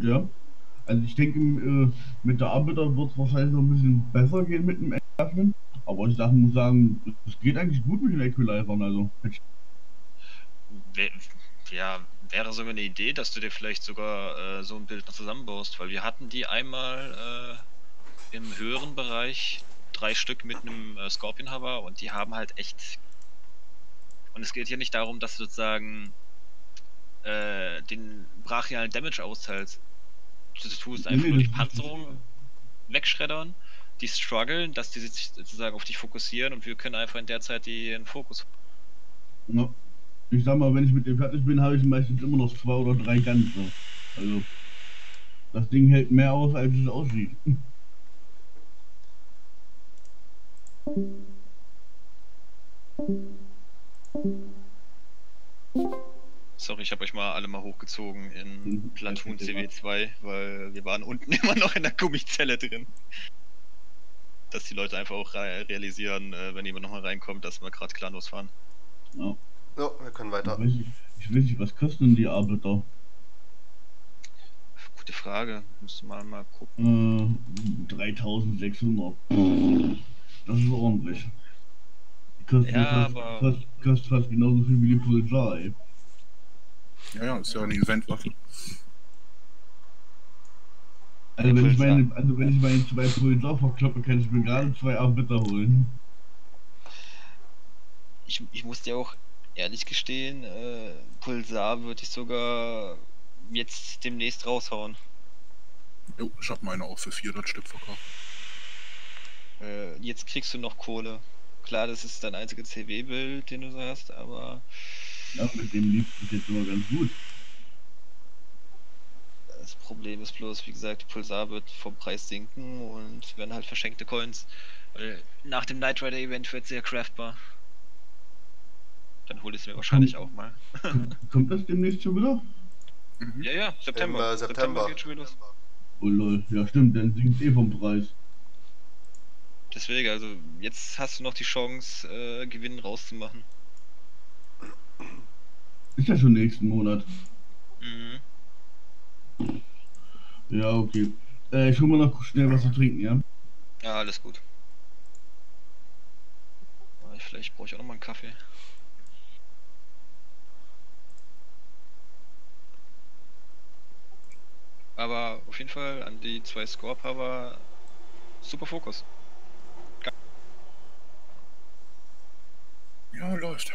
ja. Also ich denke, mit der Arbiter wird es wahrscheinlich noch ein bisschen besser gehen mit dem Öffnen. Aber ich muss sagen, es geht eigentlich gut mit den Equalizern. Also Wär, ja, wäre sogar eine Idee, dass du dir vielleicht sogar so ein Bild noch zusammenbaust, weil wir hatten die einmal im höheren Bereich 3 Stück mit einem Scorpion Hover und die haben halt echt. Und es geht hier nicht darum, dass du sozusagen den brachialen Damage austeilst. Du tust nee, einfach nee, nur das die ist richtig. Panzerung wegschreddern, die strugglen, dass die sich sozusagen auf dich fokussieren und wir können einfach in der Zeit den Fokus. Ja. Ich sag mal, wenn ich mit dem fertig bin, habe ich meistens immer noch 2 oder 3 Guns. So. Also das Ding hält mehr aus, als es aussieht. Sorry, ich habe euch mal alle mal hochgezogen in Platoon CW2, weil wir waren unten immer noch in der Gummizelle drin. Dass die Leute einfach auch realisieren, wenn jemand nochmal reinkommt, dass wir gerade klar losfahren. Ja. Ja, wir können weiter. Ich weiß nicht, was kosten die Arbeiter? Gute Frage, müsste man mal gucken. 3600. Das ist ordentlich. Ja, aber Kostet fast genauso viel wie die Polizei. Ja, ist ja eine Eventwaffe. Also wenn ich meine 2 Polizei verkloppe, kann ich mir gerade 2 Arbeiter holen. ich muss dir auch ehrlich gestehen, Pulsar würde ich sogar jetzt demnächst raushauen. Jo, ich hab meine auch für 400 Stück verkauft. Jetzt kriegst du noch Kohle. Klar, das ist dein einziges CW-Bild, den du so hast, aber Ja, mit dem lief es jetzt immer ganz gut. das Problem ist bloß, wie gesagt, Pulsar wird vom Preis sinken und werden halt verschenkte Coins. Weil nach dem Knight Rider Event wird sehr craftbar. Dann hol ich es mir wahrscheinlich auch mal. Kommt das demnächst schon wieder? Mhm. Ja, September. Im September geht schon wieder los. Oh lol, ja stimmt, dann sinkt eh vom Preis. Deswegen, also jetzt hast du noch die Chance, Gewinn rauszumachen. Ist ja schon nächsten Monat. Mhm. Ja, okay. Ich hol mal noch schnell was zu trinken, ja? Ja, alles gut. Vielleicht brauche ich auch noch mal einen Kaffee. Aber auf jeden Fall an die 2 Score-Power super Fokus. Ja, läuft.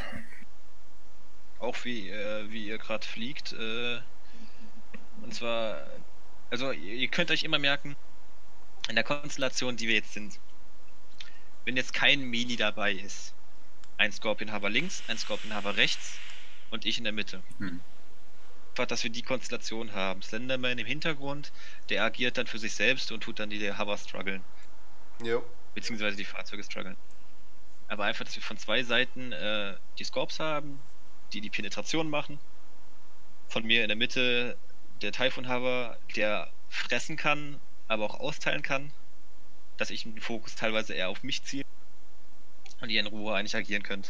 Auch wie ihr gerade fliegt. Und zwar, also ihr könnt euch immer merken, in der Konstellation, die wir jetzt sind, wenn jetzt kein Melee dabei ist, ein Scorpion-Haber links, ein Scorpion-Haber rechts und ich in der Mitte. Einfach, dass wir die Konstellation haben. Slenderman im Hintergrund, der agiert dann für sich selbst und tut dann die Hover strugglen. Jo. Beziehungsweise die Fahrzeuge strugglen. Aber einfach, dass wir von 2 Seiten die Scorps haben, die die Penetration machen. Von mir in der Mitte der Typhoon Hover, der fressen kann, aber auch austeilen kann. Dass ich den Fokus teilweise eher auf mich ziehe und ihr in Ruhe eigentlich agieren könnt.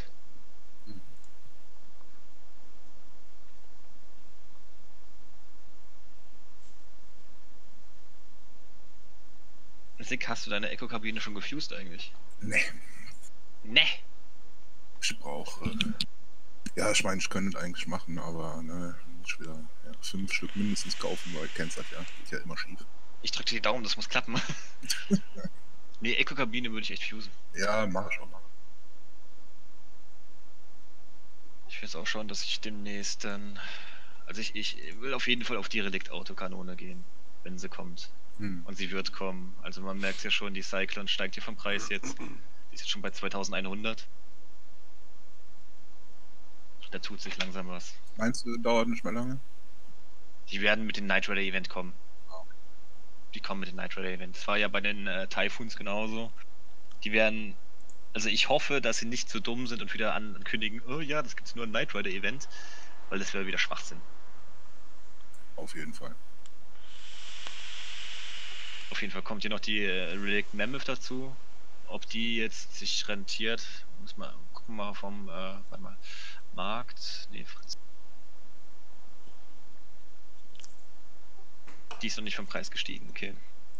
Sick, hast du deine Echo-Kabine schon gefused eigentlich? Nee. Ne! Ich brauche. Ja, ich meine, ich könnte es eigentlich machen, aber ne, ich will 5 Stück mindestens kaufen, weil ich kenn's das ja. Geht ja immer schief. Ich drücke dir die Daumen, das muss klappen. Ne, Echo-Kabine würde ich echt fusen. Ja, mach ich schon mal. Ich weiß auch schon, dass ich demnächst dann. Also ich will auf jeden Fall auf die Relikt-Autokanone gehen, wenn sie kommt. Und sie wird kommen. Also man merkt ja schon, die Cyclone steigt hier vom Preis jetzt. Die ist jetzt schon bei 2100. Da tut sich langsam was. Meinst du, dauert nicht mehr lange? Die werden mit dem Knight Rider Event kommen. Die kommen mit dem Knight Rider Event. Das war ja bei den Typhoons genauso. Die werden. Also ich hoffe, dass sie nicht so dumm sind und wieder ankündigen, oh ja, das gibt's nur ein Knight Rider Event, weil das wäre wieder Schwachsinn. Auf jeden Fall. Auf jeden Fall kommt hier noch die Relic Mammoth dazu. Ob die jetzt sich rentiert, muss man gucken mal vom warte mal, Markt. Nee, Fritz. Die ist noch nicht vom Preis gestiegen, okay.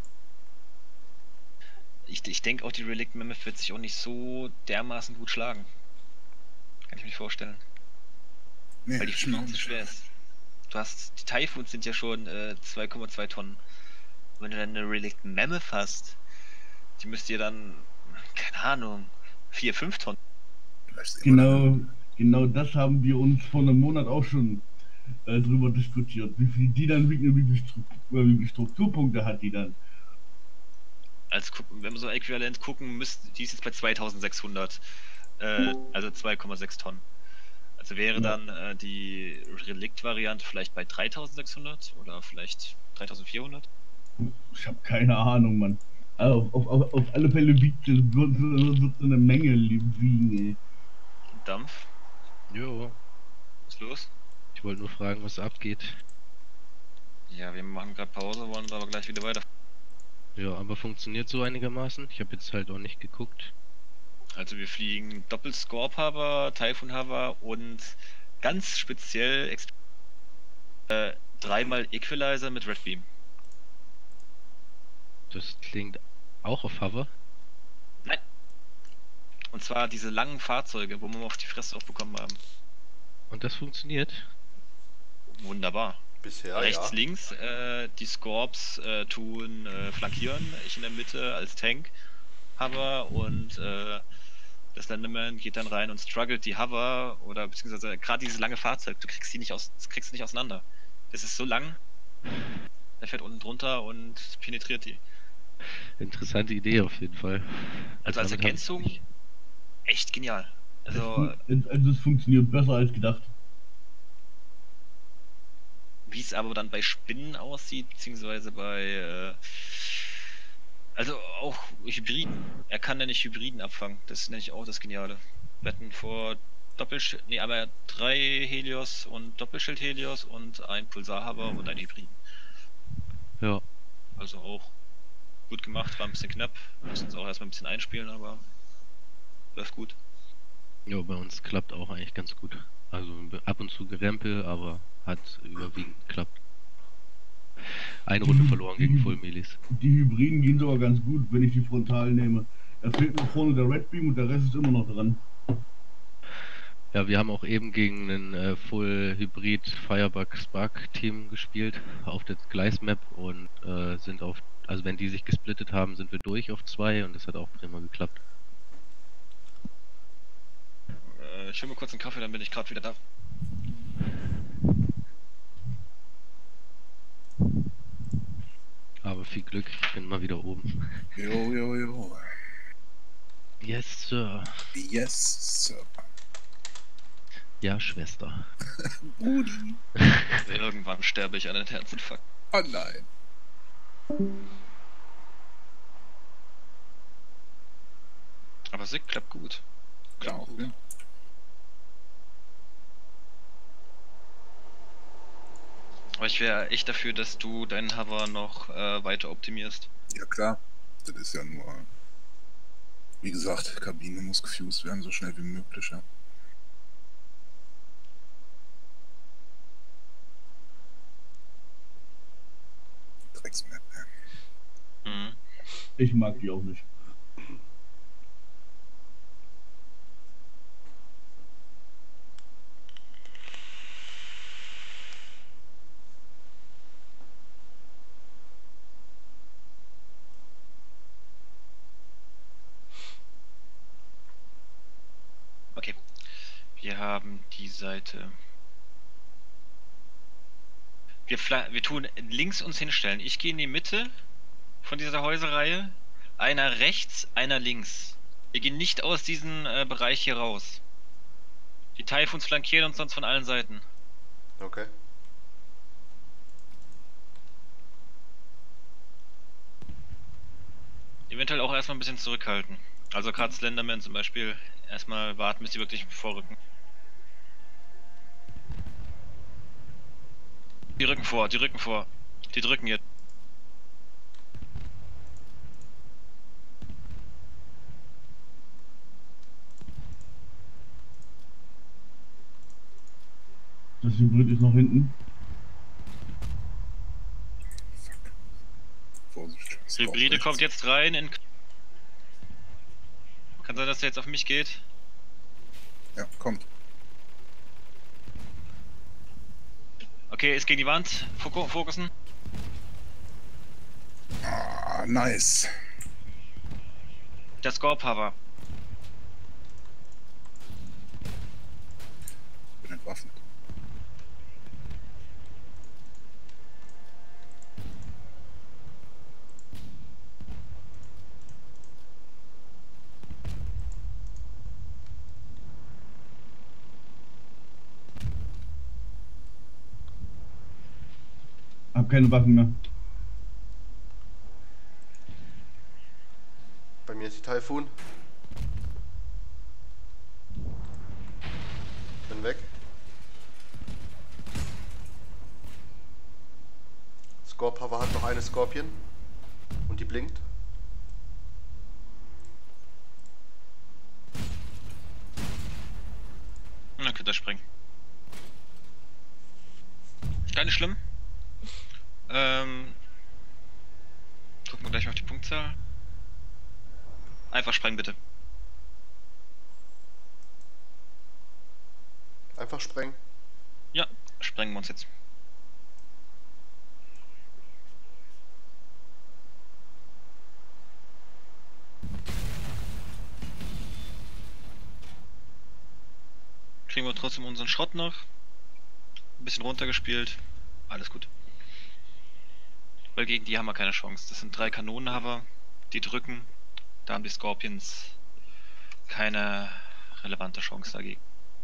Ich denke auch, die Relict Mammoth wird sich auch nicht so dermaßen gut schlagen. Kann ich mir nicht vorstellen. Nee, Weil die ich mir auch viel zu nicht. schwer ist. Die Typhoons sind ja schon 2,2 Tonnen. Wenn du dann eine Relict Mammoth hast, die müsst ihr dann, keine Ahnung, 4, 5 Tonnen. Vielleicht sehen wir dann- Genau das haben wir uns vor einem Monat auch schon drüber diskutiert. Wie viel die dann wiegen, wie viele Strukturpunkte hat die dann? Wenn wir so äquivalent gucken, die ist jetzt bei 2600. Also 2,6 Tonnen. Also wäre Ja. dann die Relikt-Variante vielleicht bei 3600 oder vielleicht 3400? Ich habe keine Ahnung, Mann. Also auf alle Fälle wird so eine Menge wiegen, ey. Dampf, Jo, was ist los? ich wollte nur fragen, was abgeht. Ja, wir machen gerade Pause, wollen aber gleich wieder weiter. Ja, aber funktioniert so einigermaßen. Ich habe jetzt halt auch nicht geguckt. Also wir fliegen Doppel-Scorp-Hover, Typhoon-Hover und ganz speziell dreimal Equalizer mit Red Beam. Das klingt auch auf Hover. Nein. Und zwar diese langen Fahrzeuge, wo wir mal auf die Fresse aufbekommen haben. Und das funktioniert. Wunderbar. Bisher, Rechts, ja. links, die Scorps tun flankieren, ich in der Mitte als Tank Hover und das Landerman geht dann rein und struggelt die Hover oder beziehungsweise gerade dieses lange Fahrzeug, du kriegst die nicht auseinander. Das ist so lang, der fährt unten drunter und penetriert die. Interessante Idee auf jeden Fall. Also als Damit hab ich Ergänzung nicht- echt genial. Also Also es funktioniert besser als gedacht. wie es aber dann bei Spinnen aussieht, beziehungsweise bei also auch Hybriden. Er kann ja nicht Hybriden abfangen. Das nenne ich auch das Geniale. Wir hatten vor aber 3 Helios und Doppelschild Helios und ein Pulsar-Hover und ein Hybriden. Ja, Also auch gut gemacht, war ein bisschen knapp. Wir müssen uns auch erstmal ein bisschen einspielen, aber läuft gut. ja, bei uns klappt auch eigentlich ganz gut. Also ab und zu Gerempel, aber hat überwiegend geklappt. Eine Runde verloren gegen Vollmelis. Die Hybriden gehen sogar ganz gut, wenn ich die frontal nehme. Da fehlt nur vorne der Red Beam und der Rest ist immer noch dran. Ja, wir haben auch eben gegen ein Full Hybrid Firebug Spark Team gespielt auf der Gleismap und sind also wenn die sich gesplittet haben, sind wir durch auf 2 und das hat auch prima geklappt. Ich hol mir kurz einen Kaffee, dann bin ich gerade wieder da. Aber viel Glück, ich bin mal wieder oben. Jo, jo, jo. Yes, Sir. Yes, Sir. Ja, Schwester. Brudi. Irgendwann sterbe ich an einem Herzinfarkt. Oh nein. Aber Sick klappt gut. Ja, okay. Aber ich wäre echt dafür, dass du deinen Hover noch weiter optimierst. Ja klar. Das ist ja nur... Wie gesagt, Kabine muss gefused werden, so schnell wie möglich, ja. Drecksmap, ja. Mhm. Ich mag die auch nicht. Okay. Wir haben die Seite. Wir tun links uns hinstellen. Ich gehe in die Mitte von dieser Häuserreihe. Einer rechts, einer links. Wir gehen nicht aus diesem Bereich hier raus. Die Typhoons flankieren uns sonst von allen Seiten. Okay. Eventuell auch erstmal ein bisschen zurückhalten. Also gerade Slenderman zum Beispiel. Erstmal warten, bis die wirklich vorrücken. Die rücken vor, die rücken vor. Die drücken jetzt. Das Hybrid ist noch hinten. Fuck. Vorsicht. Hybride kommt jetzt rein in... Kann sein, dass er jetzt auf mich geht. Ja, kommt. Okay, ist gegen die Wand. Fokussen. Ah, nice. Der Score-Power. Bin entwaffnet. Hab keine Waffen mehr. Bei mir ist die Taifun. Bin weg. Scorpower hat noch eine Scorpion. Und die blinkt. Na, könnte er springen. Gar nicht schlimm. Gucken wir gleich mal auf die Punktzahl. Einfach sprengen, bitte. Einfach sprengen. Ja, sprengen wir uns jetzt. Kriegen wir trotzdem unseren Schrott noch. Ein bisschen runtergespielt. Alles gut. Weil gegen die haben wir keine Chance. Das sind 3 Kanonenhover, die drücken. Da haben die Scorpions keine relevante Chance dagegen.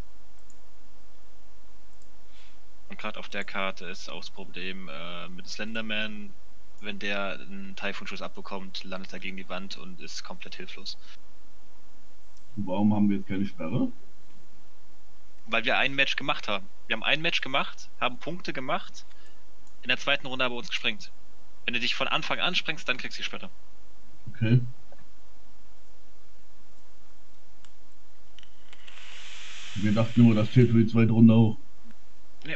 Und gerade auf der Karte ist auch das Problem mit Slenderman. Wenn der einen Taifun-Schuss abbekommt, landet er gegen die Wand und ist komplett hilflos. Warum haben wir jetzt keine Sperre? Weil wir ein Match gemacht haben. Wir haben ein Match gemacht, haben Punkte gemacht. In der zweiten Runde haben wir uns gesprengt. Wenn du dich von Anfang an sprengst, dann kriegst du die Sperre. Okay. Wir dachten nur, das zählt für die zweite Runde auch. Nee.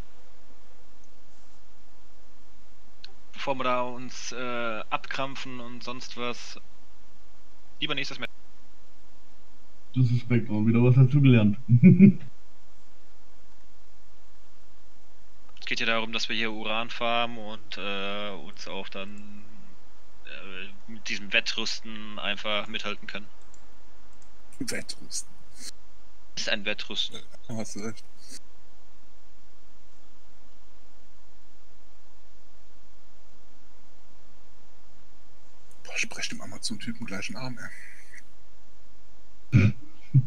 Bevor wir da uns abkrampfen und sonst was, lieber nächstes Match. Das ist Spektrum, wieder was dazugelernt. Es geht ja darum, dass wir hier Uran farmen und uns auch dann mit diesem Wettrüsten einfach mithalten können. Wettrüsten. Das ist ein Wettrüsten. Hast du recht. Boah, sprecht dem Amazon-Typen gleich einen Arm, ey.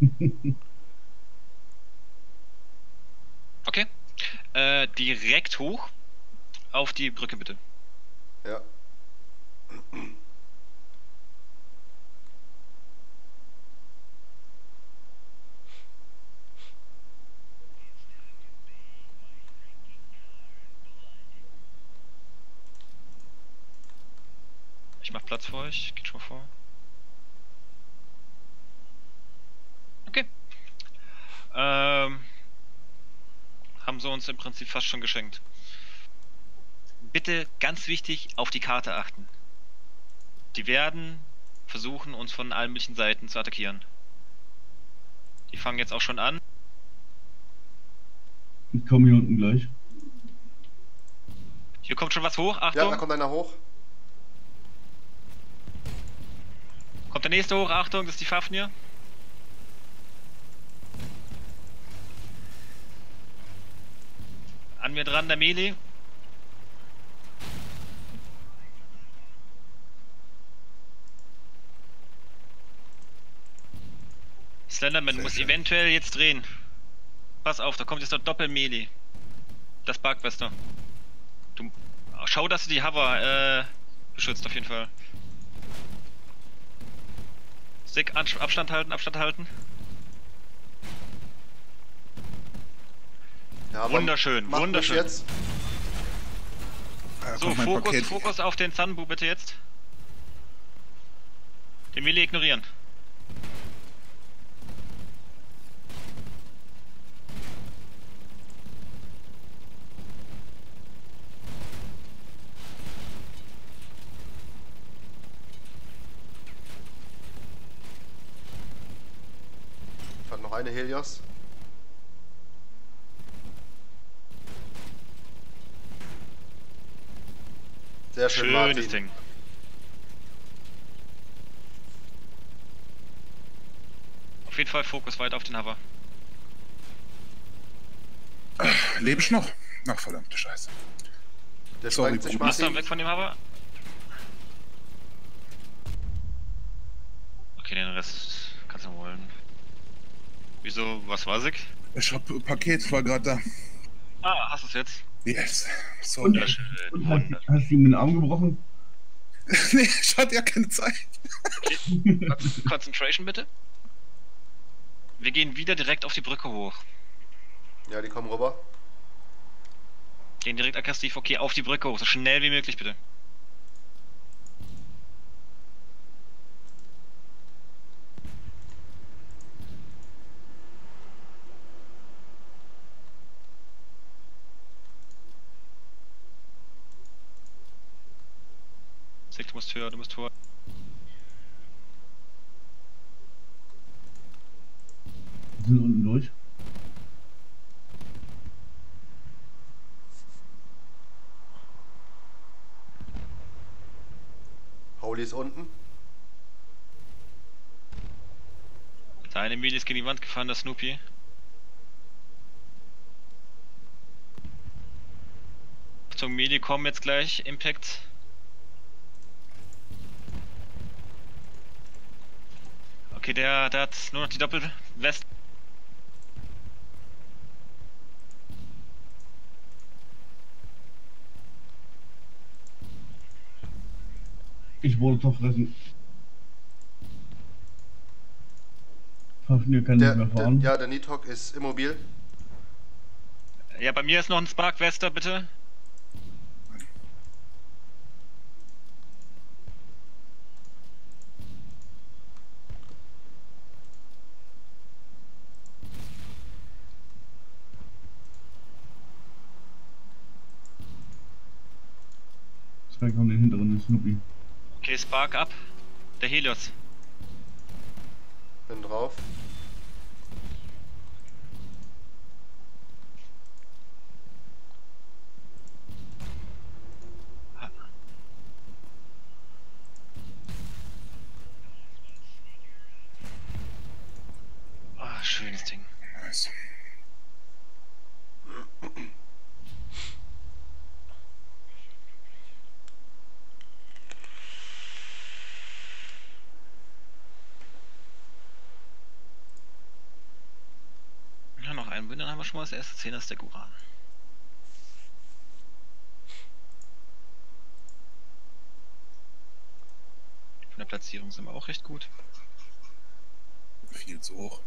Okay. Direkt hoch auf die Brücke, bitte. Ja. Ich mach Platz für euch. Geht schon mal vor. Okay. Haben sie uns im Prinzip fast schon geschenkt. Bitte ganz wichtig auf die Karte achten. Die werden versuchen, uns von allen möglichen Seiten zu attackieren. Die fangen jetzt auch schon an. Ich komme hier unten gleich. Hier kommt schon was hoch. Ja, Achtung. da kommt einer hoch. Kommt der nächste hoch. Achtung, das ist die Fafnir. An mir dran, der Melee. Slenderman Sehr muss schön. eventuell jetzt drehen. Pass auf, da kommt jetzt der Doppel-Melee. Das Barkwester. Du schau, dass du die Hover beschützt auf jeden Fall. Stick, Abstand halten, Abstand halten. Ja, aber Wunderschön, macht wunderschön. mich jetzt. So, Fokus auf den Zanbu bitte jetzt. Den Melee ignorieren. noch eine Helios. Sehr schön, Schönes Martin. Ding. Auf jeden Fall Fokus weiter auf den Hover. Lebe ich noch? Ach, verdammte Scheiße. Der Sorry, sprengt sich, Bruder. Master Martin. weg von dem Hover. Okay, den Rest kannst du holen. Wieso? Was war Sig? Ich hab Paket, war gerade da. Ah, hast du es jetzt? Yes. Sorry. Wunderschön. Und Wunderschön. hast du ihm den Arm gebrochen? Nee, ich hatte ja keine Zeit. Concentration bitte. Wir gehen wieder direkt auf die Brücke hoch. Ja, die kommen rüber. Gehen direkt aggressiv, okay, auf die Brücke hoch. So schnell wie möglich bitte. Sig, du musst höher, du musst höher. Wir sind unten durch. Holy ist unten. Deine Melee ist gegen die Wand gefahren, der Snoopy. Achtung, Melee kommen jetzt gleich. Impact. Okay, der hat nur noch die Doppelwest. Ich wurde zerfressen. Fafnir kann nicht mehr fahren. Ja, der Nidhogg ist immobil. Ja, bei mir ist noch ein Spark-Wester, bitte. Das wäre von den hinteren Snoopy. Okay, Spark ab. Der Helios. Bin drauf. Ah, schönes Ding. Nice. Ja, noch einen Win, dann haben wir schon mal das erste 10er Stack Uran. Von der Platzierung sind wir auch recht gut. Viel zu hoch.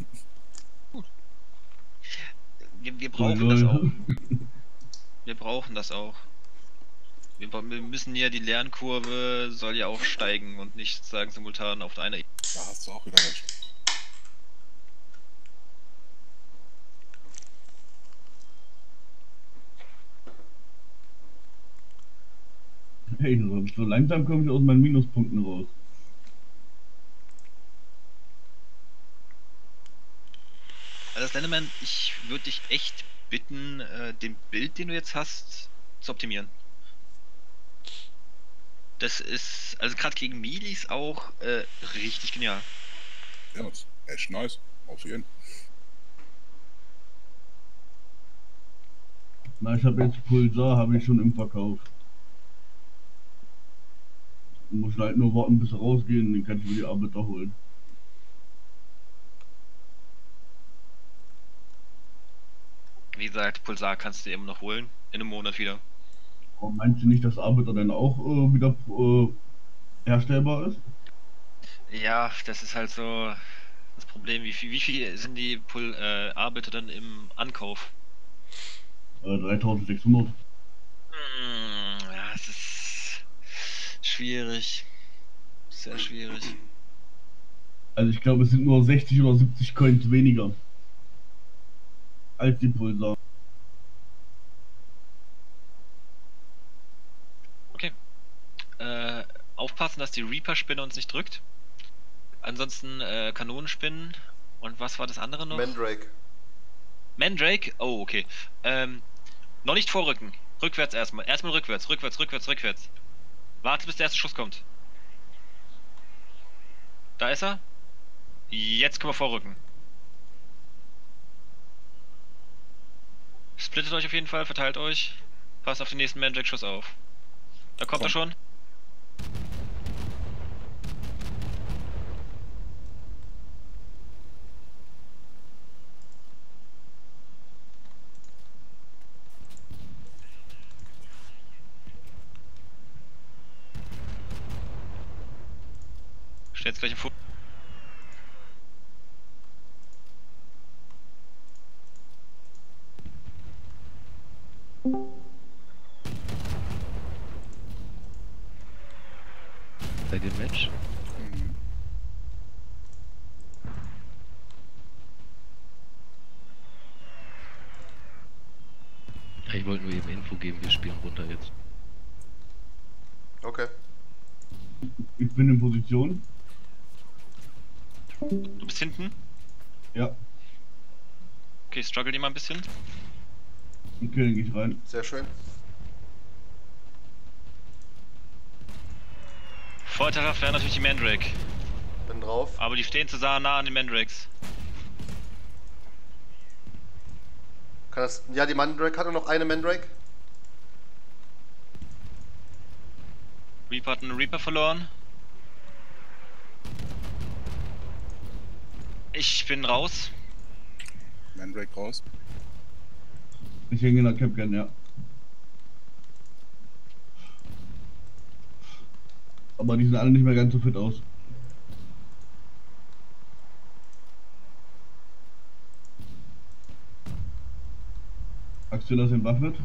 Wir brauchen das auch. Wir brauchen das auch. Wir müssen ja, die Lernkurve soll ja auch steigen und nicht sagen simultan auf einer. Da hast du auch wieder recht. Hey, so langsam komme ich aus meinen Minuspunkten raus. Also Slenderman, ich würde dich echt bitten, den Bild, den du jetzt hast, zu optimieren. Das ist, also gerade gegen Melees auch richtig genial. Ja, ist echt nice. Auf jeden Fall. Na, ich habe jetzt Pulsar, habe ich schon im Verkauf. Muss halt nur warten, bis sie rausgehen, den kann ich mir die Arbeiter holen. Wie gesagt, Pulsar kannst du eben noch holen, in einem Monat wieder. Aber meinst du nicht, dass Arbeiter dann auch wieder herstellbar ist? Ja, das ist halt so das Problem. Wie viel sind die Arbeiter dann im Ankauf? 3600. Ja, es ist schwierig. Sehr schwierig. Also ich glaube, es sind nur 60 oder 70 Coins weniger als die Pulsar. Okay. Aufpassen, dass die Reaper-Spinne uns nicht drückt. Ansonsten Kanonenspinnen Und was war das andere noch? Mandrake. Mandrake? Oh, okay. Noch nicht vorrücken. Rückwärts erstmal. Erstmal rückwärts, rückwärts, rückwärts, rückwärts. Warte, bis der erste Schuss kommt. Da ist er. Jetzt können wir vorrücken. Splittet euch auf jeden Fall, verteilt euch. Passt auf den nächsten Mandrake-Schuss auf. Da kommt er schon. Steht jetzt gleich im Fuß. Bei dem Match? Mhm. Ich wollte nur eben Info geben, wir spielen runter jetzt. Okay. Ich bin in Position. Du bist hinten. Ja, Okay, struggle die mal ein bisschen. okay, dann gehe ich rein. Sehr schön. Vorteilhaft wäre natürlich die Mandrake. Bin drauf. Aber die stehen zu nah an den Mandrakes. Kann das. Ja, die Mandrake hat nur noch eine Mandrake. Reaper hat einen Reaper verloren. Ich bin raus. Mandrake raus. Ich hänge in der Capcan, ja. Aber die sind alle nicht mehr ganz so fit aus. Axilla ist entwaffnet.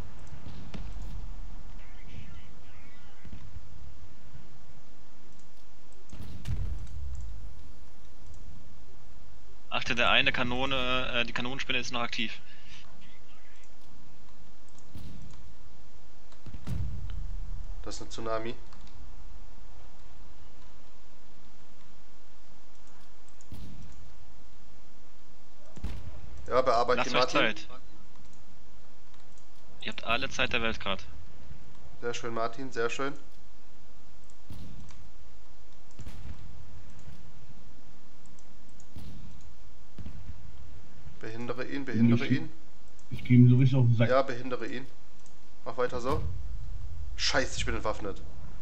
Achte, der eine Kanone, die Kanonenspinne ist noch aktiv. Das ist eine Tsunami. Ja, bearbeite die Lasst euch Martin. Zeit. Ihr habt alle Zeit der Welt gerade. Sehr schön, Martin, sehr schön. Behindere ihn, behindere ihn. Ich gehe ihm so richtig auf den Sack. Ja, behindere ihn. Mach weiter so. Scheiße, ich bin entwaffnet.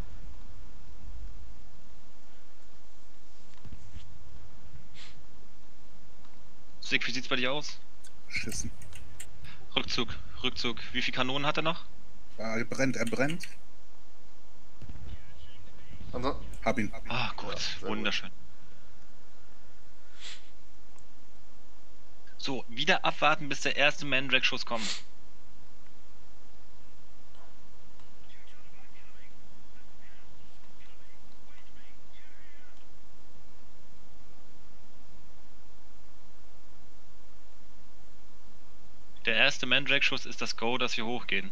Sieg, wie sieht's bei dir aus? Schissen. Rückzug, Rückzug. Wie viele Kanonen hat er noch? Ah, er brennt. Also, Hab ihn. Ah, gut, Ja, sehr wunderschön. So, wieder abwarten, bis der erste Mandrake-Schuss kommt. Der erste Mandrake-Schuss ist das Go, dass wir hochgehen.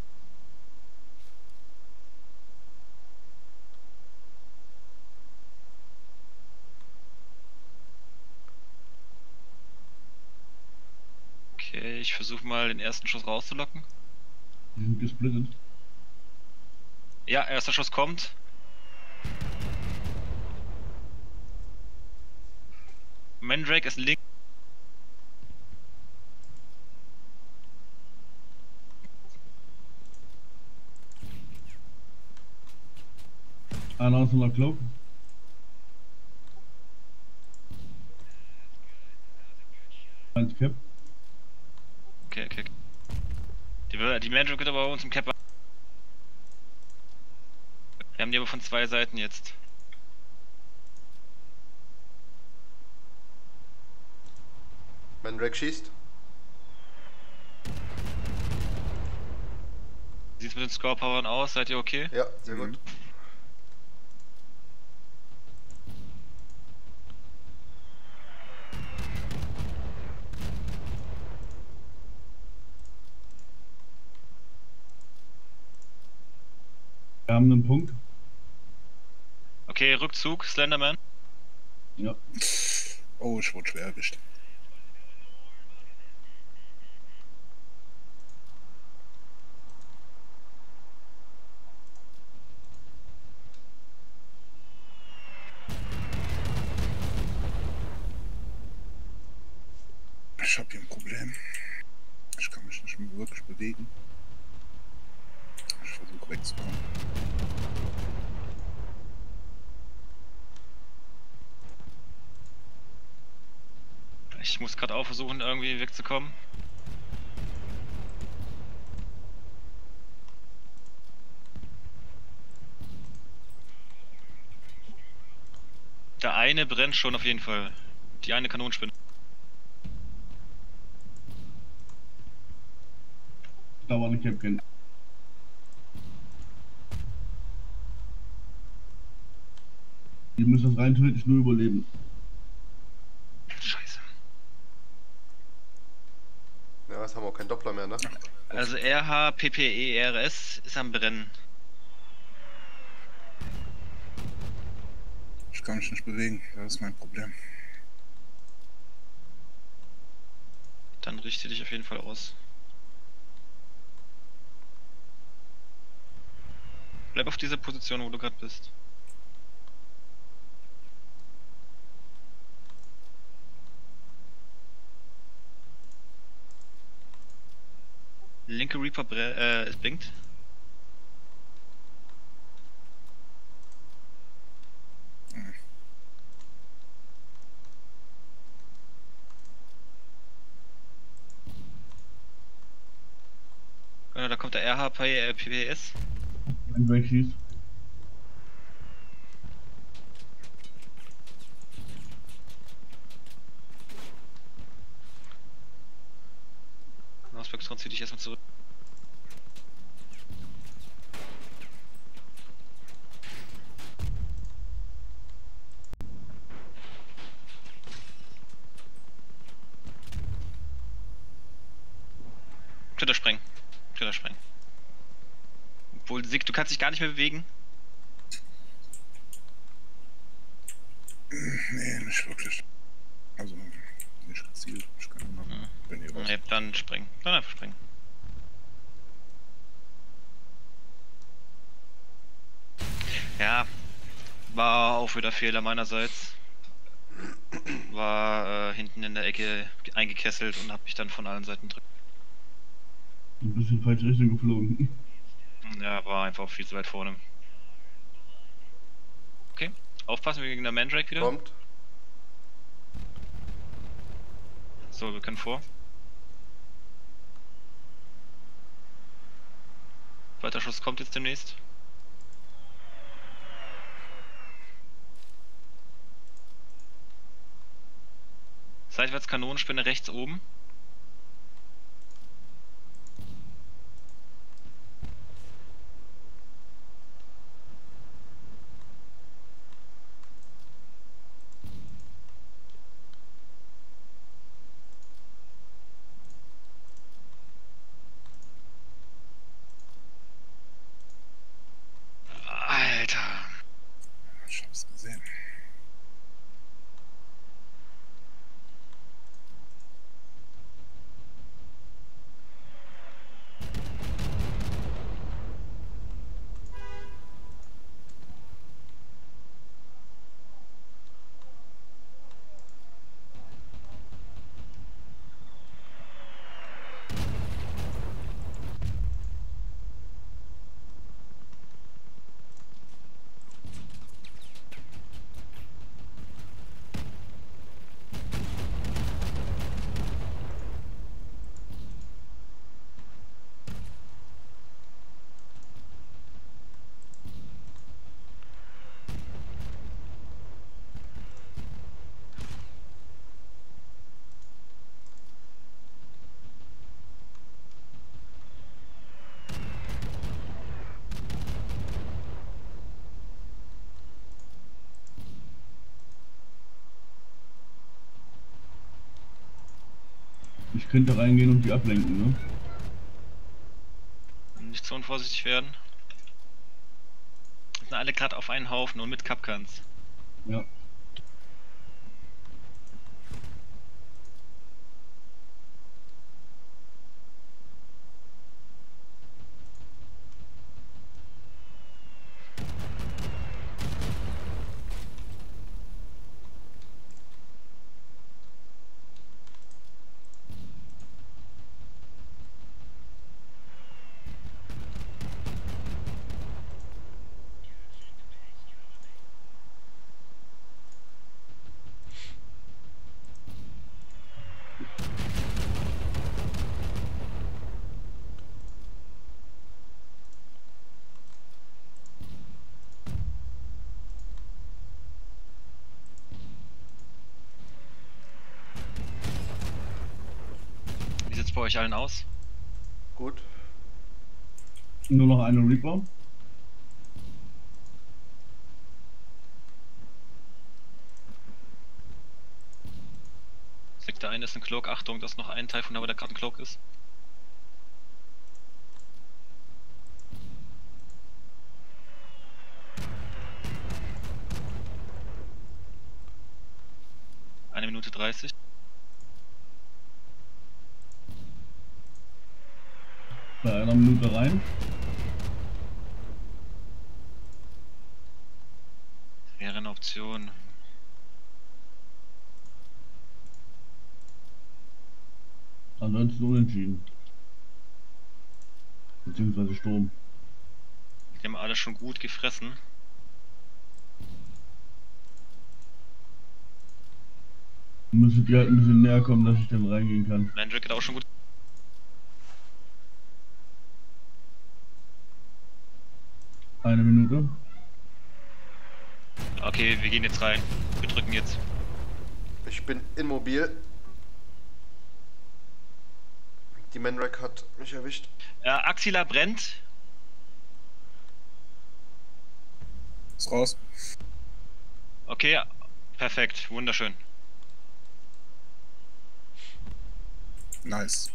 Okay, ich versuche mal den ersten Schuss rauszulocken. Die sind gesplittet. Ja, erster Schuss kommt. Mandrake ist links. Einer aus einer Cloak. Eins Cap. Okay. Die Mandrake wird aber bei uns im Cap. Wir haben die aber von zwei Seiten jetzt. Mandrake schießt. Wie sieht's mit den Score-Powern aus? Seid ihr okay? Ja, sehr gut. Wir haben einen Punkt. Okay, Rückzug, Slenderman. Ja. Oh, ich wurde schwer erwischt. Ich habe hier ein Problem. Ich kann mich nicht mehr wirklich bewegen. Ich versuche wegzukommen. Ich muss gerade auch versuchen, irgendwie wegzukommen. Der eine brennt schon auf jeden Fall. Die eine Kanonenspinne. Da war eine Captain. Die müssen das rein theoretisch nur überleben. Scheiße. Ja, jetzt haben wir auch keinen Doppler mehr, ne? Also RH, PPE, RS ist am Brennen. Ich kann mich nicht bewegen, das ist mein Problem. Dann richte dich auf jeden Fall aus. Bleib auf dieser Position, wo du gerade bist. Linke Reaper es blinkt. Da kommt der RH PPS. Wenn du wegschießt. Auswechslung, zieh dich erstmal zurück. Twitter sprengen. Twitter sprengen. Obwohl, Sig, du kannst dich gar nicht mehr bewegen. Nee, nicht wirklich. Also, nicht gezielt. Ich kann immer, wenn ihr was. Nee, dann springen. Dann einfach springen. Ja, war auch wieder Fehler meinerseits. War hinten in der Ecke eingekesselt und hab mich dann von allen Seiten drücken. Ein bisschen falsche Richtung geflogen. Ja, war einfach viel zu weit vorne. Okay, aufpassen, wir gegen der Mandrake wieder. Kommt. So, wir können vor. Weiter Schuss kommt jetzt demnächst. Seitwärts Kanonenspinne rechts oben. Alter. Ich hab's gesehen. Ich könnte reingehen und die ablenken, ne? Nicht so unvorsichtig werden. Sind alle gerade auf einen Haufen und mit Kapkans. Ja. euch allen aus. Gut. Nur noch eine Reaper. Der eine ist ein Cloak. Achtung, dass noch ein Teil von der gerade ein Cloak ist. Eine Minute 30. Bei einer Minute rein. Wäre eine Option. Ansonsten unentschieden. Beziehungsweise Sturm. Die haben alle schon gut gefressen. Müsstet ihr halt ein bisschen näher kommen, dass ich dann reingehen kann. Mandrake hat auch schon gut. Eine Minute. Okay, wir gehen jetzt rein. Wir drücken jetzt. Ich bin immobil. Die Mandrake hat mich erwischt. Axila brennt. Ist raus. Okay, perfekt, wunderschön. Nice.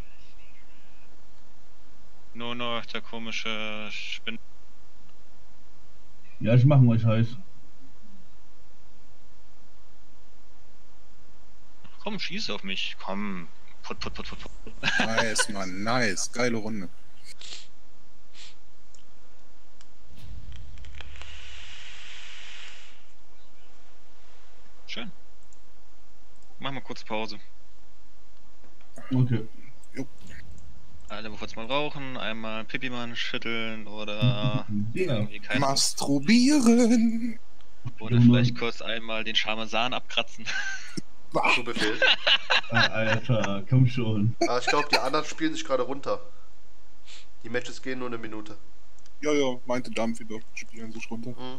Nur noch der komische Spinn. Ja, ich mache euch heiß. Komm, schieß auf mich. Komm. Put. Nice, Mann. Nice. Geile Runde. Schön. Machen wir kurz Pause. Okay. Alle kurz mal rauchen, einmal Pipi-Mann schütteln oder Ja. irgendwie kein. Masturbieren. Oder vielleicht kurz einmal den Parmesan abkratzen. Zu Befehl. Alter, komm schon. Aber ich glaube, die anderen spielen sich gerade runter. Die Matches gehen nur eine Minute. Ja, meinte Dampf wieder. Spielen sich runter. Mhm.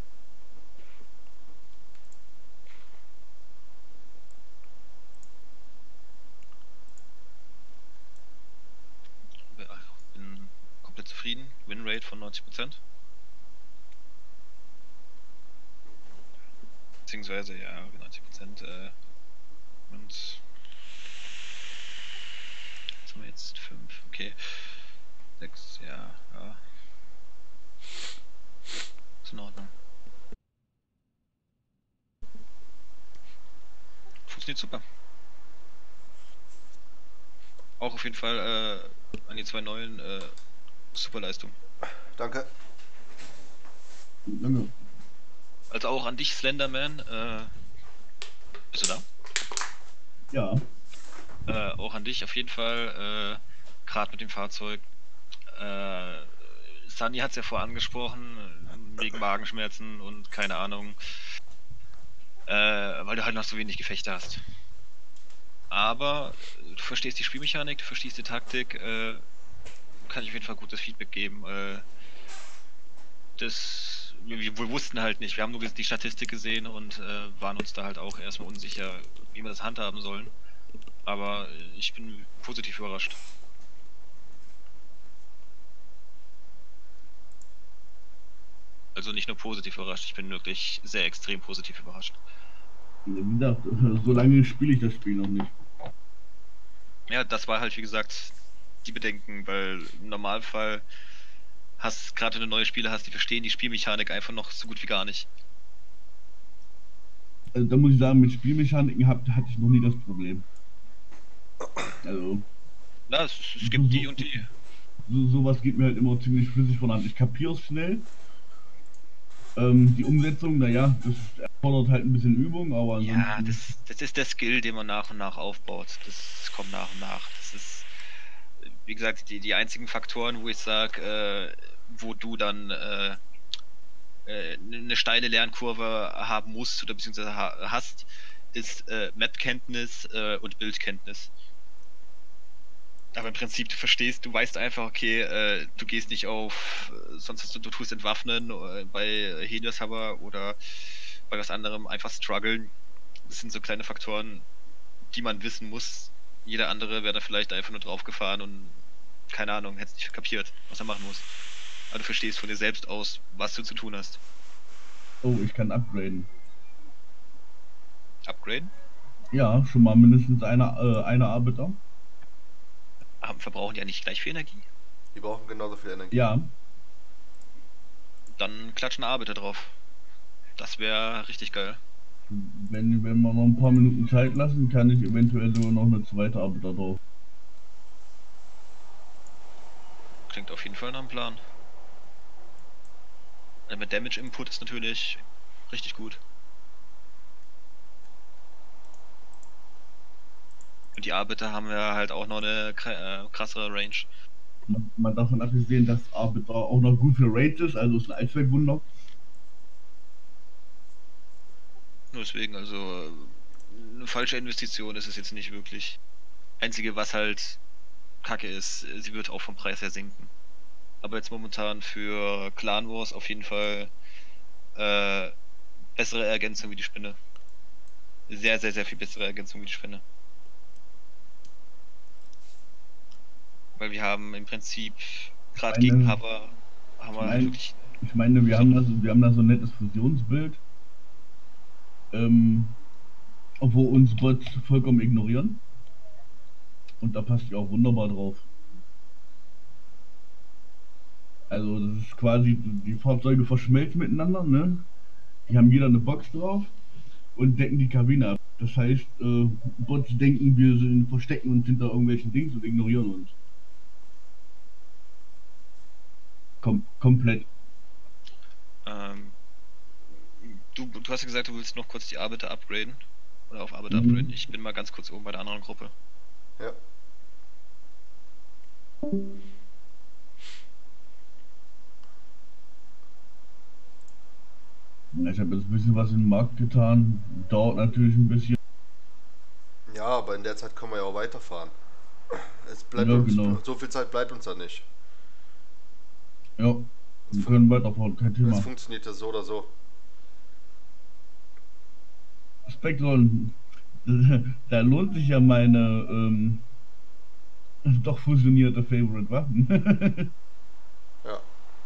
Bin komplett zufrieden. Winrate von 90%. Beziehungsweise, ja, 90%. Und. Was haben wir jetzt? 5, okay. 6, ja. Ist in Ordnung. Funktioniert super. Auch auf jeden Fall an die zwei neuen super Leistung. Danke. Lange. Also auch an dich, Slenderman. Bist du da? Ja. Auch an dich auf jeden Fall. Gerade mit dem Fahrzeug. Sunny hat es ja vorher angesprochen, wegen Magenschmerzen und keine Ahnung. Weil du halt noch so wenig Gefechte hast. Aber du verstehst die Spielmechanik, du verstehst die Taktik, kann ich auf jeden Fall gutes Feedback geben. Wir wussten halt nicht, wir haben nur die Statistik gesehen und waren uns da halt auch erstmal unsicher, wie wir das handhaben sollen. Aber ich bin positiv überrascht. Also nicht nur positiv überrascht, ich bin wirklich sehr extrem positiv überrascht. Wie gesagt, so lange spiele ich das Spiel noch nicht. Ja, das war halt wie gesagt die Bedenken, weil im Normalfall hast, gerade wenn du neue Spieler hast, die verstehen die Spielmechanik einfach noch so gut wie gar nicht. Also, da muss ich sagen, mit Spielmechaniken hatte ich noch nie das Problem. Also. Na, es gibt die und die. Sowas geht mir halt immer ziemlich flüssig von Hand. Ich kapiere es schnell. Die Umsetzung, naja, das erfordert halt ein bisschen Übung, aber ja, das ist der Skill, den man nach und nach aufbaut. Das kommt nach und nach. Das ist, wie gesagt, die einzigen Faktoren, wo ich sage, wo du dann eine steile Lernkurve haben musst oder beziehungsweise hast, ist Map-Kenntnis und Bildkenntnis. Aber im Prinzip, du weißt einfach, okay, du gehst nicht auf, sonst du tust entwaffnen bei Helios Hammer oder bei was anderem, einfach strugglen. Das sind so kleine Faktoren, die man wissen muss, Jeder andere wäre da vielleicht einfach nur draufgefahren und keine Ahnung, hätte es nicht kapiert, was er machen muss. Aber du verstehst von dir selbst aus, was du zu tun hast. Oh, ich kann upgraden. Upgraden? Ja, schon mal mindestens eine Arbeiter. Verbrauchen die ja nicht gleich viel Energie? Die brauchen genauso viel Energie. Ja, Dann klatschen Arbeiter drauf. Das wäre richtig geil. wenn wir noch ein paar Minuten Zeit lassen, kann ich eventuell sogar noch eine zweite Arbeiter drauf. Klingt auf jeden Fall nach einem Plan. Mit Damage Input ist natürlich richtig gut. Und die Arbeiter haben ja halt auch noch eine krassere Range. Man davon abgesehen, dass Arbiter auch noch gut für Raid ist, also ist ein Eisbergwunder. Nur deswegen, also eine falsche Investition ist es jetzt nicht wirklich. Einzige, was halt kacke ist, sie wird auch vom Preis her sinken. Aber jetzt momentan für Clan Wars auf jeden Fall bessere Ergänzung wie die Spinne. Sehr, sehr, sehr viel bessere Ergänzung wie die Spinne. Weil wir haben im Prinzip gerade gegen Hover haben wir halt wirklich. Ich meine, wir haben da so ein nettes Fusionsbild, wo uns Bots vollkommen ignorieren. Und da passt die auch wunderbar drauf. Also das ist quasi, die Fahrzeuge verschmelzen miteinander, ne? Die haben jeder eine Box drauf und decken die Kabine ab. Das heißt, Bots denken, wir verstecken uns hinter irgendwelchen Dings und ignorieren uns. Komplett. Du hast ja gesagt, du willst noch kurz die Arbeiter upgraden. Oder auf Arbeiter upgraden. Ich bin mal ganz kurz oben bei der anderen Gruppe. Ja. Ich habe jetzt ein bisschen was in den Markt getan. Dauert natürlich ein bisschen. Ja, aber in der Zeit können wir ja auch weiterfahren. Es bleibt Ja, uns, genau. so viel Zeit bleibt uns da nicht. Ja, wir können weiterfahren, kein Thema. Es funktioniert ja so oder so. Spektron, da lohnt sich ja meine doch fusionierte Favorite Waffen. Ja.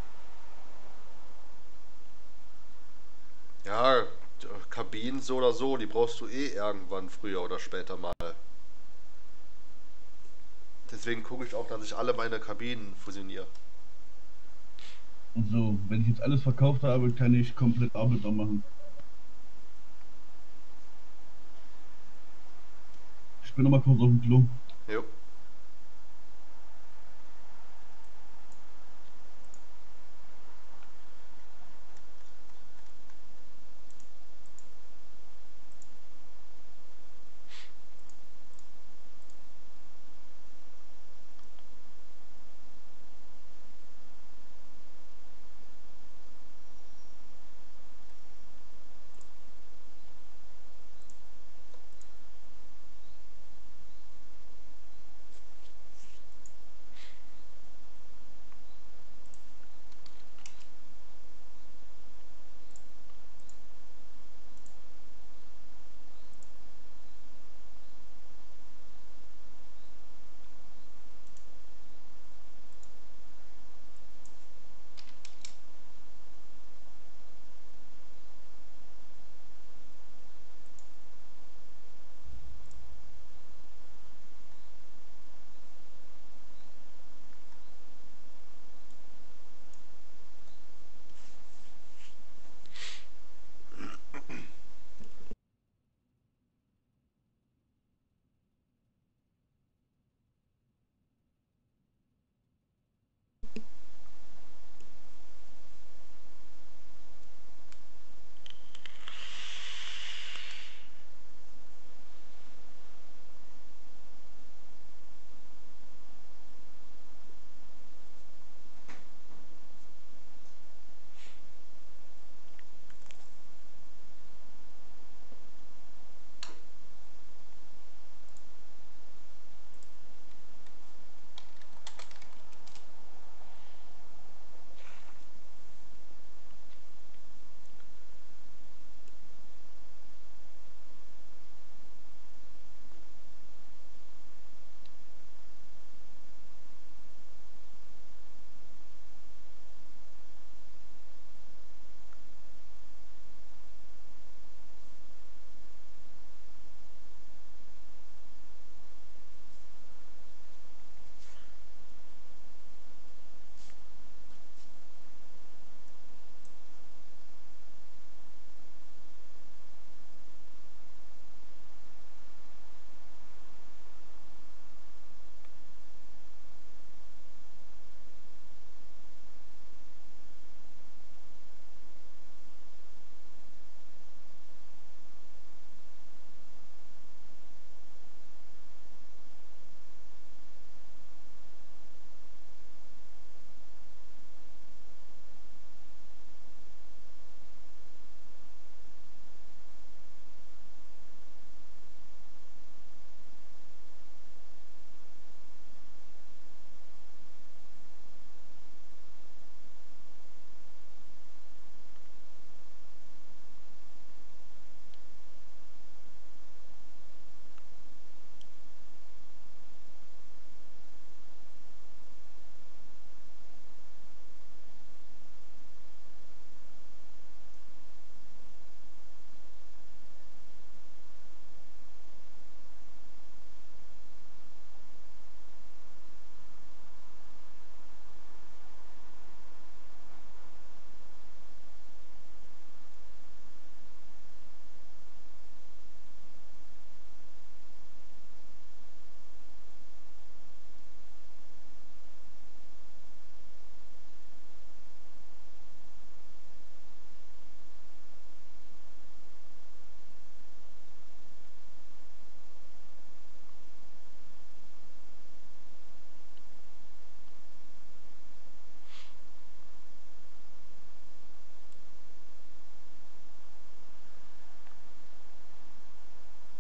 Ja, Kabinen so oder so, die brauchst du eh irgendwann früher oder später mal. Deswegen gucke ich auch, dass ich alle meine Kabinen fusioniere. Und so, wenn ich jetzt alles verkauft habe, kann ich komplett Arbeiter machen. Ich bin noch mal kurz auf dem Klo. Jo.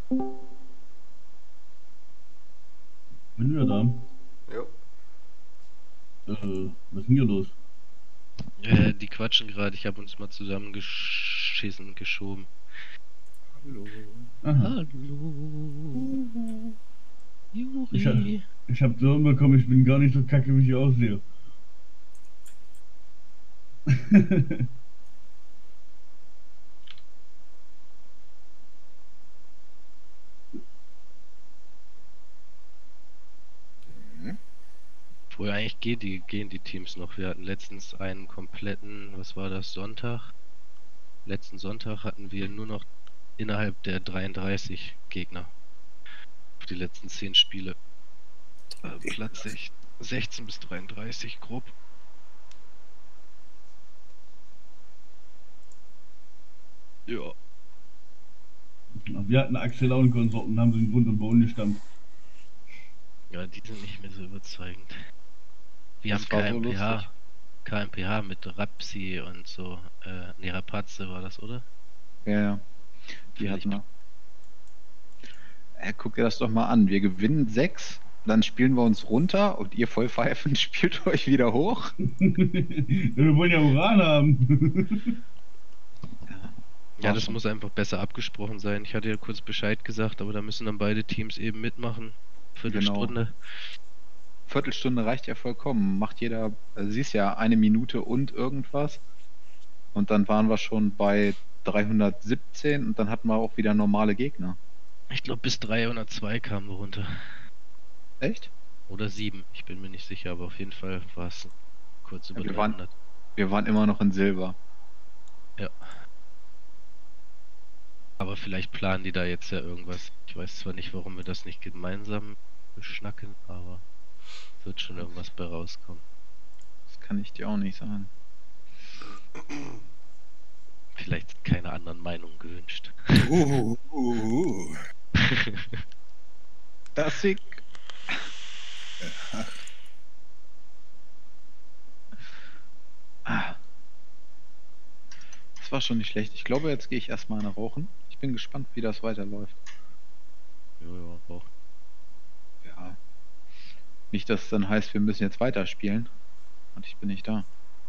Bin wieder da. Jo. Was ist denn hier los? Die quatschen gerade, ich habe uns mal zusammengeschissen, geschoben. Hallo. Aha. Hallo. Juri. Ich hab so bekommen, ich bin gar nicht so kacke, wie ich aussehe. Obwohl eigentlich gehen die Teams noch. Wir hatten letztens einen kompletten, was war das, Sonntag? Letzten Sonntag hatten wir nur noch innerhalb der 33 Gegner. Auf die letzten 10 Spiele. Platz 16 bis 33 grob. Ja. Wir hatten Axel und Konsorten, haben sie in Grund und Boden gestampft. Ja, die sind nicht mehr so überzeugend. Wir Das haben war so KMPH. lustig. KMPH mit Rapsi und so. Ne, Rapazze war das, oder? Ja, ja. Die Vielleicht- hatten wir. Guck dir das doch mal an. Wir gewinnen 6, dann spielen wir uns runter und ihr voll pfeifen spielt euch wieder hoch. Wir wollen ja Uran haben. Ja, War das schon. muss einfach besser abgesprochen sein. Ich hatte ja kurz Bescheid gesagt, aber da müssen dann beide Teams eben mitmachen. Viertelstunde. Viertelstunde reicht ja vollkommen. Macht jeder, also siehst ja, 1 Minute und irgendwas. Und dann waren wir schon bei 317 und dann hatten wir auch wieder normale Gegner. Ich glaube, bis 302 kamen wir runter. Echt? Oder 7. Ich bin mir nicht sicher, aber auf jeden Fall war es kurz über Ja, wir waren- 300. Wir waren immer noch in Silber. Aber vielleicht planen die da jetzt ja irgendwas. Ich weiß zwar nicht, warum wir das nicht gemeinsam beschnacken, aber wird schon irgendwas bei rauskommen. Das kann ich dir auch nicht sagen. Vielleicht sind keine anderen Meinungen gewünscht. Das Sieg. Ah. Das war schon nicht schlecht. Ich glaube, jetzt gehe ich erstmal eine rauchen. Ich bin gespannt, wie das weiterläuft. Ja, auch. Ja. Nicht, dass es dann heißt, wir müssen jetzt weiterspielen. Und ich bin nicht da.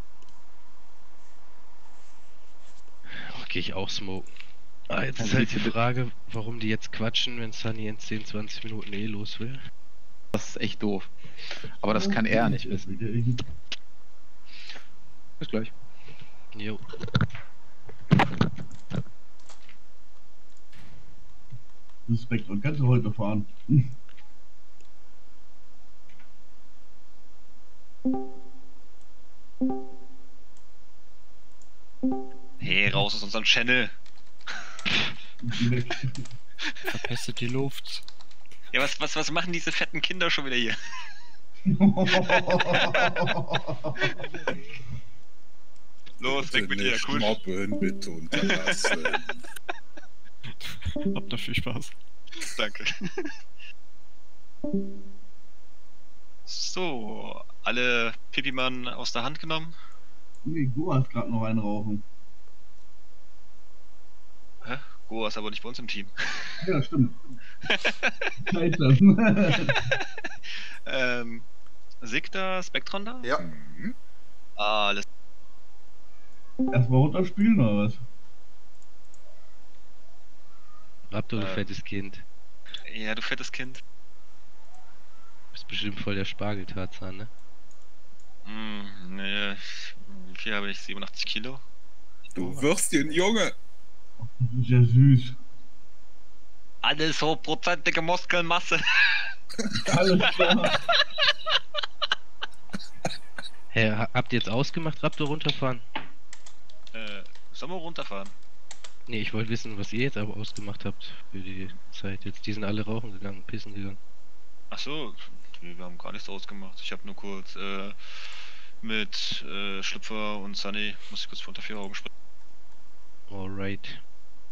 Gehe ich auch smoken. Jetzt Ja, ist halt die wie viel- Frage, warum die jetzt quatschen, wenn Sunny in 10, 20 Minuten los will. Das ist echt doof. Aber das kann er nicht wissen. Bis gleich. Jo. Respekt, und kannst du heute fahren? Hey, raus aus unserem Channel. Geh weg. Verpestet die Luft. Ja, was machen diese fetten Kinder schon wieder hier? Los, weg mit dir, Nicht cool. mobben, bitte unterlassen. Habt da viel Spaß. Danke. So, alle Pipi-Mann aus der Hand genommen. Nee, du hast gerade noch einen rauchen. Hä? Goa ist aber nicht bei uns im Team. Ja, stimmt. Scheiße. Sigda, Spektron da? Ja. Mhm. Alles. Erstmal runterspielen oder was? Raptor, du fettes Kind. Ja, du fettes Kind. Bist bestimmt voll der Spargeltarzan, ne? Nee, wie viel habe ich? 87 Kilo? Du Würstchen, Junge! Das ist ja süß. Alles hochprozentige Muskelmasse. Alles klar. Hey, habt ihr jetzt ausgemacht, Raptor runterfahren? Sollen wir runterfahren? Nee, ich wollte wissen, was ihr jetzt aber ausgemacht habt für die Zeit jetzt. Die sind alle rauchen gegangen, pissen gegangen. Ach so, wir haben gar nichts ausgemacht. Ich habe nur kurz mit Schlüpfer und Sunny, muss ich kurz unter 4 Augen sprechen. Alright.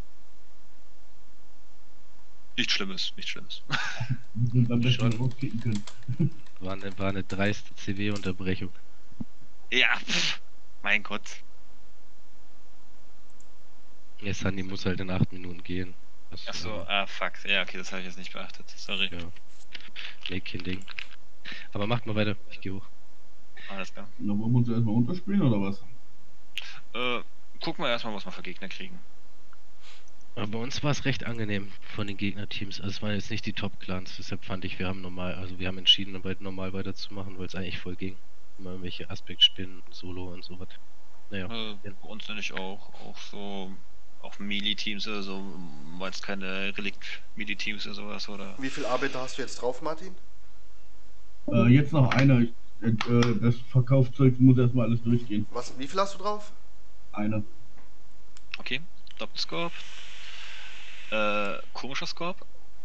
Nichts Schlimmes, nichts Schlimmes. Wir sind am besten Schon. rauskicken können. War eine dreiste CW-Unterbrechung. Ja, mein Gott. Ja, Sunny muss halt in 8 Minuten gehen. Das, Achso, fuck. Ja, okay, das habe ich jetzt nicht beachtet. Sorry. Ja. Nee, kein Ding. Aber macht mal weiter, ich gehe hoch. Alles klar. Na, wollen wir uns erstmal unterspielen oder was? Gucken wir erstmal, was wir für Gegner kriegen. Aber bei uns war es recht angenehm von den Gegnerteams. Also es waren jetzt nicht die Top-Clans, deshalb fand ich, wir haben entschieden, normal weiterzumachen, weil es eigentlich voll ging. Immer irgendwelche Aspektspinnen, Solo und so was. Naja. Bei uns nämlich auch so, auch Melee-Teams oder so, weil es keine Relikt-Melee-Teams oder sowas, oder? Wie viel Arbeiter hast du jetzt drauf, Martin? Jetzt noch einer. Das Verkaufszeug muss erstmal alles durchgehen. Wie viel hast du drauf? Eine. Okay, Doppelscope. Komischer Scope.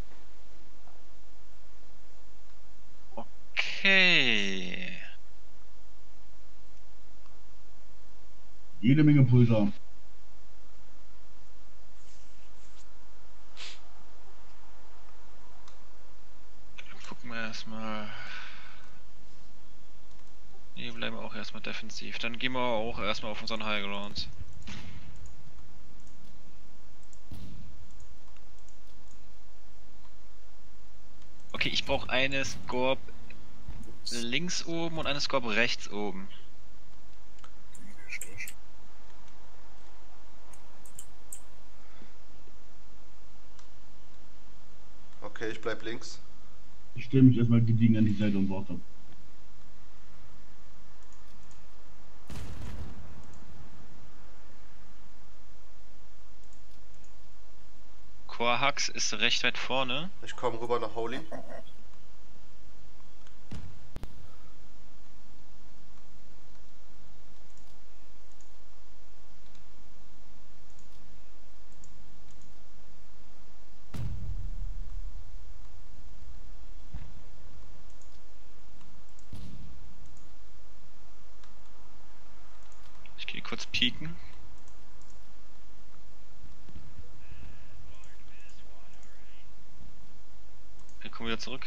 Okay. Jede Menge Pulsar. Gucken wir erstmal. Hier bleiben wir auch erstmal defensiv. Dann gehen wir auch erstmal auf unseren High Grounds. Okay, ich brauche eine Scorp links oben und eine Scorp rechts oben. Okay, ich bleib links. Ich stelle mich erstmal gediegen an die Seite und warte. Quahax ist recht weit vorne. Ich komme rüber nach Holy. Ich gehe kurz pieken. Wir kommen wieder zurück.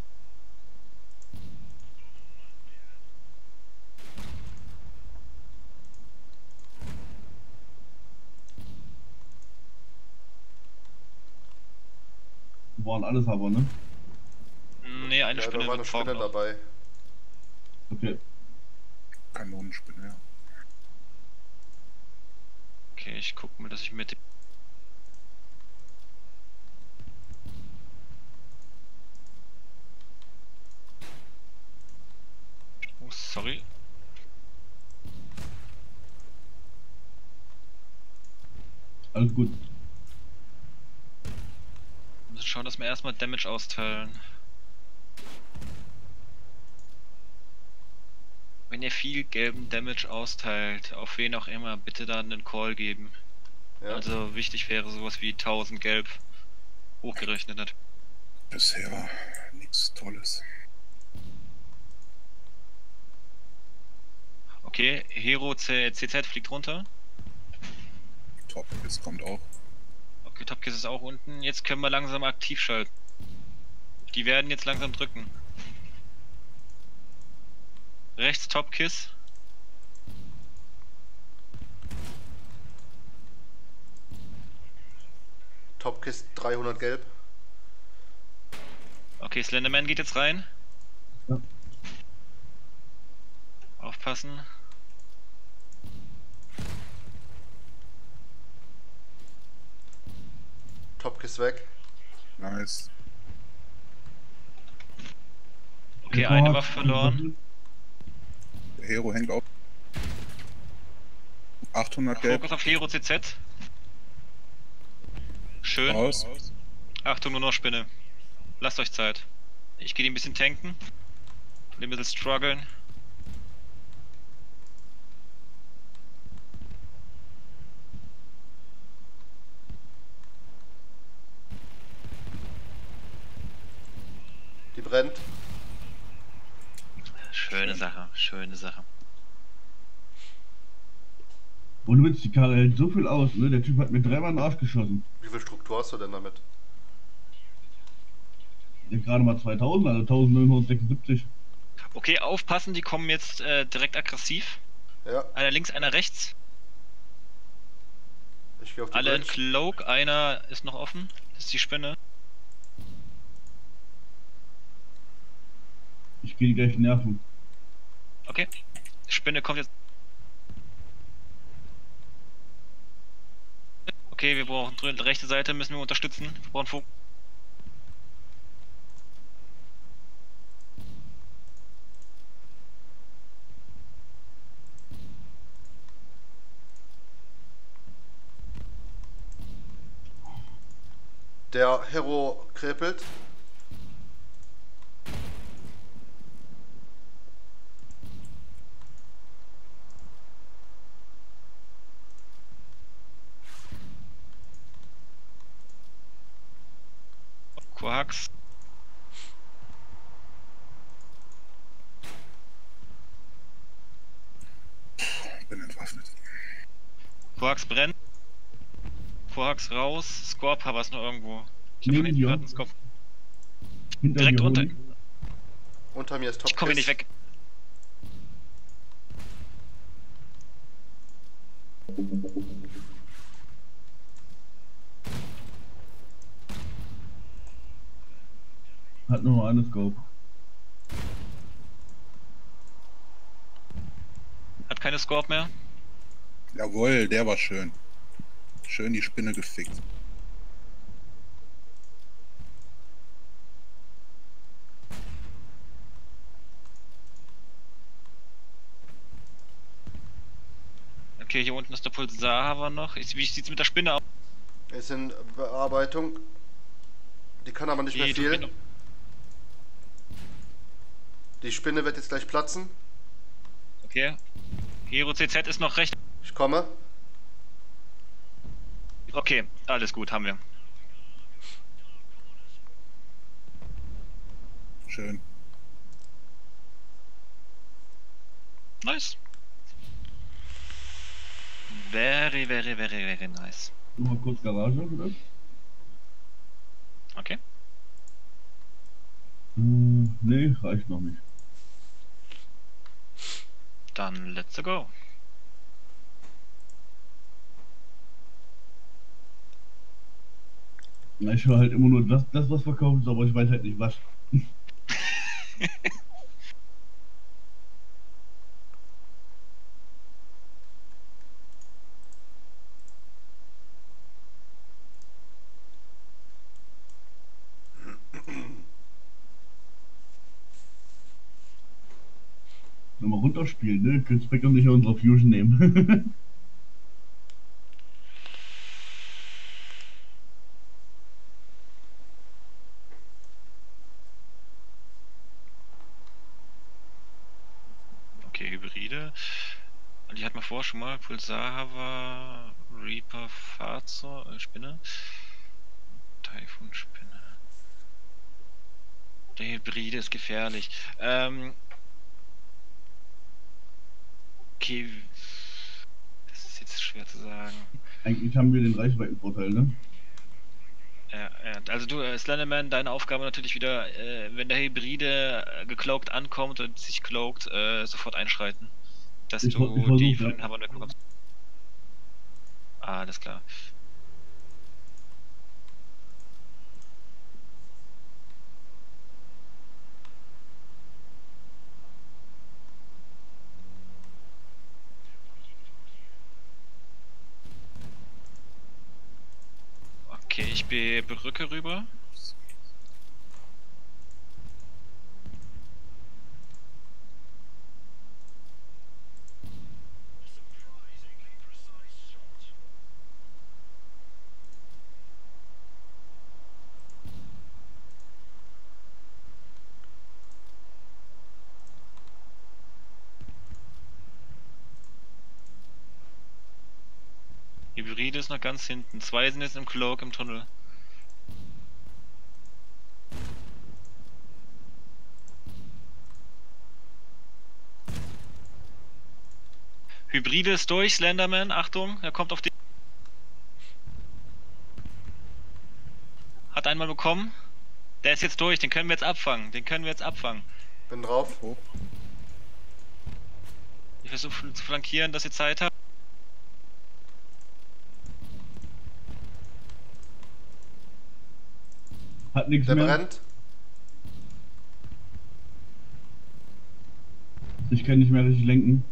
Waren alles aber, ne? Ne, eine Ja, Spinne da war eine mit Spinne Form noch. dabei. Okay. Kanonenspinne, ja. Okay, ich gucke mal, dass ich mit dem... Oh, sorry. Alles gut. Wir müssen schauen, dass wir erstmal Damage austeilen. Wenn ihr viel gelben Damage austeilt, auf wen auch immer, bitte dann einen Call geben. Ja. Also wichtig wäre sowas wie 1000 Gelb hochgerechnet. Nicht? Bisher nichts Tolles. Okay, Hero CZ fliegt runter. Top, jetzt kommt auch. Okay, Topkiss ist auch unten. Jetzt können wir langsam aktiv schalten. Die werden jetzt langsam drücken. Rechts Topkiss. Topkiss 300 gelb. Okay, Slenderman geht jetzt rein. Ja. Aufpassen. Topkiss weg. Nice. Okay, eine Waffe verloren. Der Hero hängt auf. 800 gelb. Fokus auf Hero CZ. Schön. Raus. Achtung, nur noch Spinne. Lasst euch Zeit. Ich gehe die ein bisschen tanken. Ein bisschen strugglen. Die brennt. Schöne Sache, schöne Sache. Ohne Witz, die Karre hält so viel aus, ne? Der Typ hat mir dreimal in den Arsch geschossen. Wie viel Struktur hast du denn damit? Der gerade mal 2000, also 1976. Okay, aufpassen, die kommen jetzt direkt aggressiv. Ja, Einer links, einer rechts. Ich gehe auf die Alle in Bridge. Cloak, einer ist noch offen. Das ist die Spinne. Ich gehe gleich nerven. Okay. Die Spinne kommt jetzt. Okay, wir brauchen rechte Seite, müssen wir unterstützen. Wir brauchen Fokus. Der Hero krepelt. Kohax. Bin entwaffnet. Kohax brennt. Kohax raus. Scorp, aber ist noch irgendwo. Ich hab von Neben hinten dir. gehört, einen Scorp. Hinter Direkt dir, unter. Honig. Unter mir ist Top Ich komme hier nicht weg. Hat nur noch eine Scope. Hat keine Scorp mehr. Jawohl, der war schön. Schön die Spinne gefickt. Okay, hier unten ist der Pulsar aber noch. Wie sieht's mit der Spinne aus? Ist in Bearbeitung. Die kann aber nicht mehr Die viel. Turbine- Die Spinne wird jetzt gleich platzen. Okay. Hero CZ ist noch recht. Ich komme. Okay, alles gut, haben wir. Schön. Nice. Very, very, very, very nice. Nur mal kurz Garage, bitte. Okay. Nee, reicht noch nicht. Dann let's go. Ja, ich höre halt immer nur das was verkauft ist, aber ich weiß halt nicht was. Nochmal runterspielen, ne? Könnt Spectrum nicht unsere Fusion nehmen. Okay, Hybride. Die hatten wir vorher schon mal. Pulsar, Reaper, Fahrzeug, Spinne. Typhoon-Spinne. Der Hybride ist gefährlich. Okay. Das ist jetzt schwer zu sagen. Eigentlich haben wir den Reichweitenvorteil, ne? Ja, also du, Slenderman, deine Aufgabe natürlich wieder, wenn der Hybride gecloakt ankommt und sich cloakt, sofort einschreiten. Dass Ich du versuch, die ja. von den Havern wegbekommst. Ah, alles klar. Okay, ich Brücke rüber. Hybride ist noch ganz hinten. 2 sind jetzt im Cloak im Tunnel. Hybride ist durch, Slenderman, Achtung, er kommt auf die. Hat einmal bekommen. Der ist jetzt durch, den können wir jetzt abfangen. Bin drauf. Hoch. Ich versuche zu flankieren, dass ihr Zeit habt. Hat nichts Der mehr. brennt. Ich kann nicht mehr richtig lenken.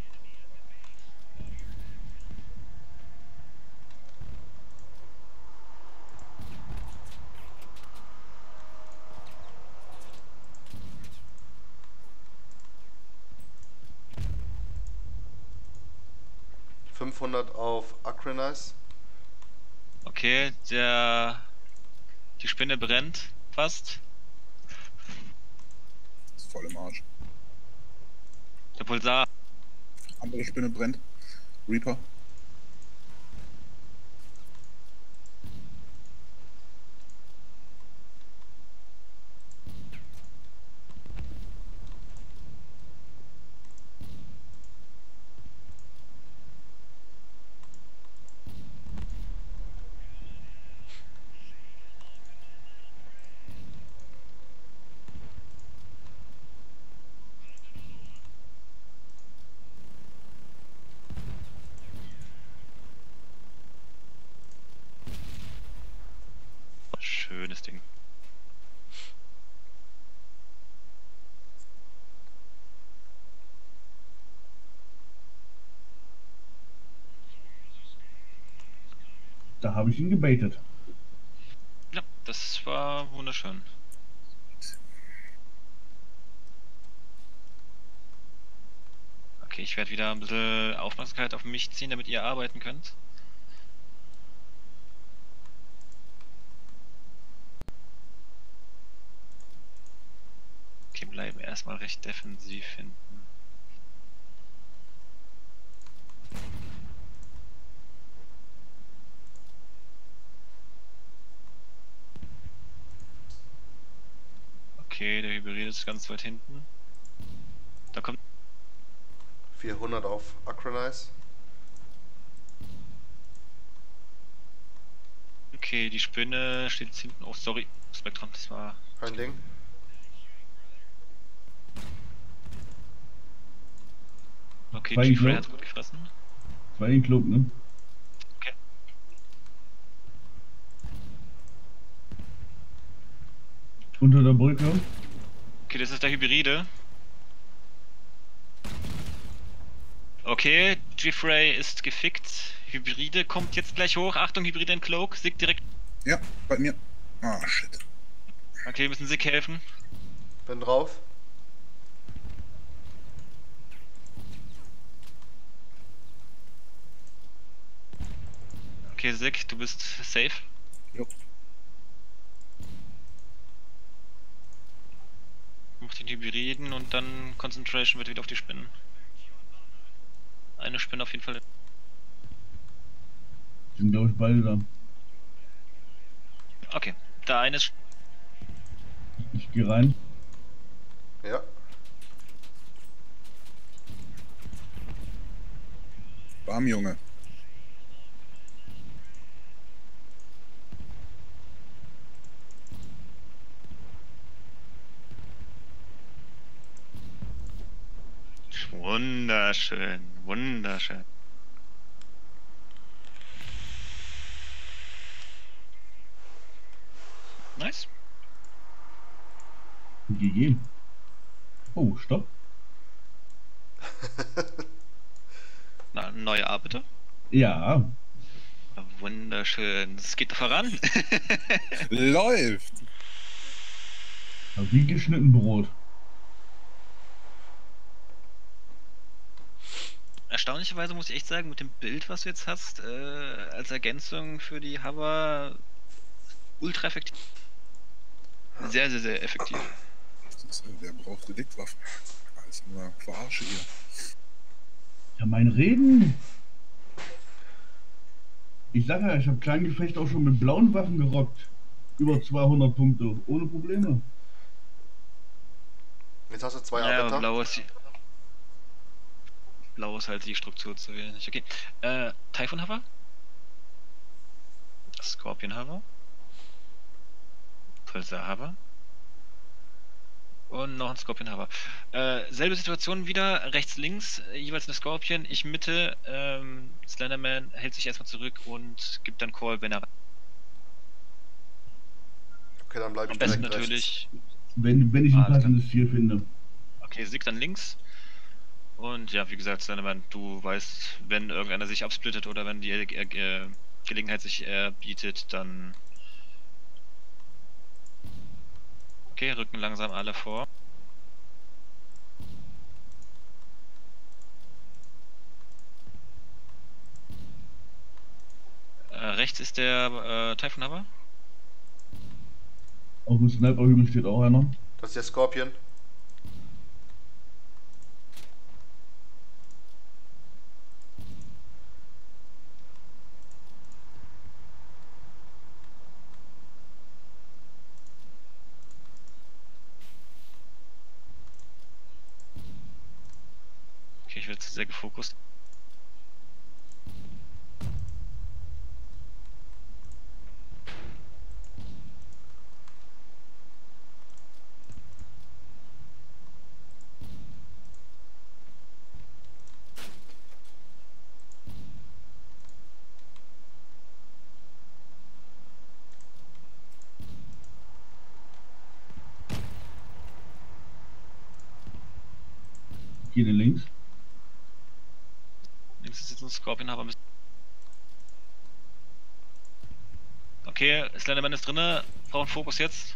.500 auf Acronize. Okay, die Spinne brennt fast. Ist voll im Arsch. Der Pulsar. Andere Spinne brennt. Reaper. Schönes Ding. Da habe ich ihn gebaitet. Ja, das war wunderschön. Okay, ich werde wieder ein bisschen Aufmerksamkeit auf mich ziehen, damit ihr arbeiten könnt. Okay, bleiben erstmal recht defensiv hinten. Okay, der Hybrid ist ganz weit hinten. Da kommt 400 auf Acronize. Okay, die Spinne steht jetzt hinten. Oh, sorry, Spektrum, das war. Kein Ding. Okay, War G-Frey ihn hat's gut gefressen. Das war ihn klug, ne? Okay. Unter der Brücke. Okay, das ist der Hybride. Okay, G-Frey ist gefickt. Hybride kommt jetzt gleich hoch. Achtung, Hybride in Cloak. Sieg direkt. Ja, bei mir. Ah, shit. Okay, wir müssen Sieg helfen. Bin drauf. Okay, Sick, du bist safe. Jo. Mach den Hybriden und dann Concentration wird wieder auf die Spinnen. Eine Spinne auf jeden Fall. Sind, glaube ich, beide da. Okay, da eine ist. Ich gehe rein. Ja. Warm, Junge. Wunderschön, wunderschön. Nice. GG. Oh, stopp. Na, neue A bitte. Ja. Wunderschön. Es geht voran. Läuft! Wie geschnitten Brot. Erstaunlicherweise muss ich echt sagen, mit dem Bild, was du jetzt hast, als Ergänzung für die Hover, ultra effektiv. Sehr, sehr, sehr effektiv. Das ist, wer braucht Reliktwaffen? Alles nur Verarsche hier. Ja, mein Reden. Ich sag ja, ich habe Kleingefecht auch schon mit blauen Waffen gerockt. Über 200 Punkte. Ohne Probleme. Jetzt hast du zwei Ja, Arbeiter. aber blau ist halt die Struktur zu wenig. Okay. Typhoon Hover? Scorpion Hover? Pulsar Hover? Und noch ein Scorpion Hover. Selbe Situation wieder, rechts, links, jeweils eine Scorpion, ich Mitte, Slenderman hält sich erstmal zurück und gibt dann Call, wenn er. Okay, dann bleibe Am ich besten direkt rechts. natürlich. Wenn ich ein Alles klar. passendes Ziel finde. Okay, Sig dann links. Und ja, wie gesagt, Slenderman, du weißt, wenn irgendeiner sich absplittet oder wenn die Gelegenheit sich bietet, dann. Okay, rücken langsam alle vor. Rechts ist der Typhoon Hover. Auf dem Sniper-Hügel steht auch einer. Das ist der Scorpion. Okay, ich werde zu sehr gefokust. Gehe links. Links ist jetzt ein Scorpion Hover. Okay, Slenderman ist drinne. Brauchen Fokus jetzt.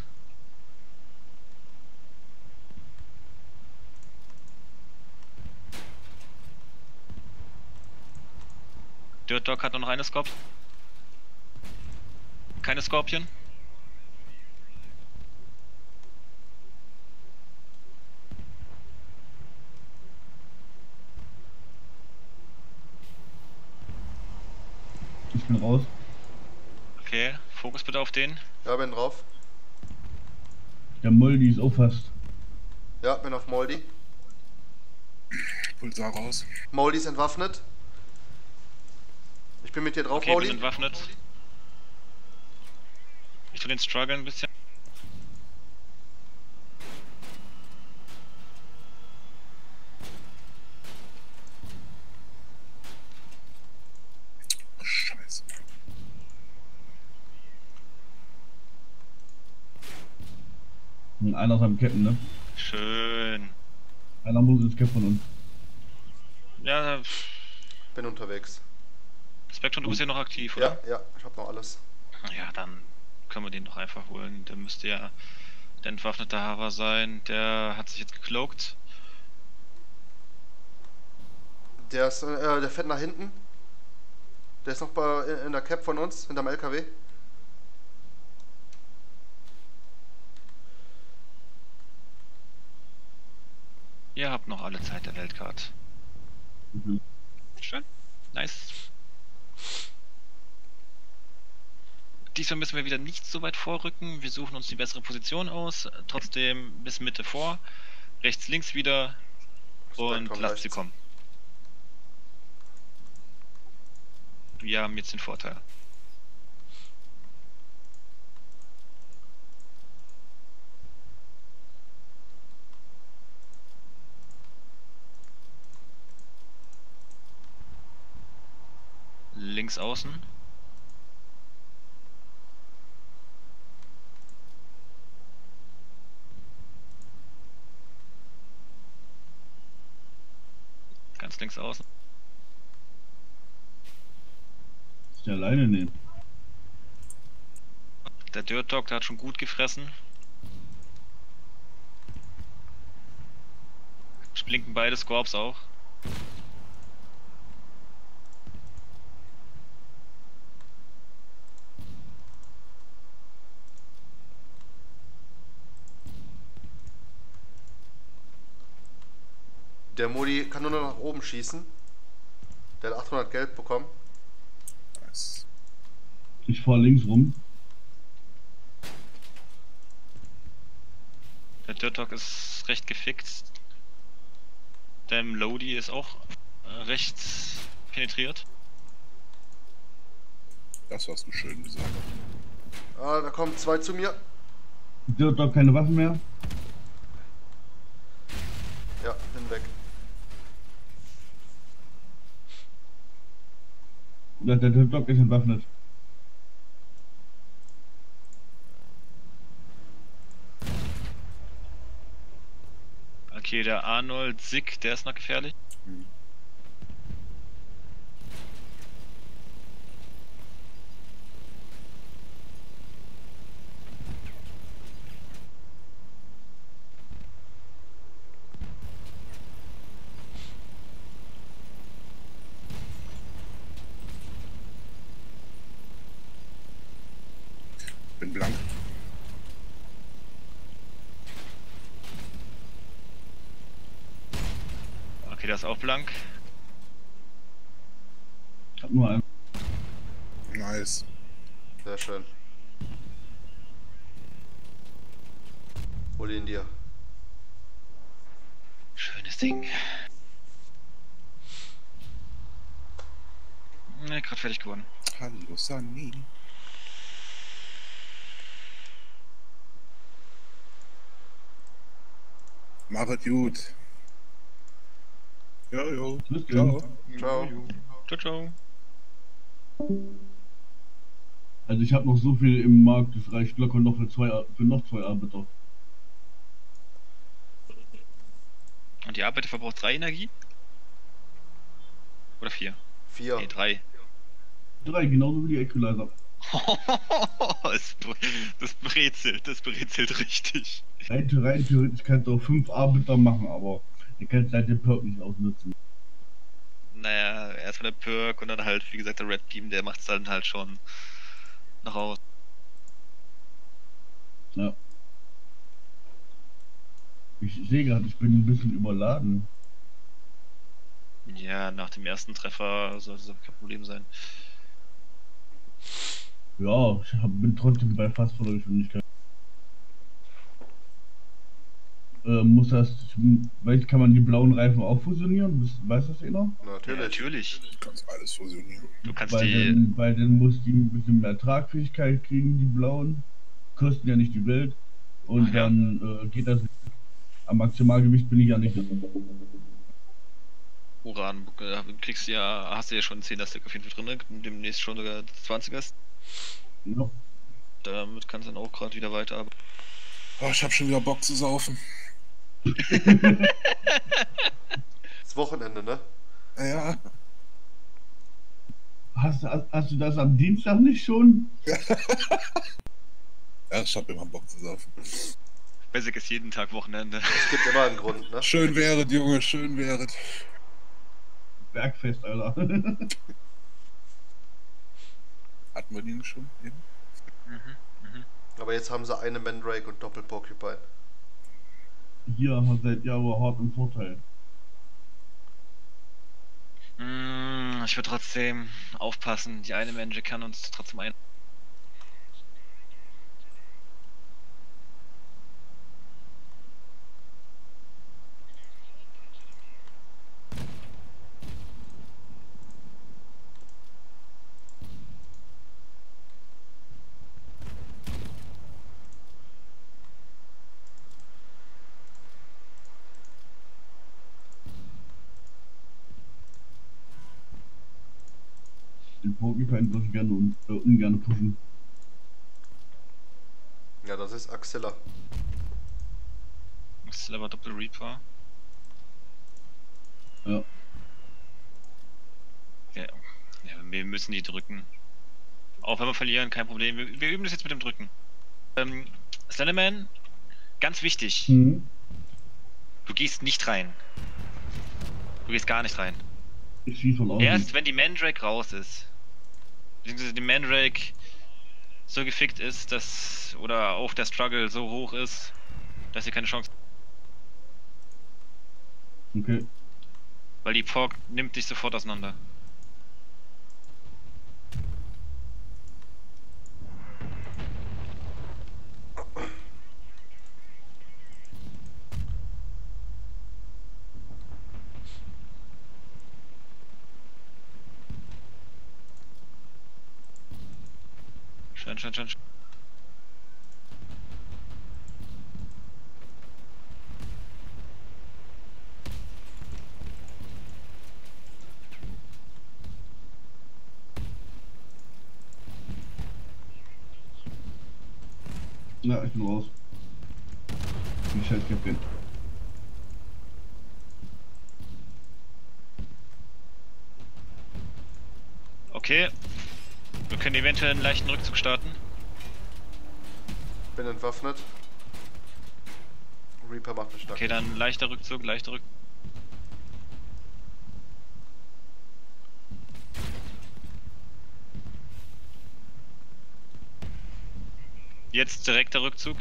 Dirt Dog hat nur noch eine Scorpion. Keine Scorpion. Ich bin raus. Okay, Fokus bitte auf den. Ja, bin drauf. Der Moldi ist auch fast. Ja, bin auf Moldy. Pulsar raus. Moldy ist entwaffnet. Ich bin mit dir drauf, Okay, bin Moldy. entwaffnet. Ich tu den Struggle ein bisschen. Scheiße. Und einer ist am Ketten, ne? Schön. Einer muss ins Cap von uns. Ja, Bin unterwegs. Spectrum, du bist ja noch aktiv, oder? Ja, ja, ich hab noch alles. Ja, dann können wir den doch einfach holen. Der müsste ja der entwaffnete Hover sein. Der hat sich jetzt gecloakt. Der fährt nach hinten. Der ist noch in der Cap von uns, hinterm LKW. Ihr habt noch alle Zeit der Welt, Card. Mhm. Schön. Nice. Diesmal müssen wir wieder nicht so weit vorrücken. Wir suchen uns die bessere Position aus. Trotzdem bis Mitte vor. Rechts, links wieder. Und Spektrum lasst sie rechts. kommen. Wir haben jetzt den Vorteil. Links außen. Ganz links außen. Ist der alleine? Nee. Der Dirt Dog, der hat schon gut gefressen. Blinken beide Scorps auch. Der Modi kann nur noch nach oben schießen. Der hat 800 Geld bekommen. Nice. Ich fahr links rum. Der Dirt Dog ist recht gefixt. Der Lodi ist auch recht penetriert. Das hast du schön gesagt. Ah, da kommen zwei zu mir. Dirt Dog keine Waffen mehr. Ja, bin weg. Der Dirt Dog ist entwaffnet. Okay, der Arnold Sick, der ist noch gefährlich. Bin blank. Okay, der ist auch blank. Ich hab nur einen. Nice. Sehr schön. Hol ihn dir. Schönes Ding. Ne, gerade fertig geworden. Hallo Sunny. Machet gut. Jo. Tschüss, Ciao. Ciao. Ciao, ciao. Also ich habe noch so viel im Markt, das reicht locker noch für noch zwei Arbeiter. Und die Arbeiter verbraucht 3 Energie? Oder 4? 4. Nee, 3. 3, genauso wie die Equalizer. Das brezelt richtig. Rein theoretisch kannst du auch 5 Arbeiter machen, aber du kannst halt den Perk nicht ausnutzen. Naja, erstmal der Perk und dann halt, wie gesagt, der Red Beam, der macht es dann halt schon nach Hause. Ja. Ich sehe gerade, ich bin ein bisschen überladen. Ja, nach dem ersten Treffer sollte es kein Problem sein. Ja, bin trotzdem bei fast voller Geschwindigkeit. Kann man die blauen Reifen auch fusionieren? Weiß das jeder? Ja, Natürlich. natürlich. Du kannst alles fusionieren. Du kannst Weil dann muss die ein bisschen mehr Tragfähigkeit kriegen, die blauen. Kosten ja nicht die Welt. Und Ach ja. dann geht das. Am Maximalgewicht bin ich ja nicht. Uran, kriegst ja, hast du ja schon 10er Stück auf jeden Fall drin, demnächst schon sogar 20er. Ja. Damit kannst du dann auch gerade wieder weiterarbeiten. Oh, ich hab schon wieder Bock zu saufen. Das Wochenende, ne? Ja. Hast du das am Dienstag nicht schon? Ja, ich hab immer Bock zu saufen. Basic ist jeden Tag Wochenende. Es gibt immer einen Grund, ne? Schön wäret, Junge, schön wäret. Bergfest, Alter. Hatten wir den schon? Eben? Aber jetzt haben sie eine Mandrake und Doppel-Porcupine. Hier seid ihr aber hart im Vorteil. Ich würde trotzdem aufpassen, die eine Menge kann uns trotzdem ein. Den Porcupine würde ich gerne ungern pushen. Ja, das ist Axilla. Silver Doppel Reaper. Ja. Ja, wir müssen die drücken. Auch wenn wir verlieren, kein Problem. Wir üben das jetzt mit dem Drücken. Slenderman, ganz wichtig. Mhm. Du gehst nicht rein. Du gehst gar nicht rein. Ich schieße von außen. Erst wenn die Mandrake raus ist, beziehungsweise die Mandrake so gefickt ist, dass, oder auch der Struggle so hoch ist, dass ihr keine Chance. Okay. Weil die Pork nimmt dich sofort auseinander. Schön. Ja, ich bin raus. Die scheiß Captain. Okay. Wir können eventuell einen leichten Rückzug starten. Bin entwaffnet. Reaper macht mich stark. Okay, dann leichter Rückzug, leichter Rückzug. Jetzt direkter Rückzug.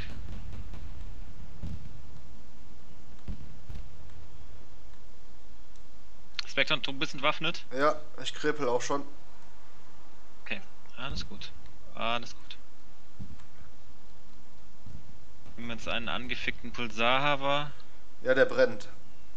Spectron, du bist entwaffnet? Ja, ich krepel auch schon. Okay, alles gut. Alles gut. Wenn wir jetzt einen angefickten Pulsarhaber. Ja, der brennt.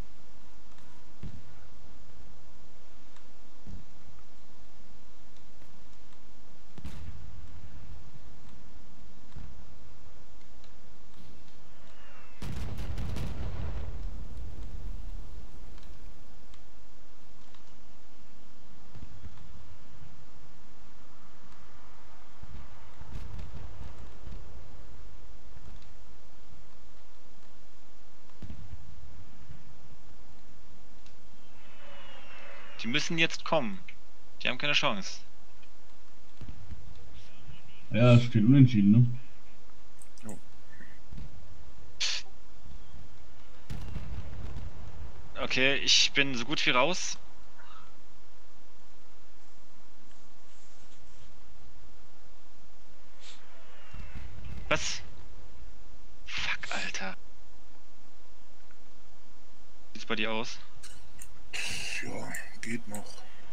Die müssen jetzt kommen. Die haben keine Chance. Ja, es steht unentschieden, ne? Okay, ich bin so gut wie raus. Was? Fuck, Alter. Wie sieht's bei dir aus? Ja, geht noch.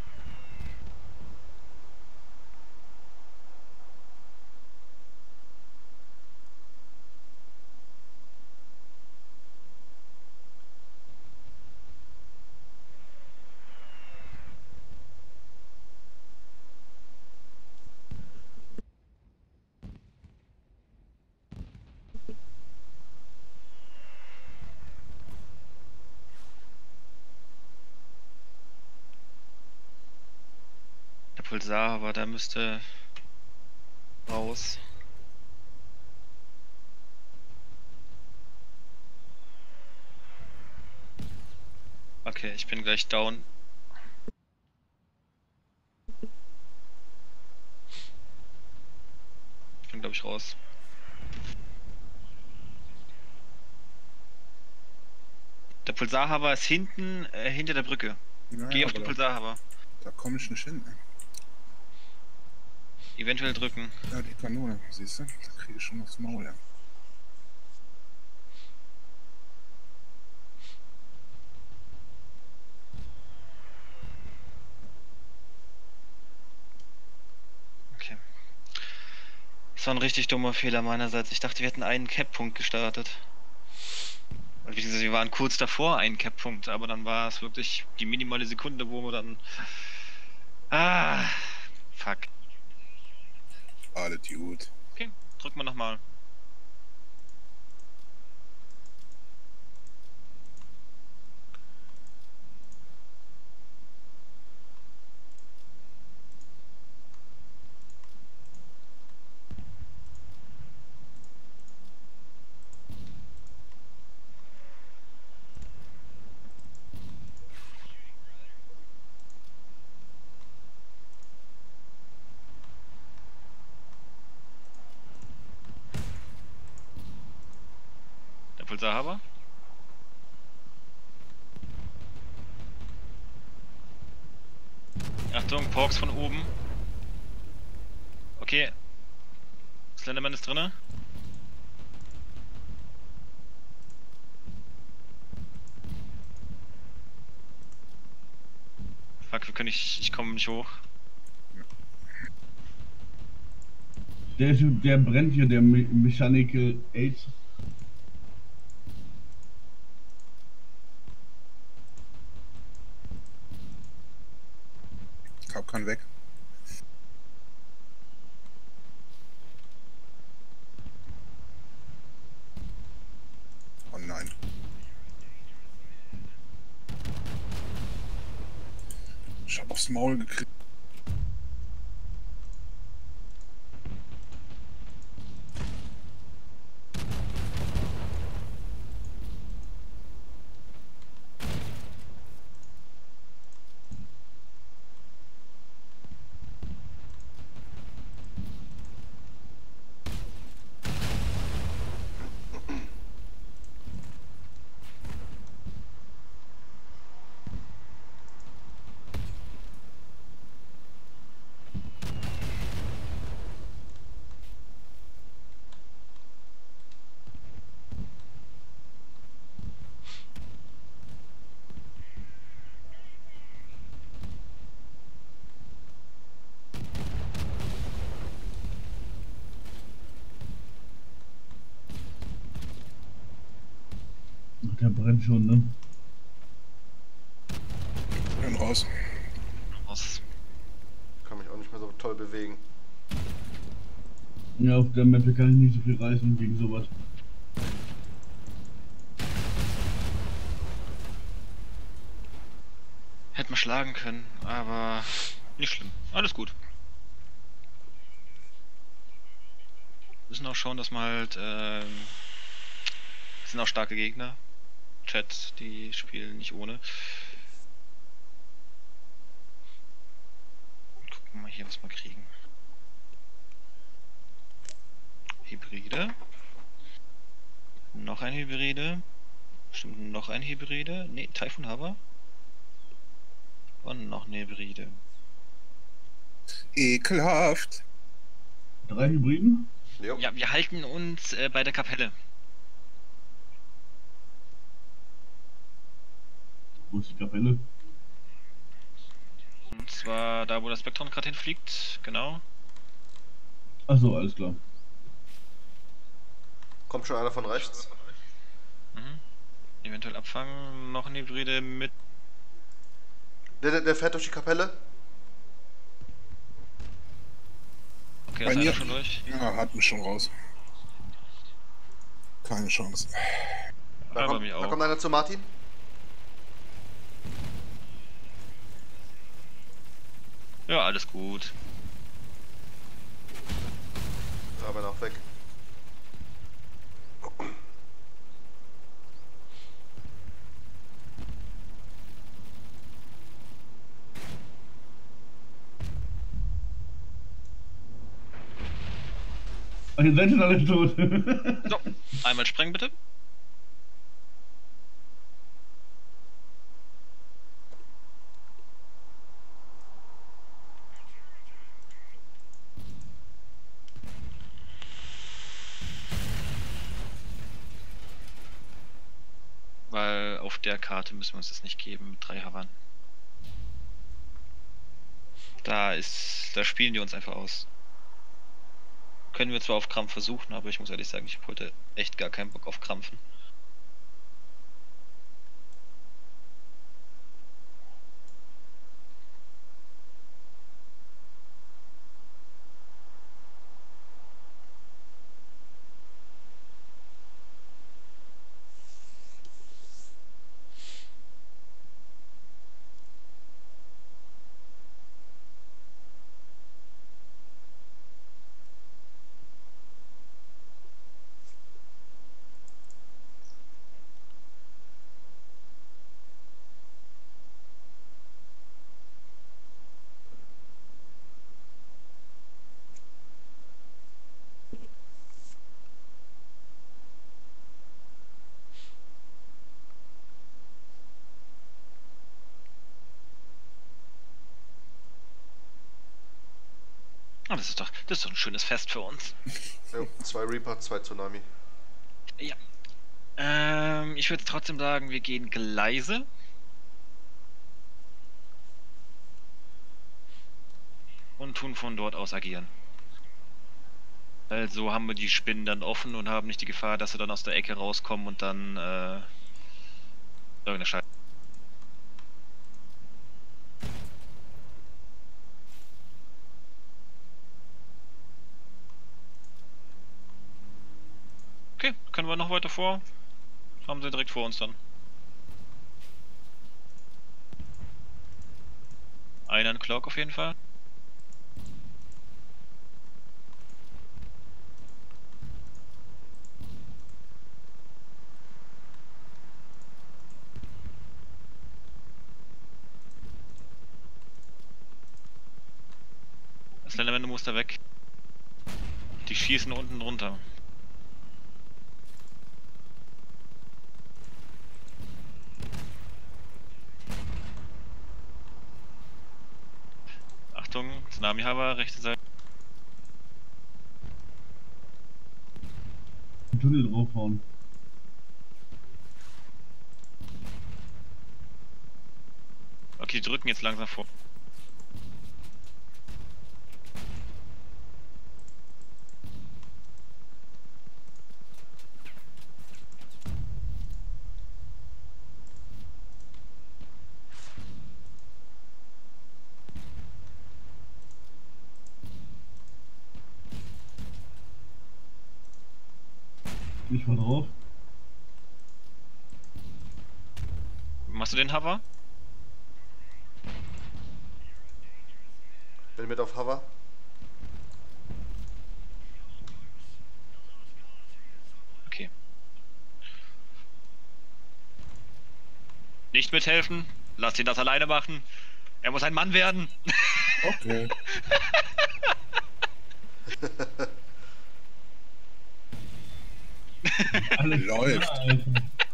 Der Pulsarhaber, der müsste raus. Okay, ich bin gleich down. Ich bin, glaube ich, raus. Der Pulsarhaber ist hinten, hinter der Brücke. Ja, Geh auf aber den Pulsarhaber. da komme ich nicht hin. Eventuell drücken. Ja, die Kanone, siehst du? Da kriege ich schon aufs Maul. Ja. Okay. Das war ein richtig dummer Fehler meinerseits. Ich dachte, wir hätten einen Cap-Punkt gestartet. Also, wir waren kurz davor, einen Cap-Punkt, aber dann war es wirklich die minimale Sekunde, wo wir dann... Ah, fuck. Alles gut. Okay, drücken wir nochmal. Der Pulsarhaber. Achtung, Porks von oben. Okay. Slenderman ist drinne. Fuck, wir können nicht, ich komme nicht hoch. Der brennt hier, der Mechanical 8. Kap kann weg. Oh nein. Ich hab aufs Maul gekriegt. Der brennt schon, ne? Bin raus. Aus. Kann mich auch nicht mehr so toll bewegen. Ja, auf der Map kann ich nicht so viel reißen gegen sowas. Hätten wir schlagen können, aber nicht schlimm. Alles gut. Wir müssen auch schauen, dass man halt, sind auch starke Gegner. Chat, die spielen nicht ohne. Gucken wir mal hier, was wir kriegen. Hybride. Noch ein Hybride. Stimmt, noch ein Hybride. Ne, Typhoon Hover. Und noch eine Hybride. Ekelhaft. 3 Hybriden? Jo. Ja, wir halten uns bei der Kapelle. Wo ist die Kapelle? Und zwar da, wo das Spektron gerade hinfliegt. Genau. Achso, alles klar. Kommt schon einer von rechts. Mhm. Eventuell abfangen. Noch eine Hybride mit. Der fährt durch die Kapelle. Okay, Bei ist einer mir? schon durch. Ja, hat mich schon raus. Keine Chance. Da kommt einer zu Martin. Ja, alles gut. Da bin ich auch weg. Ach, ihr seid schon alle tot. So, einmal sprengen bitte. Weil auf der Karte müssen wir uns das nicht geben mit 3 Havern. Da spielen die uns einfach aus. Können wir zwar auf Krampf versuchen, aber ich muss ehrlich sagen, ich habe heute echt gar keinen Bock auf Krampfen. Ah, das ist doch ein schönes Fest für uns. Jo, 2 Reaper, 2 Tsunami. Ja. Ich würde trotzdem sagen, wir gehen Gleise. Und tun von dort aus agieren. Also haben wir die Spinnen dann offen und haben nicht die Gefahr, dass sie dann aus der Ecke rauskommen und dann irgendeine Scheiße. Okay, können wir noch weiter vor? Haben sie direkt vor uns dann. Einen Clock auf jeden Fall. Das Slenderman muss da weg. Die schießen unten drunter. Achtung, Tsunami Hover, rechte Seite. Tunnel draufhauen. Okay, die drücken jetzt langsam vor. Ich war drauf. Machst du den Hover? Bin mit auf Hover. Okay. Nicht mithelfen. Lass ihn das alleine machen. Er muss ein Mann werden. Okay. Alles Läuft. klar, Alter.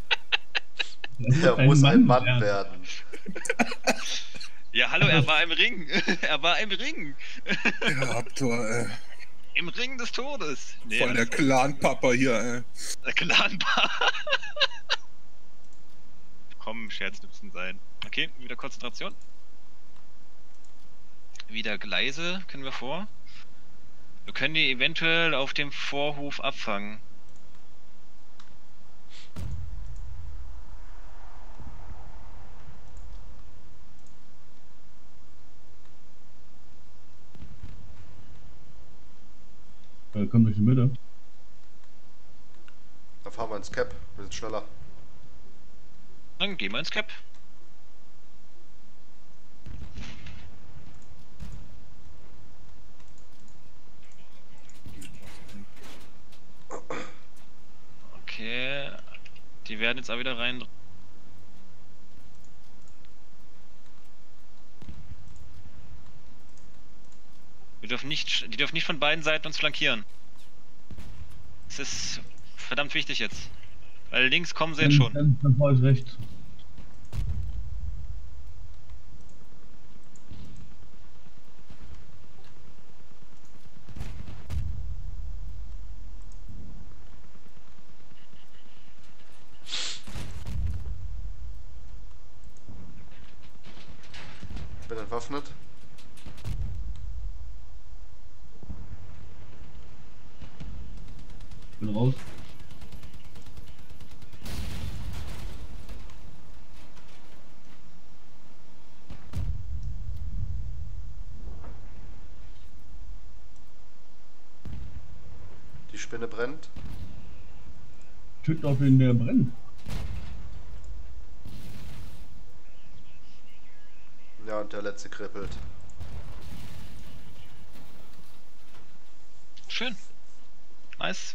Er muss ein Mann werden. Ja, hallo, er war im Ring. Er war im Ring. Ja, Raptor, Im Ring des Todes. Nee, voll der Clan-Papa hier, der Clanbar. Komm, Scherznüpfen sein. Okay, wieder Konzentration. Wieder Gleise können wir vor. Wir können die eventuell auf dem Vorhof abfangen. Komm durch die Mitte. Dann fahren wir ins Cap. Wir sind schneller. Dann gehen wir ins Cap. Okay. Die werden jetzt auch wieder rein. Die dürfen nicht von beiden Seiten uns flankieren. Das ist verdammt wichtig jetzt. Weil links kommen sie jetzt schon. Dann fahr ich rechts. Bin entwaffnet. Bin raus. Die Spinne brennt. Schütt auf den, der brennt. Ja, und der letzte kribbelt. Schön. Nice.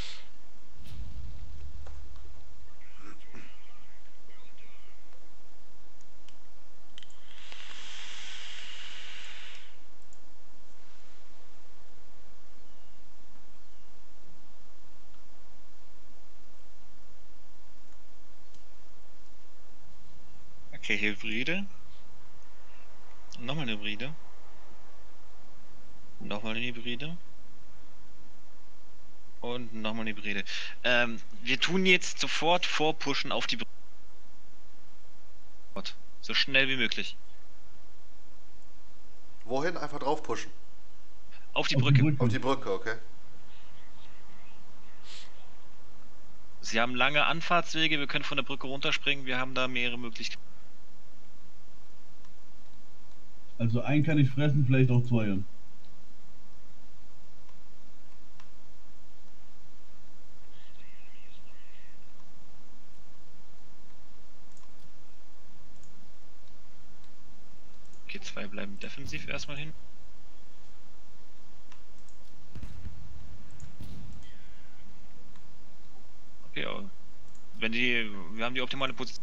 Okay, Hybride. Nochmal eine Hybride. Nochmal eine Hybride. Und nochmal eine Hybride. Wir tun jetzt sofort vorpushen auf die Brücke. So schnell wie möglich. Wohin? Einfach drauf pushen. Auf die Brücke. Auf die Brücke, okay. Sie haben lange Anfahrtswege, wir können von der Brücke runterspringen, wir haben da mehrere Möglichkeiten. Also einen kann ich fressen, vielleicht auch zwei. Okay, zwei bleiben defensiv erstmal hin. Okay, aber wenn wir haben die optimale Position.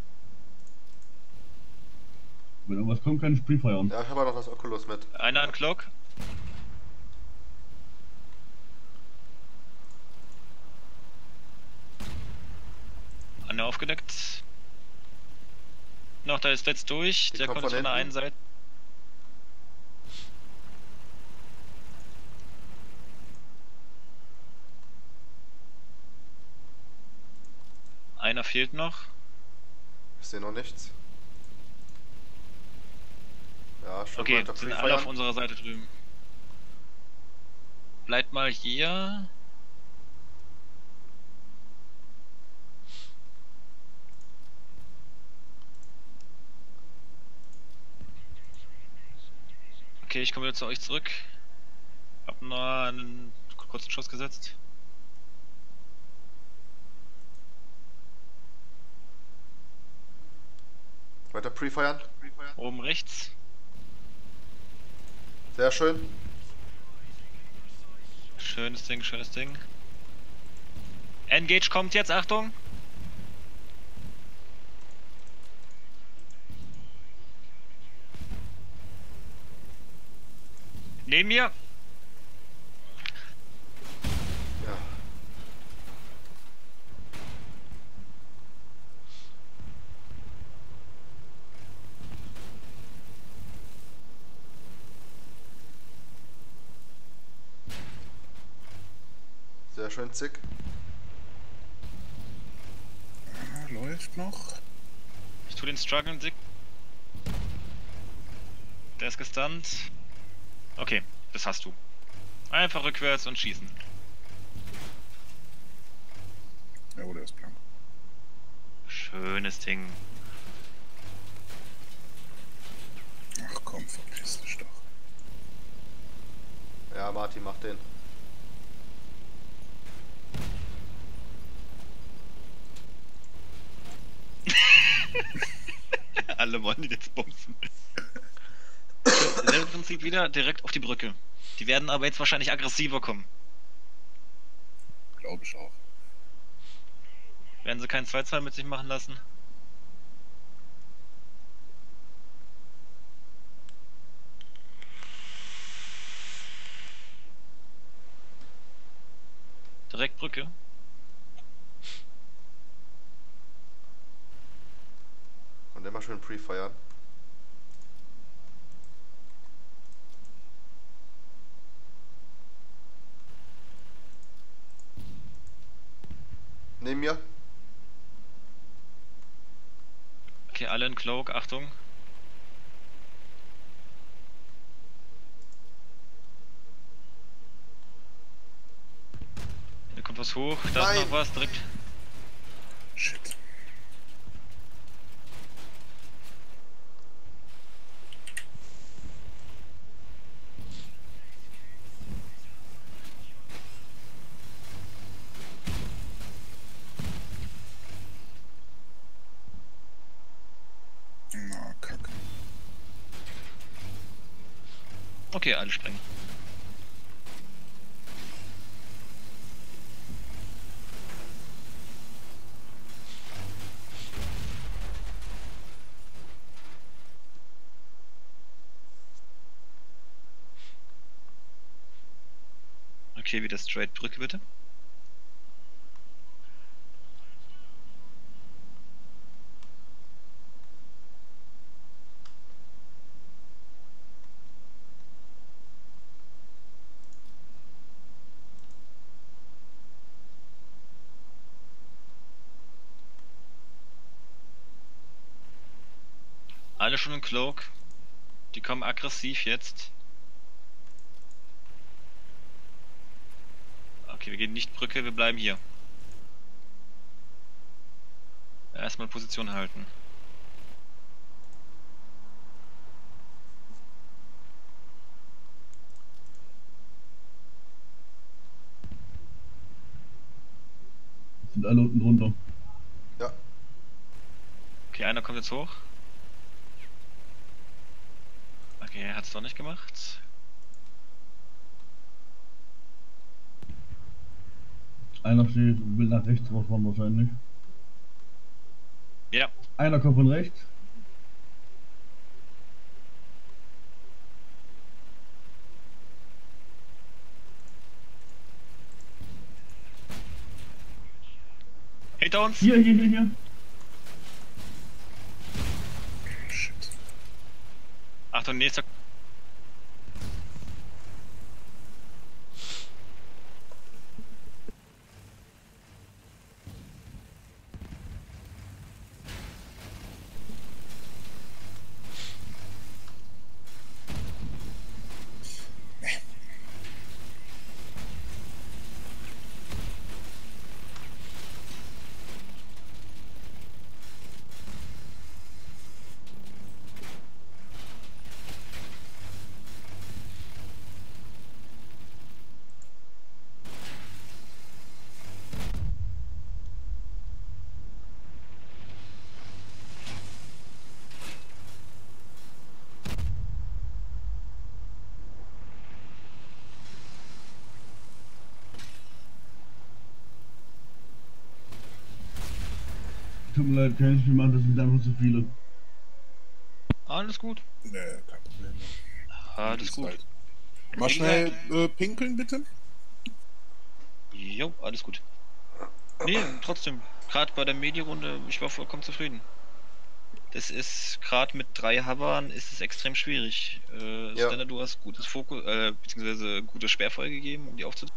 Wenn irgendwas kommt, kann ich pre-feiern. Ja, ich habe noch das Oculus mit. Einer an Clock. Einer aufgedeckt. Noch, da ist letzt durch. Die Der kommt kommt jetzt von von der einen hinten. Seite. Einer fehlt noch. Ich sehe noch nichts. Ja, schon Okay, weiter sind alle auf pre-feiern. unserer Seite drüben. Bleibt mal hier. Okay, ich komme wieder zu euch zurück. Hab nur einen kurzen Schuss gesetzt. Pre-Feiern. Oben rechts. Sehr schön. Schönes Ding, schönes Ding. Engage kommt jetzt, Achtung. Neben mir. Ja. Sehr schön, Zick. Ja, läuft noch. Ich tu den Struggle, Dick. Der ist gestunt. Okay, das hast du. Einfach rückwärts und schießen. Ja, oder ist blank. Schönes Ding. Ach komm, verpiss dich doch. Ja, Martin macht den. Alle wollen die jetzt bumsen. Selbe Prinzip wieder, direkt auf die Brücke. Die werden aber jetzt wahrscheinlich aggressiver kommen. Glaube ich auch. Werden sie keinen 2-2 mit sich machen lassen? Direkt Brücke. Und immer schön Pre-Feiern. Neben mir. Okay, alle in Cloak, Achtung. Hier kommt was hoch, da ist Nein. noch was, direkt. Shit. Na, kacke. Okay, alle springen. Okay, wieder straight Brücke bitte. Alle schon in Cloak. Die kommen aggressiv jetzt. Okay, wir gehen nicht Brücke, wir bleiben hier. Erstmal Position halten. Sind alle unten drunter. Ja. Okay, einer kommt jetzt hoch. Okay, er hat es doch nicht gemacht. Einer steht, will nach rechts rausfahren wahrscheinlich. Ja, Einer kommt von rechts. hinter uns. Hier. Shit. Achtung, nächster. Tut mir leid, kann ich nicht machen, das sind einfach zu viele. Alles gut. Nee, kein Problem. Alles gut. Halt. Mal schnell pinkeln, bitte. Jo, alles gut. Nee, trotzdem, gerade bei der Medi-Runde, ich war vollkommen zufrieden. Das ist, gerade mit 3 Havern ist es extrem schwierig. Ja. Stenner, du hast gutes Fokus, beziehungsweise gute Sperrfeuer gegeben, um die aufzunehmen.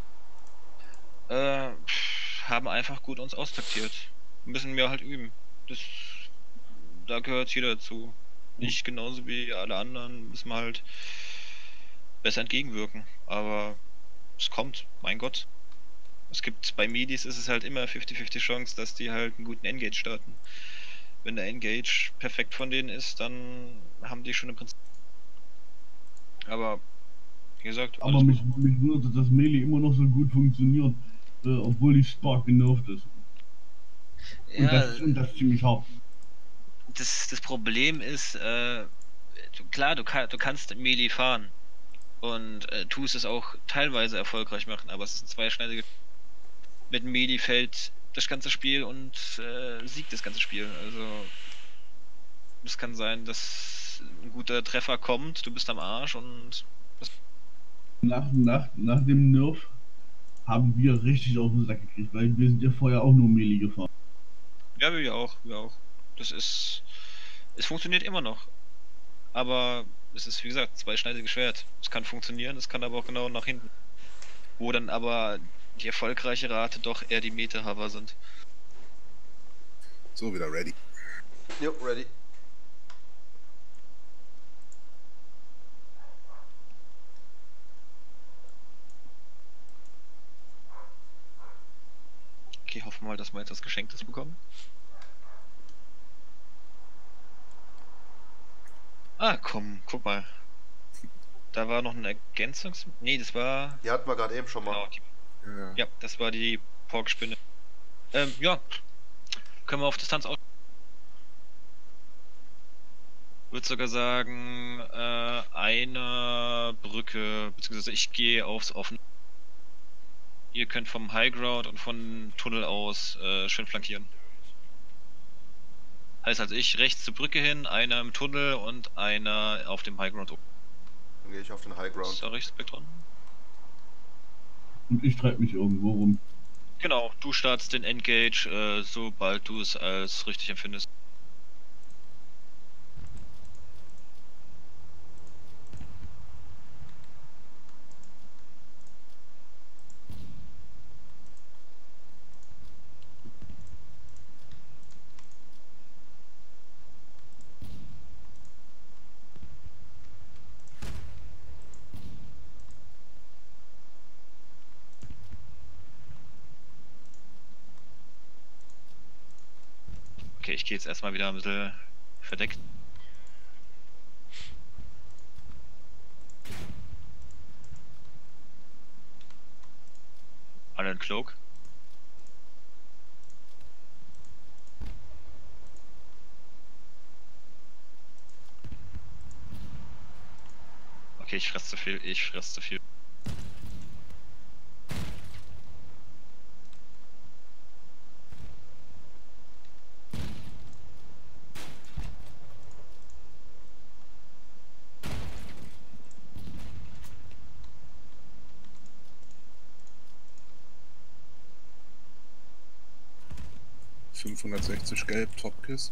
Haben einfach gut uns austaktiert. Müssen wir halt üben. Da gehört jeder dazu. Nicht genauso wie alle anderen, müssen wir halt besser entgegenwirken. Aber es kommt, mein Gott. Es gibt bei Medis ist es halt immer 50-50 Chance, dass die halt einen guten Engage starten. Wenn der Engage perfekt von denen ist, dann haben die schon im Prinzip. Aber wie gesagt, Aber mich wundert, dass Melee immer noch so gut funktioniert, obwohl die Spark genervt ist. ja, Und das ziemlich hart. das Problem ist, klar, du kannst Melee fahren und tust es auch teilweise erfolgreich machen, aber es ist ein zweischneidiges. Mit Melee fällt das ganze Spiel und siegt das ganze Spiel. Also es kann sein, dass ein guter Treffer kommt, du bist am Arsch und Nach dem Nerf haben wir richtig auf den Sack gekriegt, weil wir sind ja vorher auch nur Melee gefahren. ja, wir auch. Das ist, es funktioniert immer noch, aber es ist wie gesagt zweischneidiges Schwert. Es kann funktionieren, es kann aber auch genau nach hinten, wo dann aber die erfolgreiche Rate doch eher die Meta-Hover sind. So, wieder ready. Jo, ready. Okay, hoffen wir mal, dass wir jetzt was Geschenktes bekommen. Ah, komm, guck mal. Da war noch eine Ergänzungs... Nee, das war... Die hatten wir gerade eben schon mal. Genau, Ja. ja, das war die Porkspinne. Ja. Können wir auf Distanz aus... Würde sogar sagen, eine Brücke, beziehungsweise ich gehe aufs Offene. Ihr könnt vom Highground und von Tunnel aus schön flankieren. Heißt also ich rechts zur Brücke hin, einer im Tunnel und einer auf dem Highground oben. Dann gehe ich auf den High Ground. Sorry, Spektron. Und ich treibe mich irgendwo rum. Genau, du startest den Engage, sobald du es als richtig empfindest. Okay, ich gehe jetzt erstmal wieder ein bisschen verdeckt. Alle einen Cloak. Okay, ich fress zu viel, ich fress zu viel. ...560 gelb, Topkiss.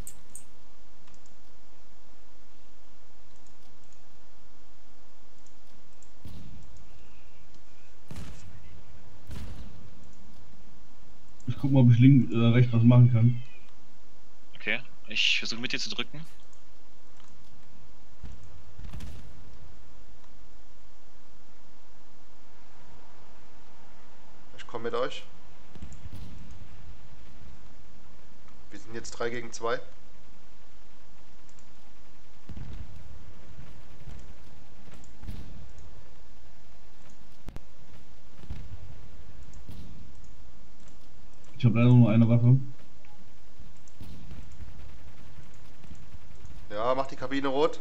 Ich guck mal, ob ich links rechts was machen kann. Okay, ich versuche mit dir zu drücken. Ich komme mit euch. Wir sind jetzt 3 gegen 2. Ich habe leider nur eine Waffe. Ja, mach die Kabine rot.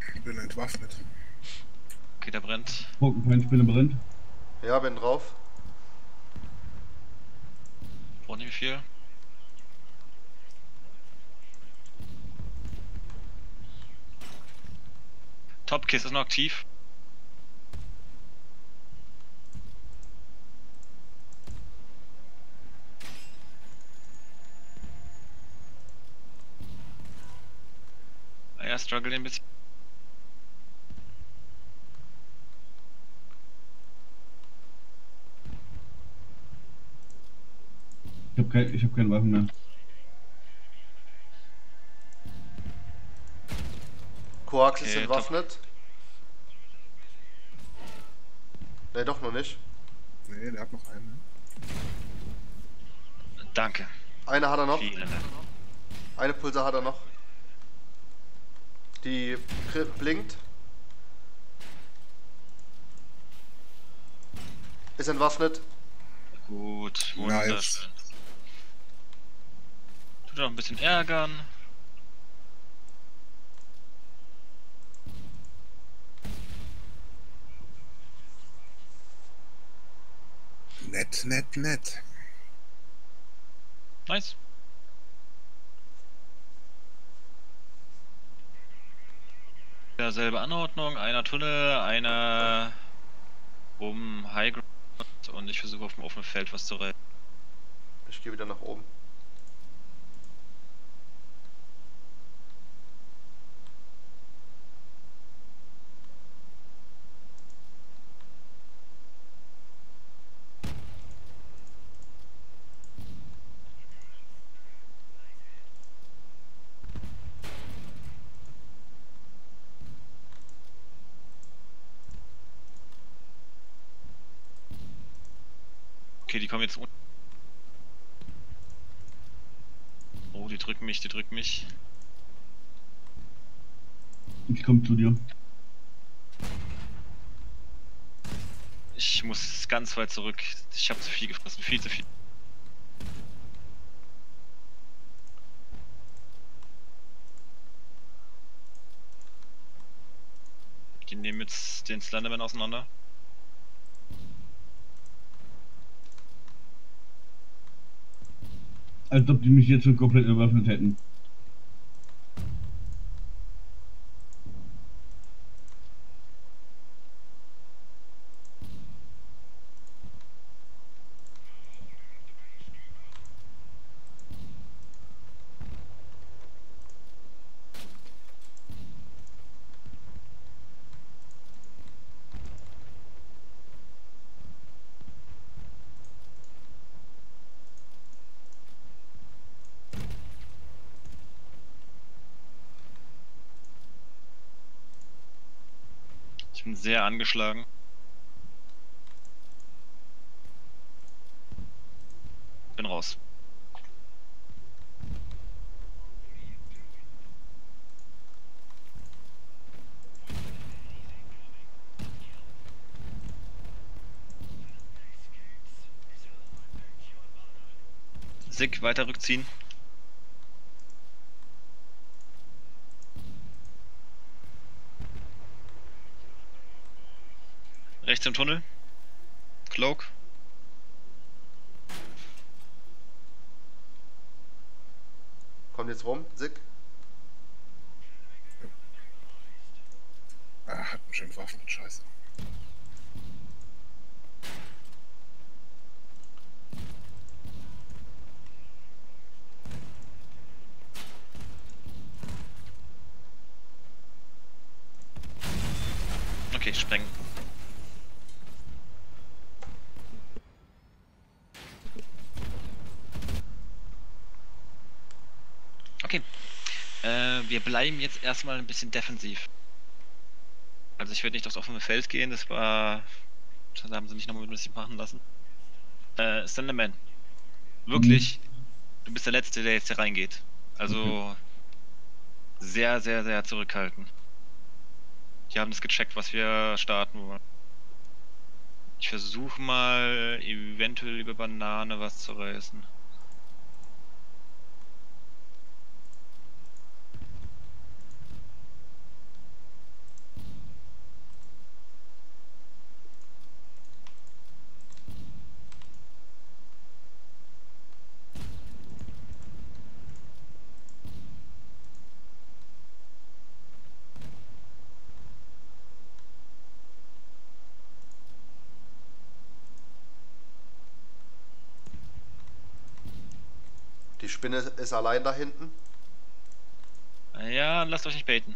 Bin entwaffnet. Okay, der brennt. Pokémon-Spinne brennt. Ja, bin drauf. Braucht nicht viel. Topkiss ist noch aktiv. Ja, struggle ein bisschen. Ich hab keine Waffen mehr. Koax ist Okay, entwaffnet. Ne, doch noch nicht. Nee, der hat noch einen. Danke. Eine hat er noch. Vielen Dank. Eine Pulsar hat er noch. Die blinkt. Ist entwaffnet. Gut, Nice. wunderschön. Tut noch ein bisschen ärgern. Nett, nett, nett. Nice. Ja, selbe Anordnung. Einer Tunnel, einer um Highground und ich versuche auf dem offenen Feld was zu retten. Ich gehe wieder nach oben. Okay, die kommen jetzt unten. Oh, die drücken mich, die drücken mich. Ich komm zu dir. Ich muss ganz weit zurück. Ich habe zu viel gefressen, viel zu viel. Die nehmen jetzt den Slenderman auseinander. Als ob die mich jetzt schon komplett eröffnet hätten. Ich bin sehr angeschlagen. Bin raus. Sig, weiter rückziehen. Rechts im Tunnel. Cloak. Kommt jetzt rum, Sick. Ah, hat mich schon entwaffnet, scheiße. Okay, sprengen. Okay. Wir bleiben jetzt erstmal ein bisschen defensiv. Also ich werde nicht aufs offene Feld gehen, das haben sie nicht nochmal ein bisschen machen lassen. Slenderman. Wirklich, du bist der Letzte, der jetzt hier reingeht. Also sehr, sehr, sehr zurückhalten. Die haben das gecheckt, was wir starten wollen. Ich versuche mal eventuell über Banane was zu reißen. Die Spinne ist allein da hinten. Ja, lasst euch nicht baiten.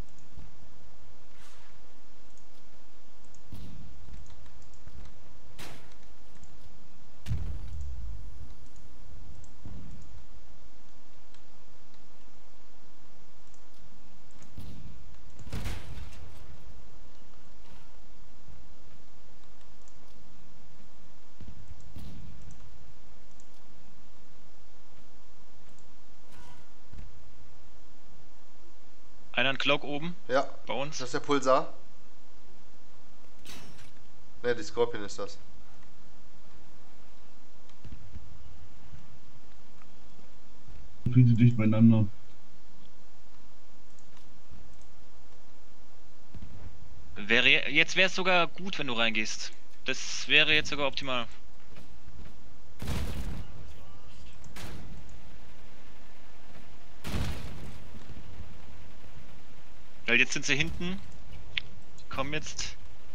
Einer ein Cloak oben Ja, bei uns. das ist der Pulsar. Ne, die Scorpion ist das. Viel zu dicht beieinander. Jetzt wäre es sogar gut, wenn du reingehst. Das wäre jetzt sogar optimal. Weil jetzt sind sie hinten. Die kommen jetzt.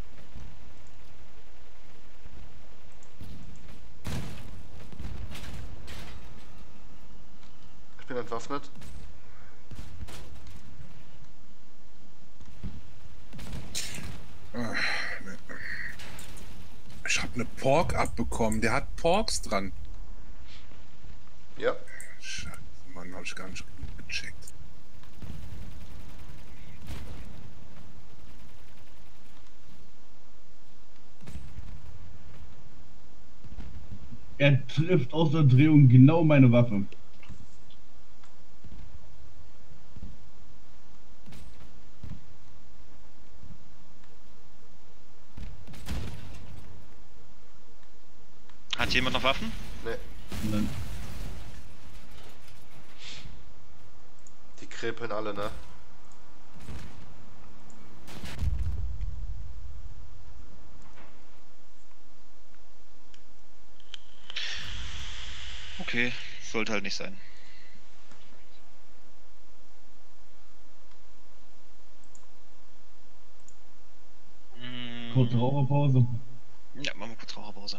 Ich bin entwaffnet. Ich habe eine Pork abbekommen. Der hat Porks dran. Ja. Scheiße, Mann, habe ich gar nicht gecheckt. Er trifft aus der Drehung genau meine Waffe. Hat jemand noch Waffen? Ne, Und dann, die krepeln alle, ne? Okay, sollte halt nicht sein. kurze Raucherpause. Ja, machen wir kurz Raucherpause.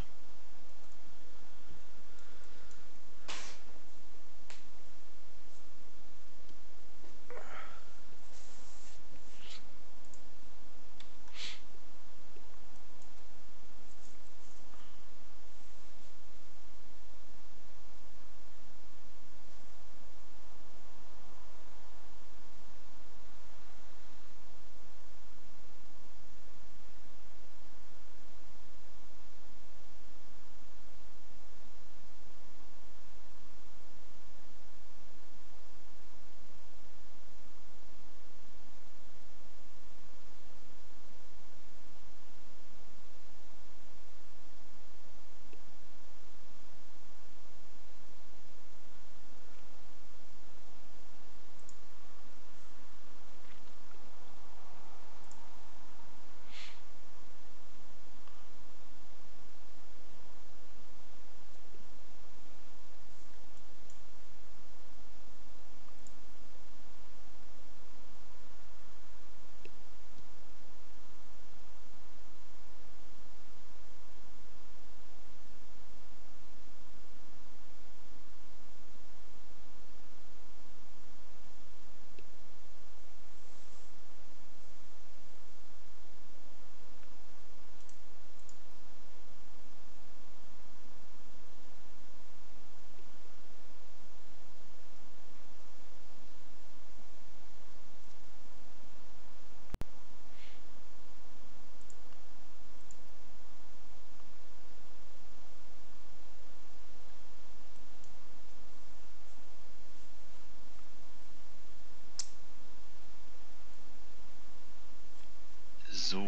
So.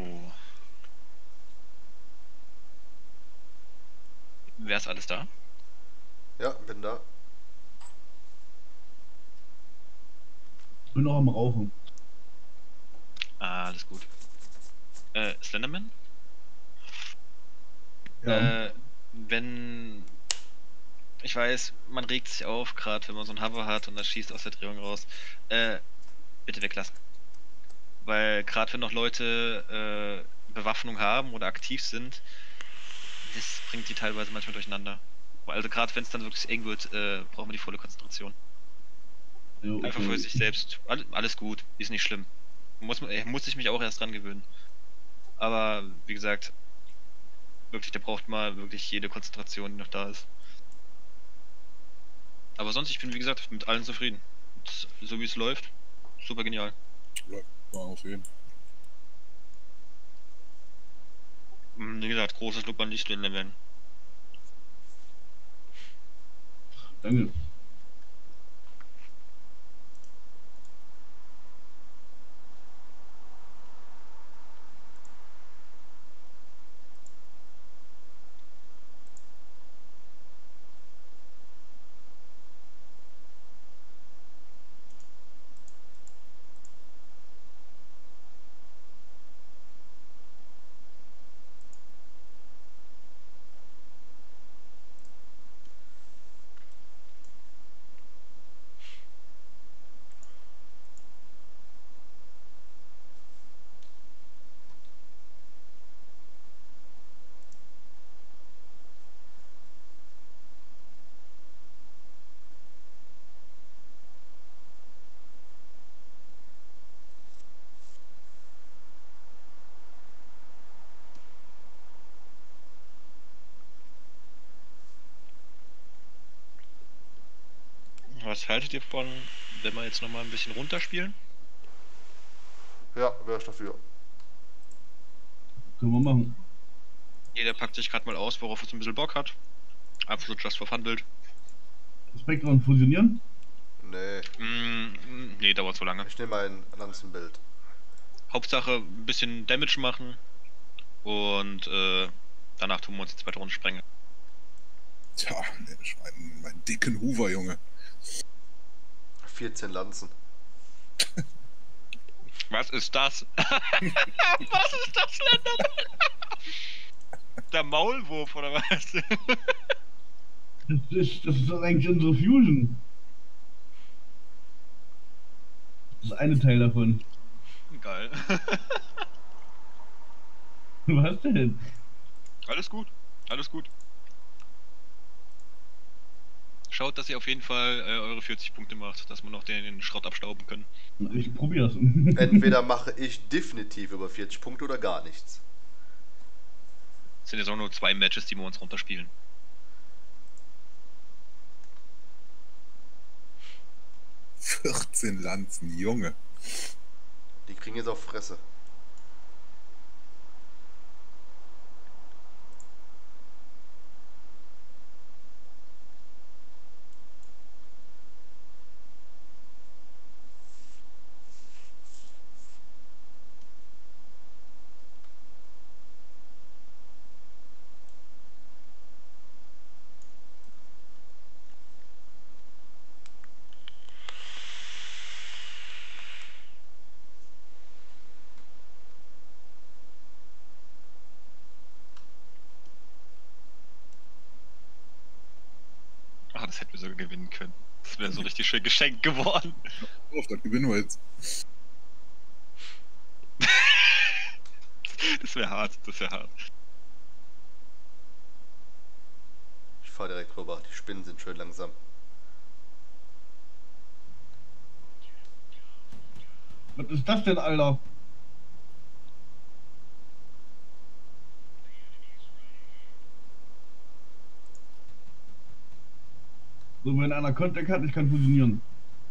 Wer ist alles da? Ja, bin da. Bin noch am Rauchen. Ah, alles gut. Slenderman? Ja. Wenn... Ich weiß, man regt sich auf, gerade wenn man so ein Hover hat und das schießt aus der Drehung raus. Bitte weglassen. Weil gerade wenn noch Leute Bewaffnung haben oder aktiv sind, das bringt die teilweise manchmal durcheinander. Also gerade wenn es dann wirklich eng wird, brauchen wir die volle Konzentration. Ja, okay. Einfach für sich selbst. Alles gut, ist nicht schlimm. Muss ich mich auch erst dran gewöhnen. Aber wie gesagt, wirklich, da braucht man wirklich jede Konzentration, die noch da ist. Aber sonst, ich bin wie gesagt mit allen zufrieden. Und so wie es läuft, super genial. War auf jeden. Wie gesagt, großes Lob an dich, Levan. Danke. Was haltet ihr von, wenn wir jetzt nochmal ein bisschen runterspielen? Ja, wäre ich dafür. Können wir machen. Jeder packt sich gerade mal aus, worauf er so ein bisschen Bock hat. Einfach so just for fun Bild. Spektron fusionieren? Nee, Nee, dauert so lange. ich nehme ein Lanzenbild. Hauptsache ein bisschen Damage machen. Und danach tun wir uns die zweite Runde sprengen. Tja, ich meinen dicken Hoover, Junge. 14 Lanzen. Was ist das? Was ist das, Slenderman? Der Maulwurf oder was? Das ist doch eigentlich unsere Fusion. Das ist eine Teil davon. Geil. Was denn? Alles gut, alles gut. Schaut, dass ihr auf jeden Fall eure 40 Punkte macht, dass wir noch den Schrott abstauben können. Ich probier's. Entweder mache ich definitiv über 40 Punkte oder gar nichts. Es sind jetzt auch nur 2 Matches, die wir uns runterspielen. – 14 Lanzen, Junge. Die kriegen jetzt auf Fresse. Ah, das hätten wir sogar gewinnen können. Das wäre so richtig schön geschenkt geworden. Oh, das gewinnen wir jetzt. Das wäre hart, das wäre hart. Ich fahre direkt rüber. Die Spinnen sind schön langsam. Was ist das denn, Alter? So, wenn einer Kontakt hat, ich kann fusionieren.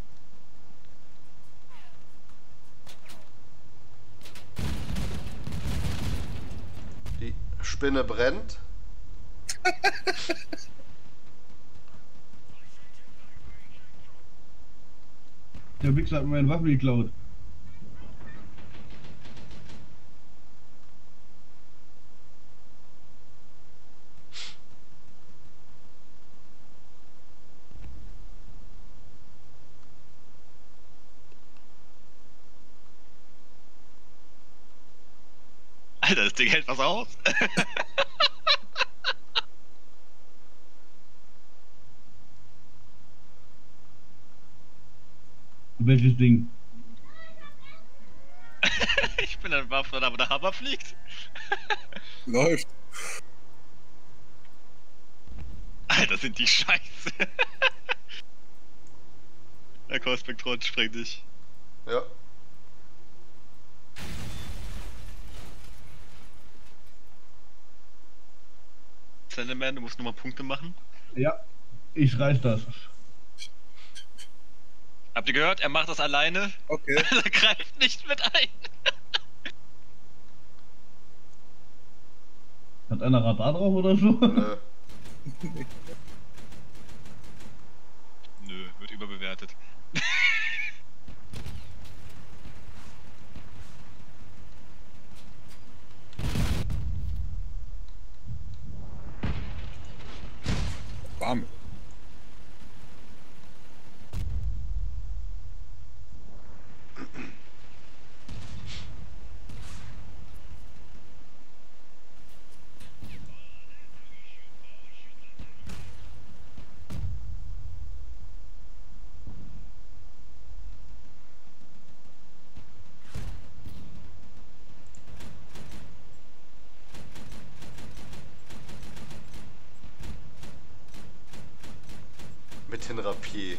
Die Spinne brennt. Der Wichser hat mir meine Waffe geklaut. Alter, das Ding hält was aus. Welches Ding? Ich bin ein Waffner, aber der Hammer fliegt. Läuft. Alter, Alter, sind die scheiße. Der Core-Spektron sprengt dich. Ja. Slenderman, du musst nochmal Punkte machen. Ja, ich reiß das. Habt ihr gehört? Er macht das alleine. Okay. Er greift nicht mit ein. Hat einer Radar drauf oder so? Nö. Nö, wird überbewertet. Warm. Mit den Rapier.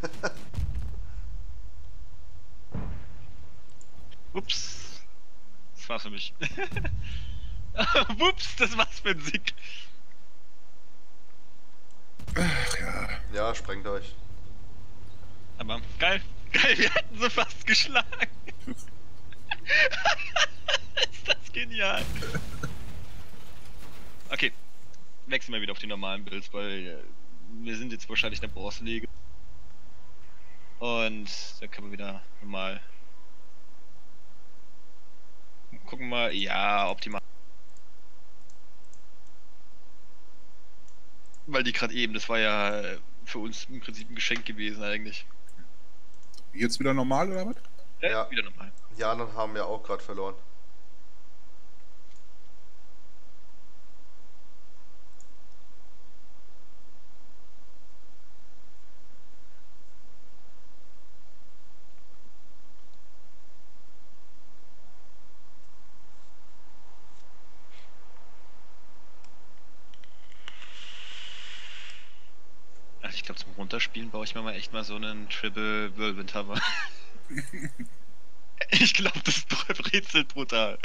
Ups. Das war's für mich. Ups, das war's für ein Sieg. Ach ja. Ja, sprengt euch. Aber geil. Geil, wir hätten sie fast geschlagen. Ist das genial. Okay. Wechseln wir wieder auf die normalen Builds, weil wir sind jetzt wahrscheinlich in der Bronze-Liga. Und da können wir wieder normal gucken mal. Ja, optimal. Weil die gerade eben, das war ja für uns im Prinzip ein Geschenk gewesen eigentlich. Jetzt wieder normal oder was? Ja. Wieder normal. Die anderen haben ja auch gerade verloren. Also ich glaube zum Runterspielen baue ich mir mal echt mal so einen Triple Whirlwind Hammer. Ich glaube, das rätselt brutal.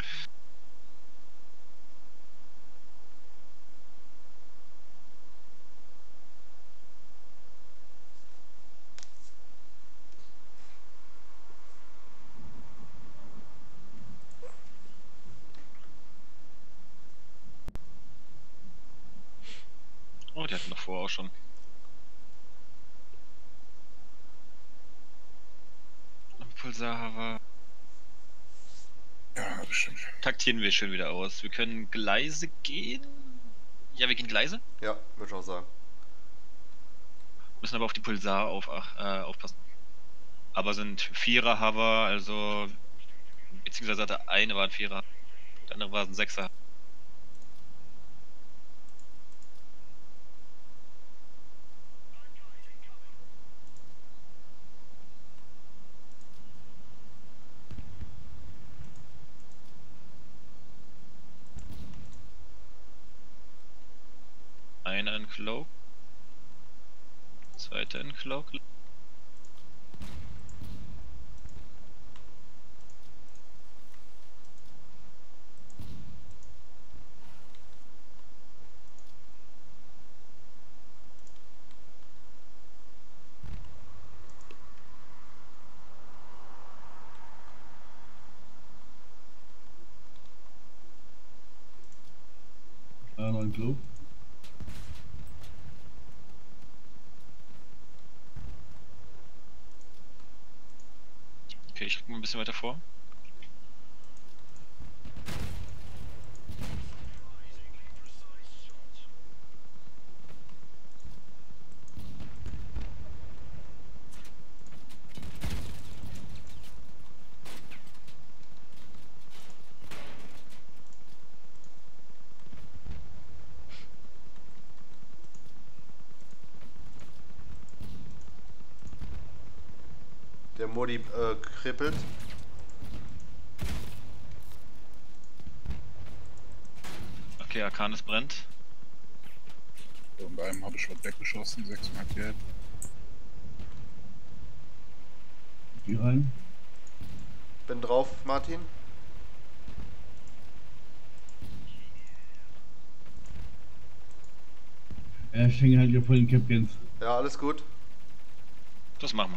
Oh, die hatten doch vorher auch schon. Pulsar. Ja, bestimmt. Taktieren wir schön wieder aus. Wir können Gleise gehen. Ja, wir gehen Gleise. Ja, würde ich auch sagen. Müssen aber auf die Pulsar aufpassen. Aber sind Vierer Hover, also beziehungsweise der eine war ein Vierer, der andere war ein Sechser. Einer in Cloak, zweiter in Cloak. Einer im Club. Okay, ich guck mal ein bisschen weiter vor. Der Modi kribbelt. Okay, Arcanis brennt. Und einem habe ich was weggeschossen, 6,5 Gelb. Geh rein. Bin drauf, Martin. Ich hänge halt hier voll den Captains. Ja, alles gut. Das machen wir.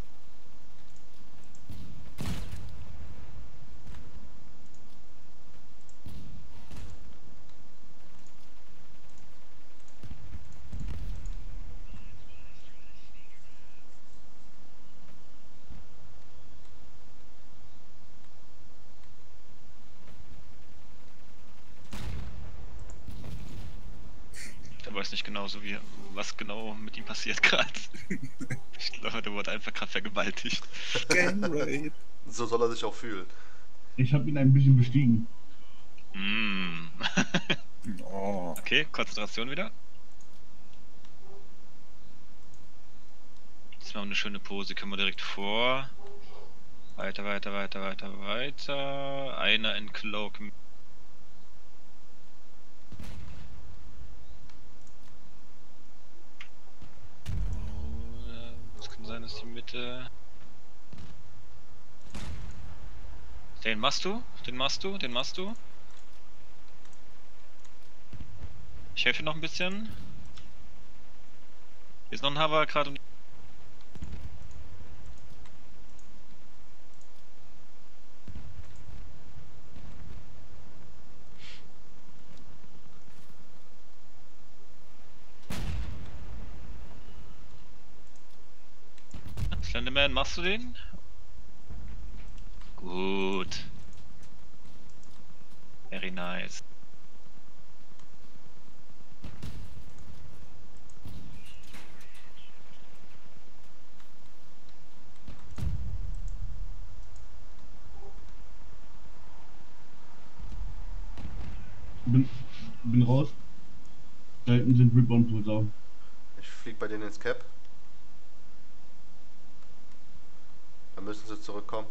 Der weiß nicht genau so wie, was genau mit ihm passiert gerade. Ich glaube, der wurde einfach gerade vergewaltigt. Gang Raid. So soll er sich auch fühlen. Ich habe ihn ein bisschen bestiegen. Mm. Oh. Okay, Konzentration wieder. Jetzt machen wir eine schöne Pose, können wir direkt vor. Weiter, weiter, weiter, weiter, weiter. Einer in Cloak. Das kann sein, dass die Mitte. Den machst du, den machst du, den machst du. Ich helfe dir noch ein bisschen. Hier ist noch ein Hover gerade um. Slenderman, machst du den? Gut. Very nice. Bin raus. Da hinten sind Rebound Pools auch. Ich flieg bei denen ins Cap. Dann müssen sie zurückkommen.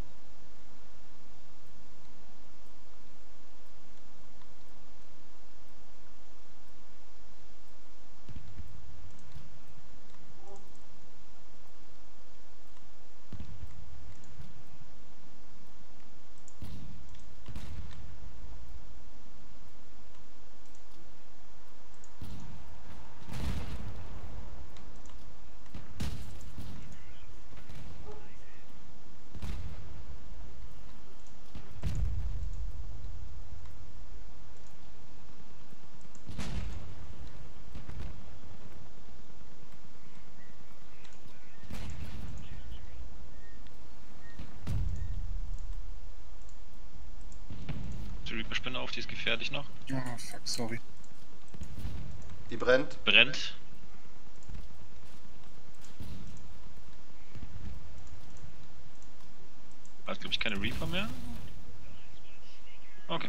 Die Reaper-Spinne auf, die ist gefährlich noch. Oh, fuck, sorry. Die brennt. Brennt. Hat glaube ich keine Reaper mehr. Okay.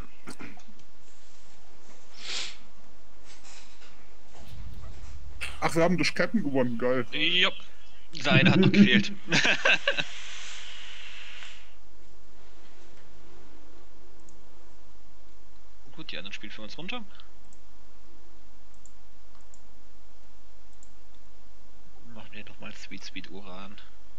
Ach, wir haben durch Captain gewonnen, geil. Jupp. Seine hat noch gefehlt. Gut, die anderen spielen für uns runter. Machen wir doch mal Sweet Sweet Uran.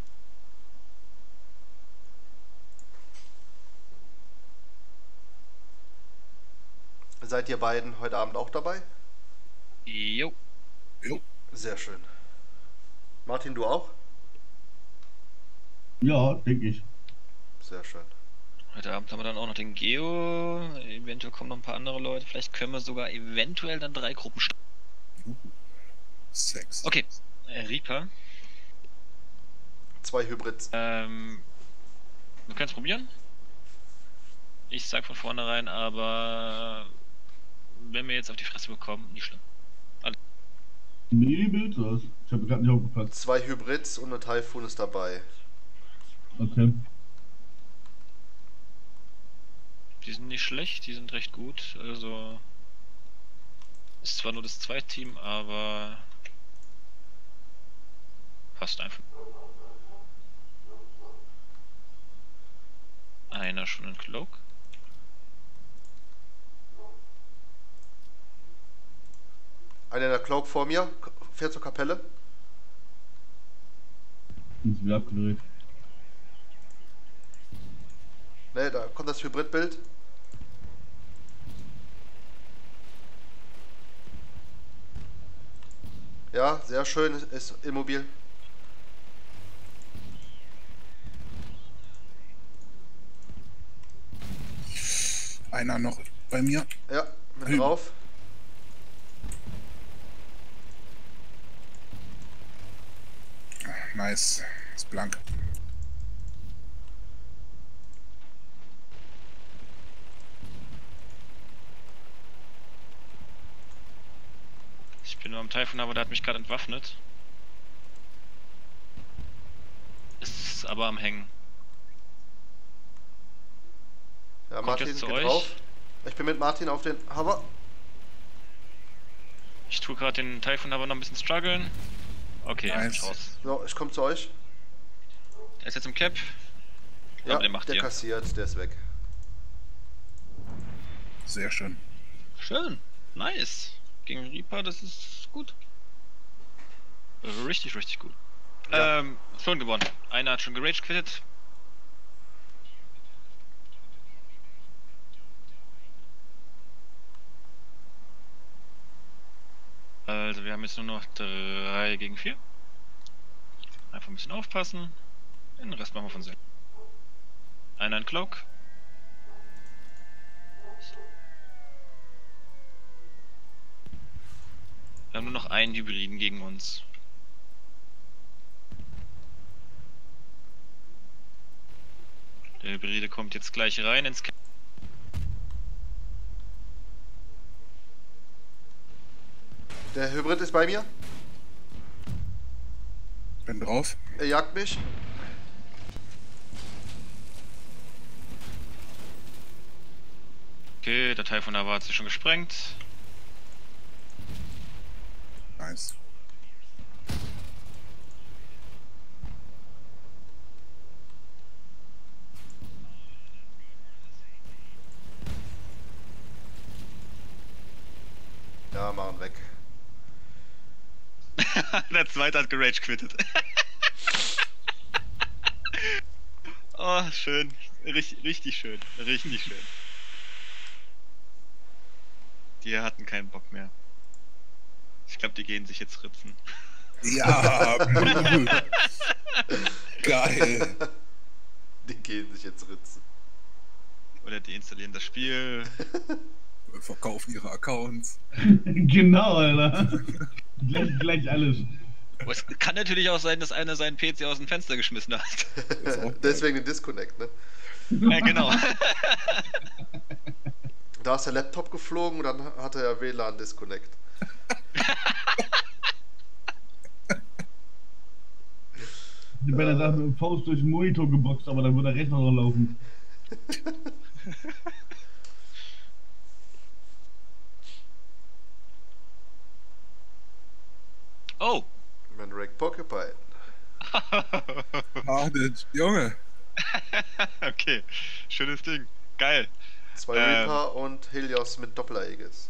Seid ihr beiden heute Abend auch dabei? Jo. Jo. Sehr schön. Martin, du auch? Ja, denke ich. Sehr schön. Heute Abend haben wir dann auch noch den Geo. Eventuell kommen noch ein paar andere Leute. Vielleicht können wir sogar eventuell dann 3 Gruppen starten. Sex. Okay. Reaper. 2 Hybrids. Wir können es probieren. Ich sag von vornherein, aber wenn wir jetzt auf die Fresse bekommen, nicht schlimm. Nee, Bild das. Ich habe gerade nicht aufgepasst. 2 Hybrids und eine Typhoon ist dabei. Okay. Die sind nicht schlecht, die sind recht gut. Also ist zwar nur das zweite Team, aber passt einfach. Einer schon in Cloak. Einer in der Cloak vor mir, fährt zur Kapelle. Ist wieder abgedreht. Ne, da kommt das Hybridbild. Ja, sehr schön, ist immobil. Einer noch bei mir. Ja, mit drauf. Nice. Ist blank. Ich bin nur am Typhoon, aber der hat mich gerade entwaffnet. Ist aber am Hängen. Ja, Kommt Martin jetzt zu geht euch. drauf. Ich bin mit Martin auf den Hover. Ich tue gerade den Typhoon aber noch ein bisschen strugglen. Okay, er ist Nice. raus. So, ich komme zu euch. Der ist jetzt im Cap. Ja, Aber den macht der ihr. kassiert, der ist weg. Sehr schön. Schön. Nice. Gegen Reaper, das ist gut. Richtig, richtig gut. Ja. Schon gewonnen. Einer hat schon gerage quittet. Also wir haben jetzt nur noch 3 gegen 4. Einfach ein bisschen aufpassen. Den Rest machen wir von selbst. Einer in Cloak. Wir haben nur noch einen Hybriden gegen uns. Der Hybride kommt jetzt gleich rein ins Camp. Der Hybrid ist bei mir. Bin drauf. Er jagt mich. Okay, der Typhoon aber hat sich schon gesprengt. Nice. Ja, machen weg. Der zweite hat gerage quittet. Oh, schön. Richtig schön. Richtig schön. Die hatten keinen Bock mehr. Ich glaube, die gehen sich jetzt ritzen. Ja, geil. Die gehen sich jetzt ritzen. Oder die installieren das Spiel. Verkaufen ihre Accounts. Genau, Alter. gleich alles. Aber es kann natürlich auch sein, dass einer seinen PC aus dem Fenster geschmissen hat. Ist auch Deswegen den Disconnect, ne? Ja, genau. Da ist der Laptop geflogen und dann hatte er WLAN-Disconnect. Die Bänder sagt mit dem Faust durch den Monitor geboxt, aber dann wird der Rechner noch laufen. Oh! Mandrake Porcupine. Ah, der Junge. Okay, schönes Ding. Geil. 2 Reaper und Helios mit Doppel-Aegis.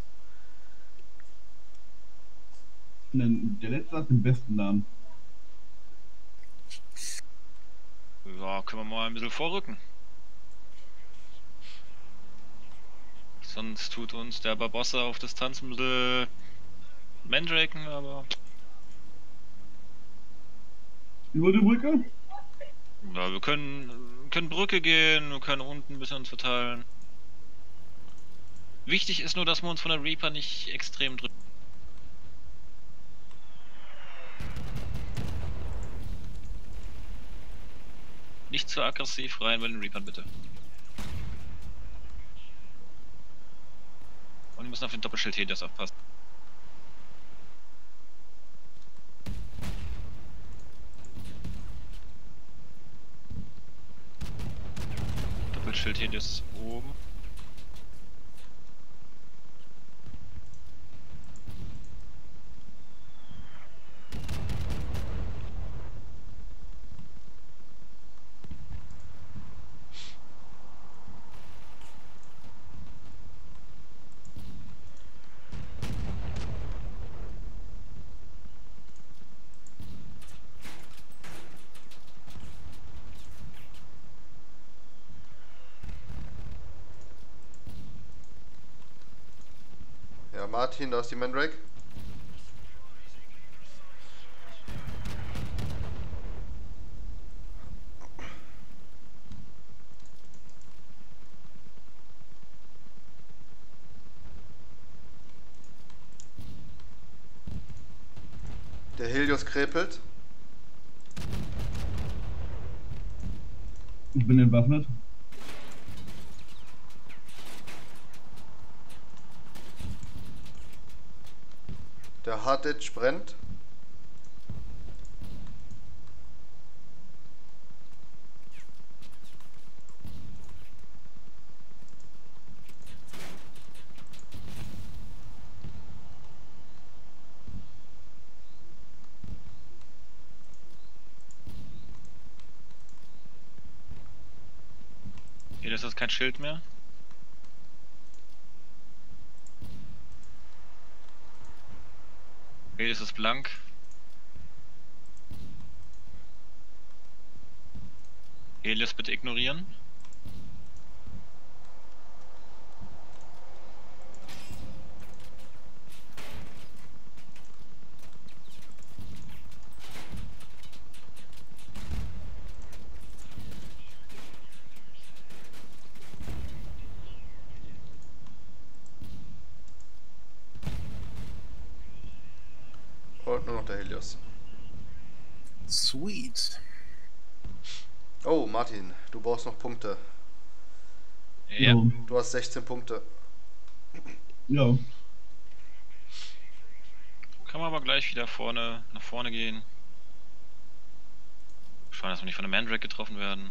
Der letzte hat den besten Namen. Ja, können wir mal ein bisschen vorrücken. Sonst tut uns der Barbossa auf Distanz ein bisschen Mandraken, aber Über die Brücke? ja, wir können Brücke gehen, wir können unten ein bisschen uns verteilen. Wichtig ist nur, dass wir uns von der Reaper nicht extrem drücken. Nicht zu aggressiv rein bei den Reapern, bitte. Und wir müssen auf den Doppelschild Helios aufpassen. Doppelschild Helios oben. Martin, da ist die Mandrake. Der Helios krepelt. Ich bin entwaffnet. Der Hardedge brennt. Hier ist das kein Schild mehr. Hier ist es blank. Helios bitte ignorieren. Und nur noch der Helios. Sweet. Oh, Martin, du brauchst noch Punkte. Ja. Du hast 16 Punkte. Ja. Kann man aber gleich wieder nach vorne gehen. Schauen, dass wir nicht von der Mandrake getroffen werden.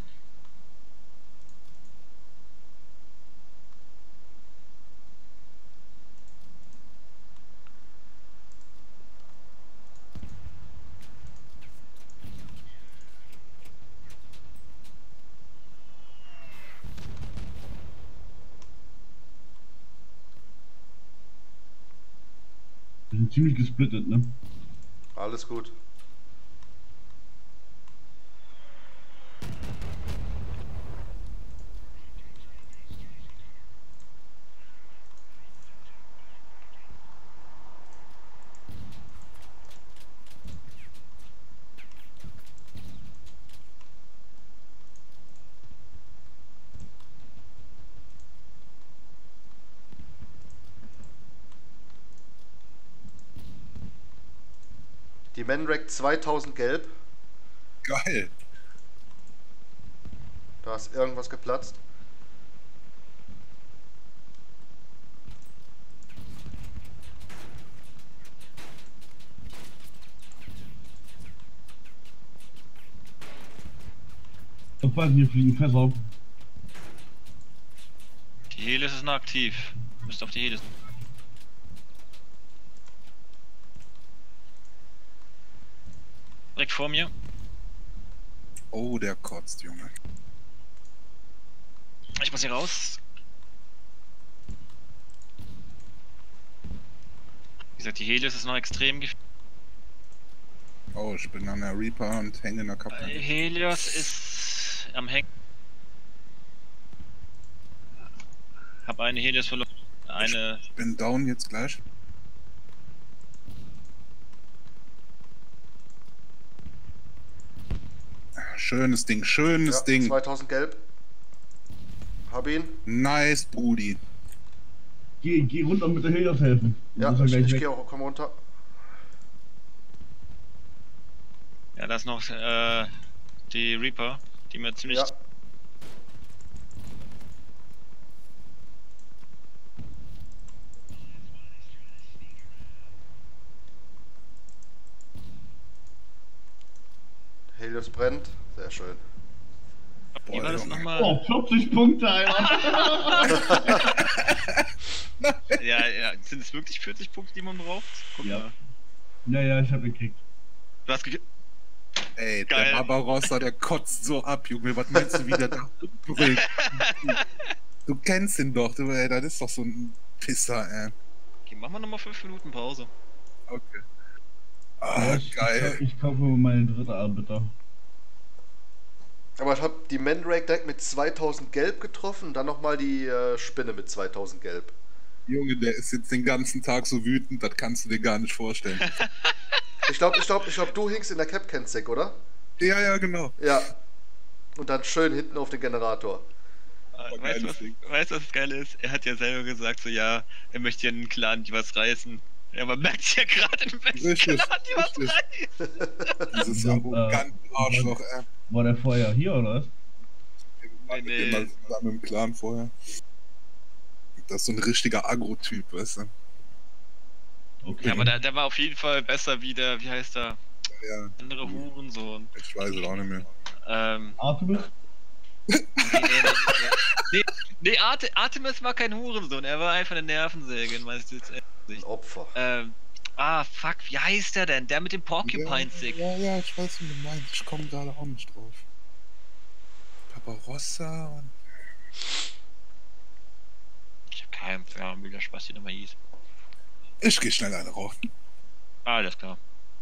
Wir sind ziemlich gesplittet, ne? Alles gut. Die Mandrake 2000 gelb. Geil. Da ist irgendwas geplatzt. Aufpassen, hier fliegen Fässer. Die Helios ist noch aktiv. Müsst auf die Helios. Direkt vor mir. Oh, der kotzt, Junge. Ich muss hier raus. Wie gesagt, die Helios ist noch extrem gefährlich. Oh, ich bin an der Reaper und hänge in der Kappe. Helios ist am Hängen. Hab eine Helios verloren. Eine. Ich bin down jetzt gleich. Schönes Ding, schönes Ja, Ding. 2000 gelb. Hab ihn. Nice, Brudi. Geh runter mit der Helios helfen. Ja, Dann ist er ich gleich gehe weg. auch, komm runter. Ja, da ist noch die Reaper, die mir ziemlich. Ja. Helios brennt. Sehr schön. Wie war das Junge. nochmal? Oh, 40 Punkte, Alter. Ja, sind es wirklich 40 Punkte, die man braucht? Guck Ja. mal. Ja, ich hab gekriegt. Du hast gekriegt. Ey, Geil. der Barbarossa, der kotzt so ab, Junge. Was meinst du, wie der da bringt? Du kennst ihn doch, du, ey, das ist doch so ein Pisser, ey. Okay, machen wir nochmal 5 Minuten Pause. Okay. Ja, Ah, geil. Ich kaufe mir meine dritte Arbiter. Aber ich habe die Mandrake direkt mit 2000 gelb getroffen und dann nochmal die Spinne mit 2000 gelb. Junge, der ist jetzt den ganzen Tag so wütend, das kannst du dir gar nicht vorstellen. Ich glaube, du hingst in der Cap-Kennzec, oder? Ja, ja, genau. Ja. Und dann schön hinten auf den Generator. Weißt du, was das Geile ist? Er hat ja selber gesagt, so ja, er möchte ja einen Clan, die was reißen. Ja, man merkt ja gerade in welchem Richtig, Clan, die was richtig. reißen. Dieses arrogante Arschloch, War der vorher hier, oder was? Nee. Immer zusammen im Clan vorher. Das ist so ein richtiger Agro-Typ, weißt du? Okay. Ja, aber der war auf jeden Fall besser wie der, wie heißt der? Ja, Andere Hurensohn. ich weiß es auch nicht mehr. Artemis? Nee, Artemis war kein Hurensohn, er war einfach eine Nervensäge in meines Ein Opfer. Fuck, wie heißt der denn? Der mit dem Porcupine-Stick. Ja, ich weiß, wie du meinst. Ich komme gerade auch nicht drauf. Barbarossa und... Ich hab keinen Plan, wie der Spaß hier nochmal hieß. Ich geh schnell eine rauchen. Alles klar.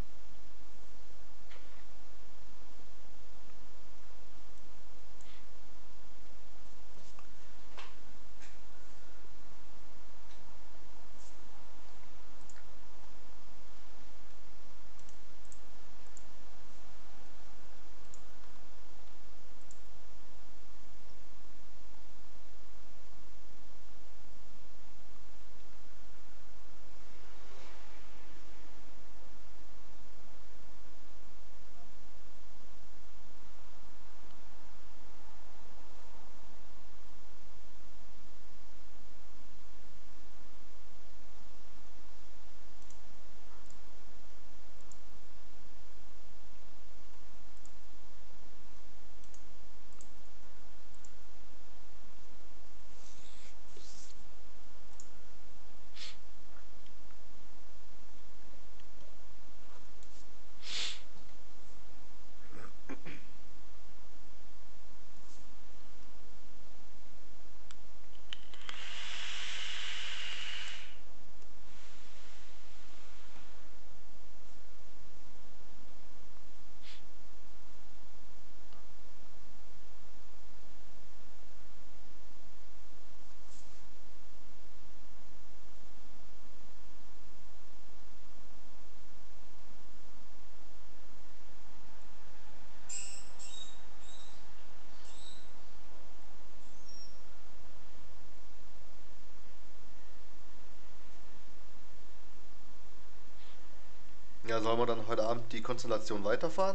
Ja, sollen wir dann heute Abend die Konstellation weiterfahren?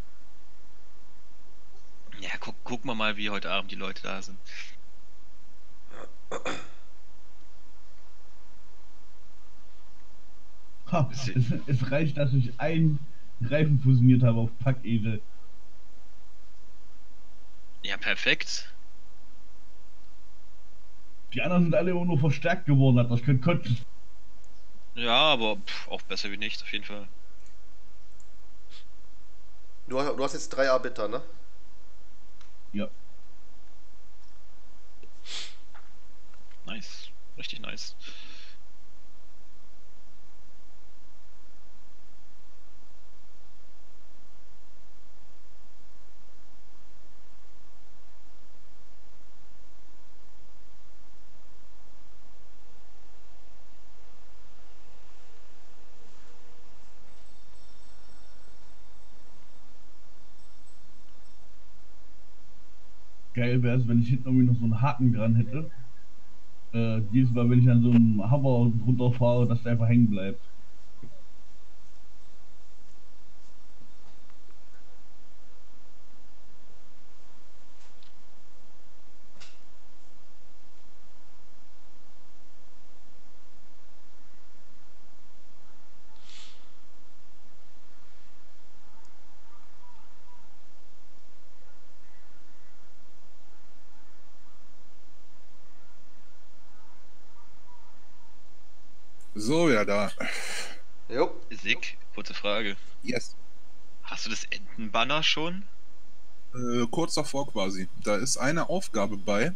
Ja, gucken wir mal, wie heute Abend die Leute da sind. Ha, es reicht, dass ich einen Reifen fusioniert habe auf Packesel. Ja, perfekt. Die anderen sind alle immer nur verstärkt geworden, hat das könnte kotzen. Ja, aber auch besser wie nichts, auf jeden Fall. Du hast jetzt 3 Arbiter, ne? Ja. Nice. Richtig nice. Geil wäre es, wenn ich hinten irgendwie noch so einen Haken dran hätte. Jedes Mal, wenn ich an so einem Hover runterfahre, dass der einfach hängen bleibt. So, ja, da. Jo. Sick, kurze Frage. Yes. Hast du das Entenbanner schon? Kurz davor quasi. Da ist eine Aufgabe bei.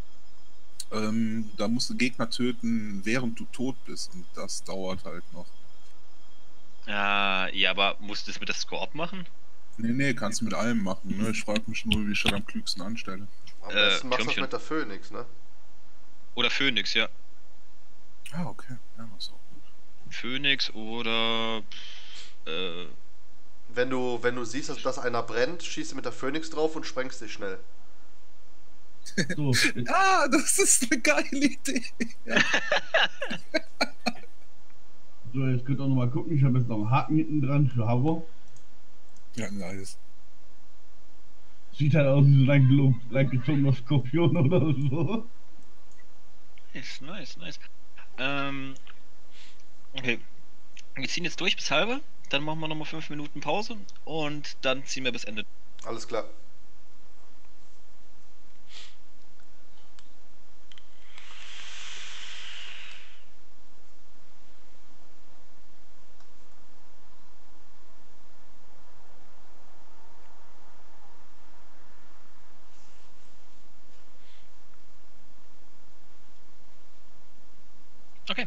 Da musst du Gegner töten, während du tot bist. Und das dauert halt noch. Ja, aber musst du das mit der Scorp machen? Nee, kannst du mit allem machen. Ne? Ich frage mich nur, wie ich das am klügsten anstelle. Am besten machst du das Türmchen. mit der Phoenix, ne? Oder Phoenix, ja. Ah, okay. Ja, ist auch gut. Phoenix oder Wenn du siehst, dass einer brennt, schießt du mit der Phoenix drauf und sprengst dich schnell. So, Ah, das ist eine geile Idee. so, jetzt könnt ihr noch mal gucken. Ich habe jetzt noch einen Haken hinten dran für Hover. Ja, nice. Sieht halt aus wie so ein langgezogener Skorpion oder so. nice. Okay. Wir ziehen jetzt durch bis halbe, dann machen wir nochmal 5 Minuten Pause und dann ziehen wir bis Ende. Alles klar. Okay.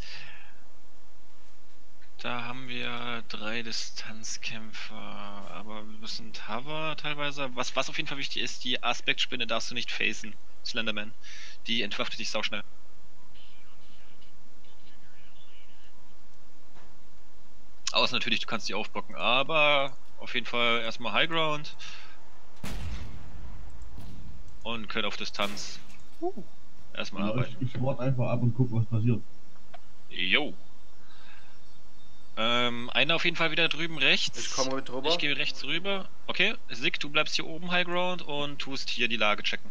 Da haben wir 3 Distanzkämpfer, aber wir sind Hover teilweise. Was auf jeden Fall wichtig ist, die Aspektspinne darfst du nicht facen, Slenderman. Die entwaffnet dich sauschnell. Außer natürlich, du kannst die aufbocken, aber auf jeden Fall erstmal High Ground. Und können auf Distanz erstmal Ja, arbeiten. ich warte einfach ab und guck, was passiert. Jo. Einer auf jeden Fall wieder drüben rechts. Ich komme mit drüber. Ich gehe rechts rüber. Okay, Sig, du bleibst hier oben High Ground und tust hier die Lage checken.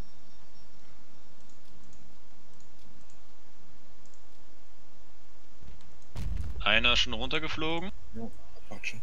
Einer schon runtergeflogen. Ja, Apache.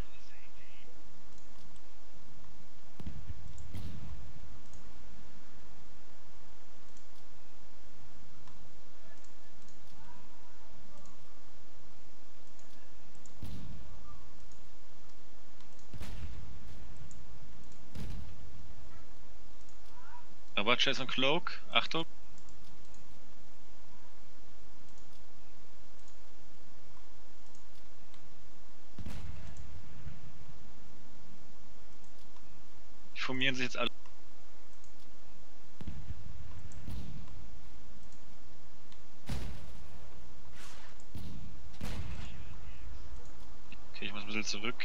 Aber Chase und Cloak, Achtung. Die formieren sich jetzt alle. Okay, ich muss ein bisschen zurück.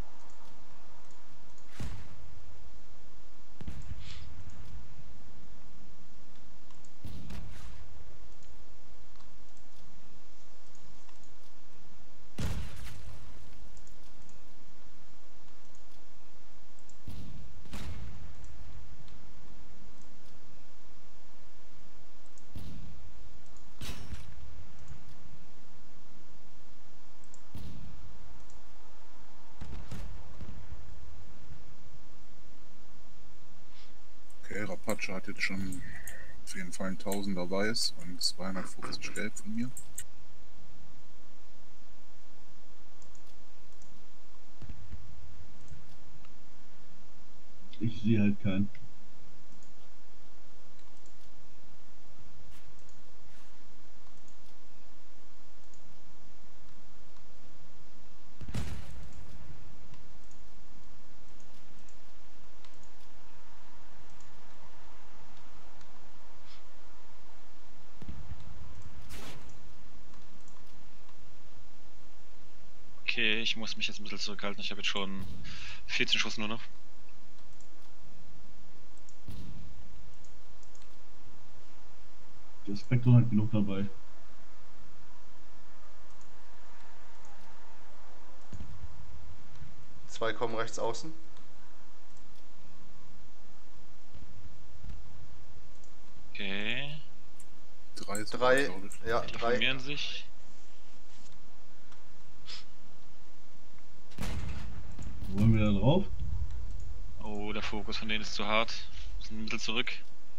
Okay, Rapace hat jetzt schon auf jeden Fall ein 1000er Weiß und 250 Gelb von mir. Ich sehe halt keinen. Okay, ich muss mich jetzt ein bisschen zurückhalten. Ich habe jetzt schon 14 Schuss nur noch. Der Spektrum hat genug dabei. Zwei kommen rechts außen. Okay. Drei, Drei, glaube ich. ja, Die drei. formieren sich. Wollen wir da drauf? Oh, der Fokus von denen ist zu hart. Sind ein bisschen zurück.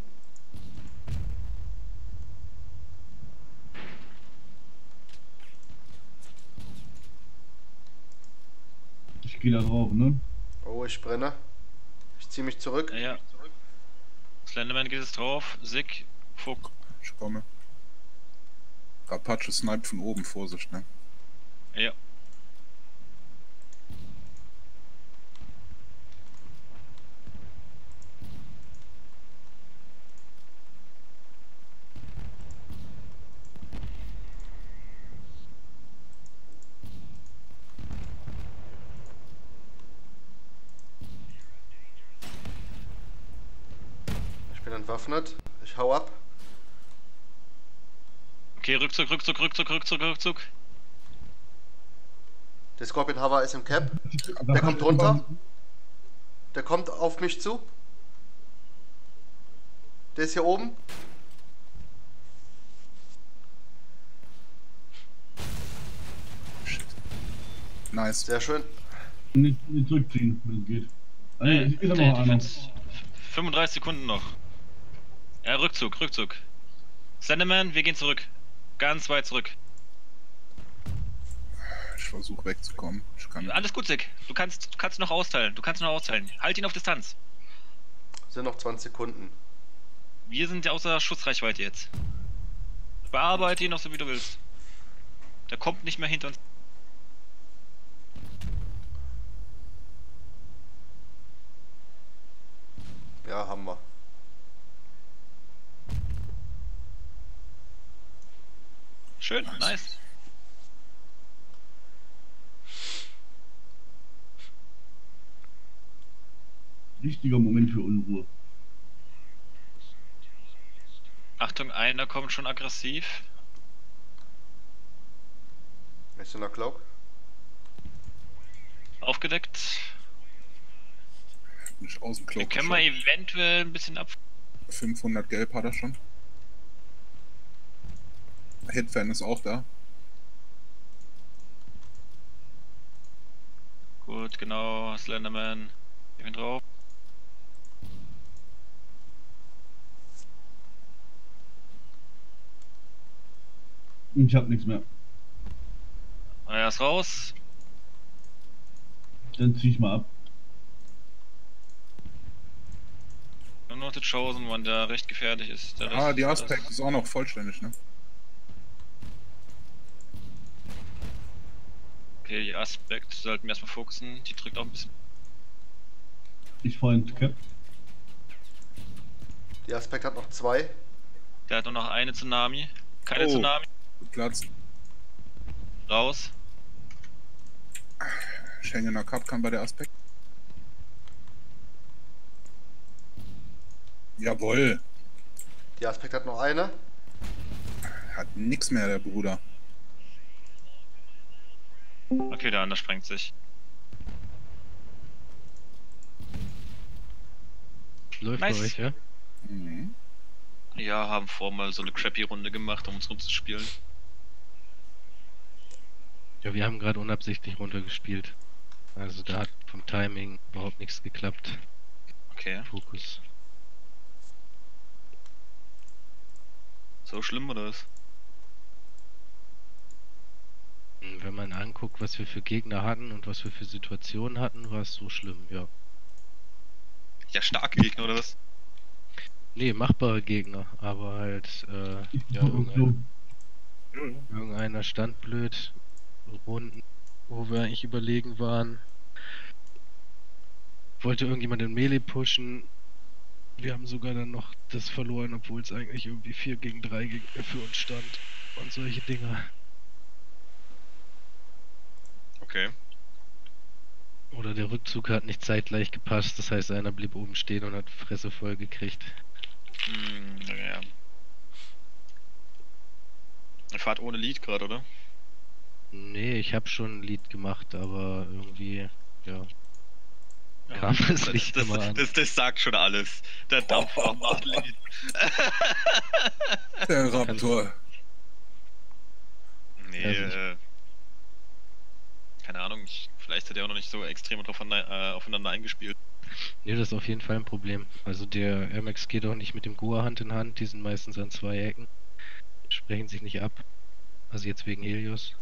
Ich gehe da drauf, ne? Oh, ich brenne. Ich ziehe mich zurück. Ja. Slenderman geht jetzt drauf. Sig, Fokus. Ich komme. Rapace snipe von oben, Vorsicht, ne? Ja. Entwaffnet. Ich hau ab. Okay, Rückzug. Der Scorpion Hover ist im Cap. Der kommt runter. Der kommt auf mich zu. Der ist hier oben. Shit. Nice. Sehr schön. Nicht zurückziehen, wenn es geht. Ist aber noch einer. 35 Sekunden noch. Ja, Rückzug. Slenderman, wir gehen zurück. Ganz weit zurück. Ich versuche wegzukommen. Ich kann. Alles gut, Sick. Du kannst noch austeilen. Halt ihn auf Distanz. Sind noch 20 Sekunden. Wir sind ja außer Schussreichweite jetzt. Bearbeite ihn noch so wie du willst. Der kommt nicht mehr hinter uns. Ja, haben wir. Schön, nice. Richtiger Moment für Unruhe. Achtung, einer kommt schon aggressiv. Ist in der Cloak. Aufgedeckt. Nicht aus dem Klo. Wir können mal eventuell ein bisschen ab. 500 Gelb hat er schon. Hitfan ist auch da. Gut, genau, Slenderman. Ich bin drauf. Ich hab nichts mehr. Er ist raus. Dann zieh ich mal ab. Nur noch der Chosen One, der recht gefährlich ist. Der Rest Die ist Aspect ist auch noch vollständig, ne? Okay, die Aspekt sollten wir erstmal fokussen. Die drückt auch ein bisschen. Ich fahr ins Cap. Die Aspekt hat noch 2. Der hat nur noch eine Tsunami. Keine Oh. Tsunami. Platz. Raus. Schengener Cup kann bei der Aspekt. Jawohl. Die Aspekt hat noch eine. Hat nix mehr, der Bruder. Okay, der andere sprengt sich. Läuft Nice. bei euch, ja? Mhm. Ja, haben vor mal so eine crappy Runde gemacht, um uns rumzuspielen. Ja, wir haben gerade unabsichtlich runtergespielt. Also da hat vom Timing überhaupt nichts geklappt. Okay. Fokus. So schlimm oder was? Wenn man anguckt, was wir für Gegner hatten und was wir für Situationen hatten, war es so schlimm, ja. Ja, starke Gegner oder was? Nee, machbare Gegner, aber halt, ja, irgendeiner stand blöd. Runden, wo wir eigentlich überlegen waren. Wollte irgendjemand in Melee pushen. Wir haben sogar dann noch das verloren, obwohl es eigentlich irgendwie 4 gegen 3 für uns stand. Und solche Dinger. Okay. Oder der Rückzug hat nicht zeitgleich gepasst, das heißt einer blieb oben stehen und hat Fresse voll gekriegt. Ja. Ihr fahrt ohne Lead gerade, oder? Nee, ich habe schon ein Lied gemacht, aber irgendwie, ja, kam es nicht immer an. Das sagt schon alles. Der Dampfer macht Lead. Der Raptor. Nee, Also keine Ahnung, vielleicht hat er auch noch nicht so extrem aufeinander eingespielt. Nee, das ist auf jeden Fall ein Problem. Also der MX geht auch nicht mit dem Goa Hand in Hand, die sind meistens an 2 Ecken. Sprechen sich nicht ab. Also jetzt wegen Helios.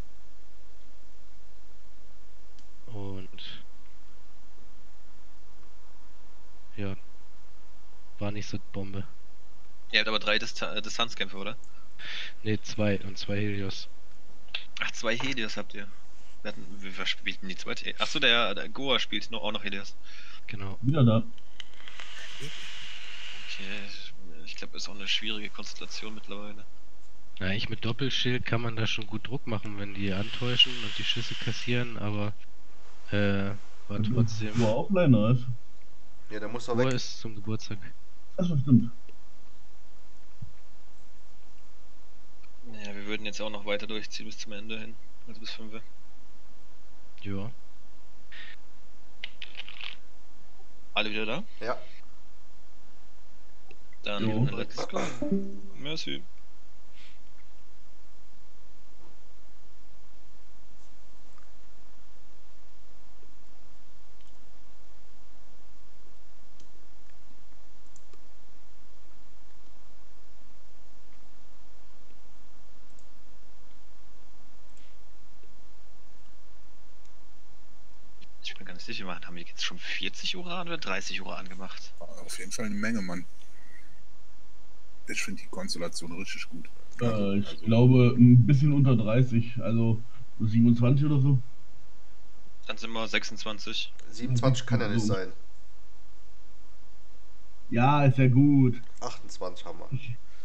Und ja, war nicht so Bombe. Ihr habt aber 3 Distanzkämpfe, oder? Ne, 2 und 2 Helios. Ach, 2 Helios habt ihr. Wer spielt denn die zweite? Achso, der Goa spielt auch noch Helios. Genau. Wieder da. Okay, ich glaube, ist auch eine schwierige Konstellation mittlerweile. Na, ich mit Doppelschild kann man da schon gut Druck machen, wenn die antäuschen und die Schüsse kassieren, aber war trotzdem. Wo Offliner ist. Ja, der muss doch Goa weg. ist zum Geburtstag. Achso, stimmt. Ja, wir würden jetzt auch noch weiter durchziehen bis zum Ende hin. Also bis 5. Ja. Alle wieder da? Ja. Dann Jo. let's go. Merci. Ich bin ganz sicher, haben wir jetzt schon 40 Uran oder 30 Uran gemacht? Auf jeden Fall eine Menge, Mann. Ich finde die Konstellation richtig gut. Ich glaube ein bisschen unter 30, also 27 oder so. Dann sind wir 26. 27 kann ja nicht sein. Ja, ist ja gut. 28 haben wir.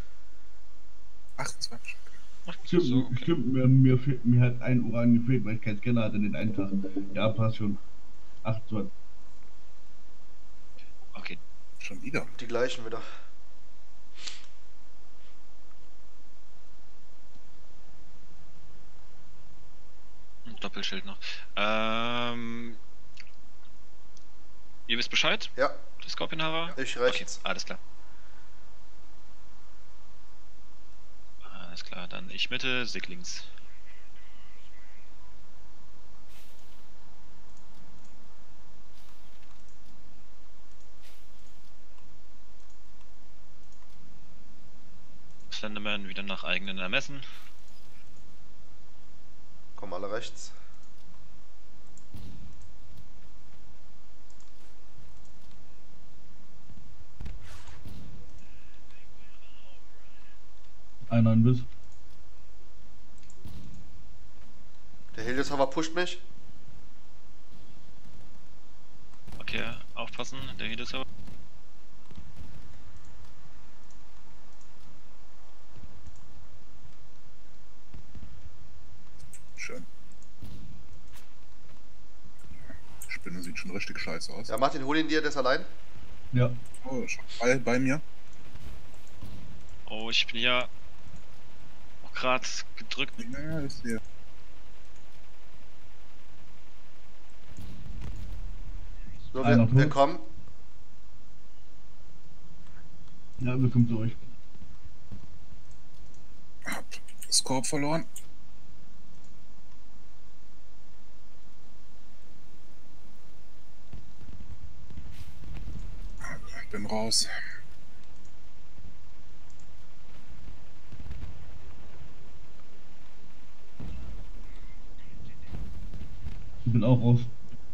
28. Ach, Stimmt, so, okay. stimmt mir hat ein Uran gefehlt, weil ich keinen Scanner hatte in den einen Tag. Ja, passt schon. 28. Okay, Schon wieder. Die gleichen wieder. ein Doppelschild noch. Ihr wisst Bescheid? Ja, Der Scorpion-Hara? ich rechts. Okay, alles klar. Alles klar, dann ich Mitte, Sig links. Slenderman wieder nach eigenen Ermessen. Kommen alle rechts. Einer ein Biss. Der Helios Hover pusht mich. Okay, aufpassen, der Helios aber. Schön. Spinne sieht schon richtig scheiße aus. Ja, Martin, hol ihn dir, der ist allein. Ja. Oh, schon bei mir. Oh, ich bin ja auch gerade gedrückt. Ja, ist hier. So, Einer wir tot. kommen. Ja, wir kommen zu euch. Hab das Korb verloren. Bin raus. Ich bin auch raus.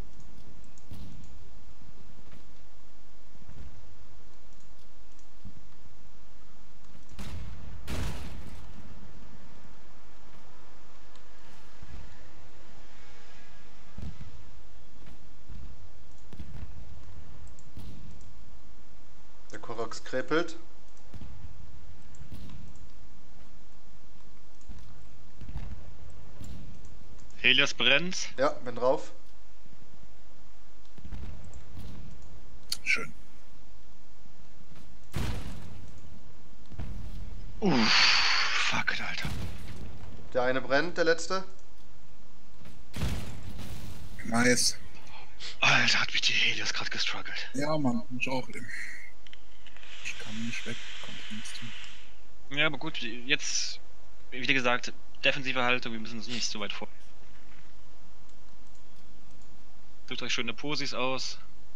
Der Korax krepelt. Helios brennt. Ja, bin drauf. Schön. Fuck it, Alter. Der eine brennt, der letzte. Nice. Alter, hat mich die Helios gerade gestruggelt. Ja, Mann, ich auch eben. Ich kam nicht weg, konnte nichts tun. Ja, aber gut, jetzt, wie gesagt, defensive Haltung, wir müssen uns nicht so weit vor. Sucht euch schöne Posis aus.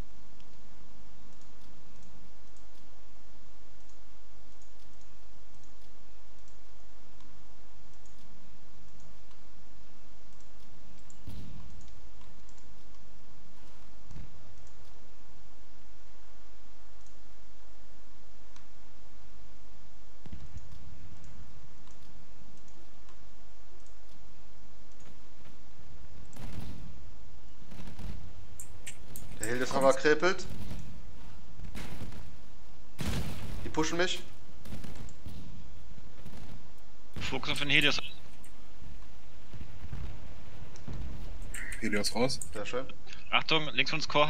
Der Helios Hover krepelt. Die pushen mich. Fokus auf den Helios. Helios raus. Sehr schön. Achtung, links von uns Core.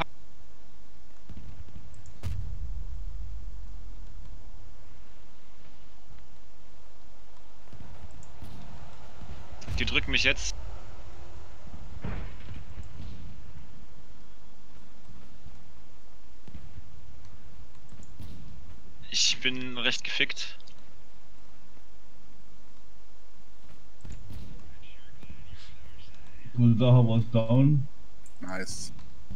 mich jetzt. Ich bin recht gefickt. Sache was down. Nice.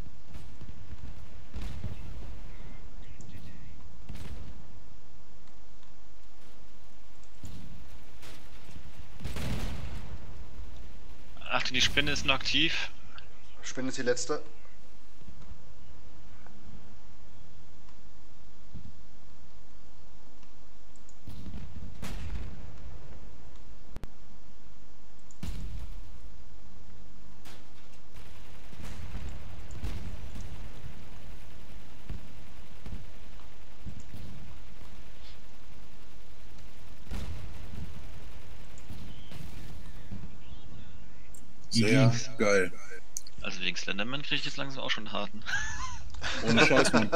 Achtung, die Spinne ist noch aktiv. Spinne ist die letzte. Sehr geil. Also wegen Slenderman kriege ich jetzt langsam auch schon harten. Ohne Scheiß, Mann.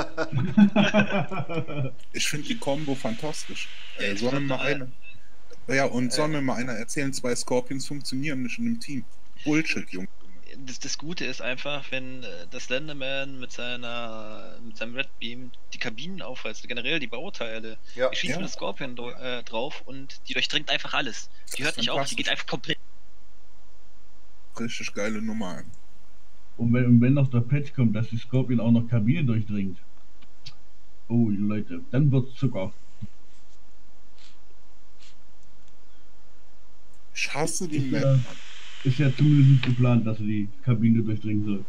Ich finde die Combo fantastisch. Ja, Soll mir mal eine. Ja, und soll mir mal einer erzählen, 2 Scorpions funktionieren nicht in einem Team. Bullshit, Junge. Das Gute ist einfach, wenn der Slenderman mit seinem Red Beam die Kabinen aufreißt, generell die Bauteile, Ja. die schießt Ja. mit dem Scorpion drauf und die durchdringt einfach alles. Die Das hört ist nicht auf, die fantastisch. geht einfach komplett. Richtig geile Nummer. Und wenn noch der Patch kommt, dass die Scorpion auch noch Kabine durchdringt. Oh, Leute, dann wird's Zucker. Ich hasse die Ist Map. ja, ist ja zumindest geplant, dass sie die Kabine durchdringen soll.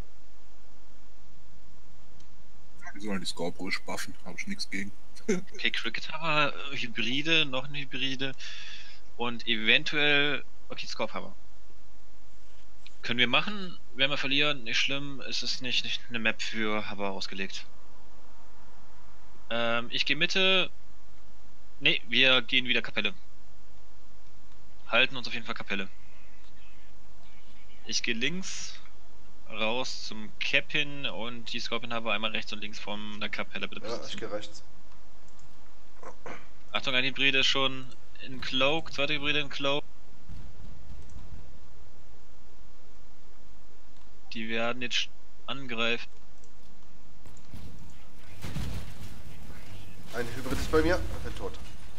Die sollen die Scorp ruhig buffen, habe ich nichts gegen. Okay, Cricket Hammer, Hybride, noch eine Hybride und eventuell, okay, Scorp Hammer. Können wir machen, wenn wir verlieren, nicht schlimm, es ist nicht eine Map für Hammer ausgelegt. Ich gehe Mitte, ne, wir gehen wieder Kapelle. Halten uns auf jeden Fall Kapelle. Ich gehe links raus zum Cap hin und die Scorpion Hammer einmal rechts und links von der Kapelle bitte. Ja, ich gehe rechts. Achtung, ein Hybride ist schon in Cloak, zweite Hybride in Cloak. Die werden jetzt angreifen. Ein Hybrid ist bei mir. Bin tot.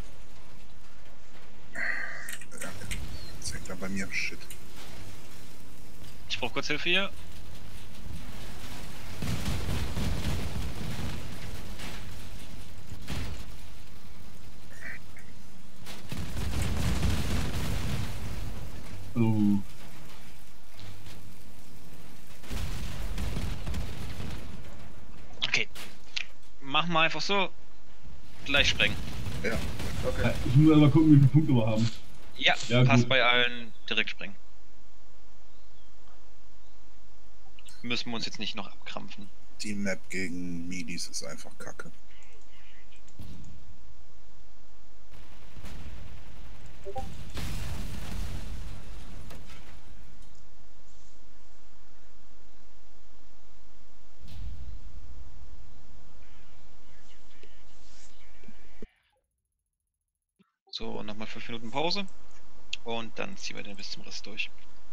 Ja, jetzt hängt er bei mir. Shit. Ich brauche kurz Hilfe hier. Oh. Okay. Machen wir einfach so. Gleich sprengen. Ja. Okay. Ich muss aber gucken, wie viele Punkte wir haben. Ja, Ja, passt gut. bei allen direkt sprengen. Müssen wir uns jetzt nicht noch abkrampfen. Die Map gegen Midis ist einfach kacke. So, nochmal 5 Minuten Pause. Und dann ziehen wir den bis zum Rest durch.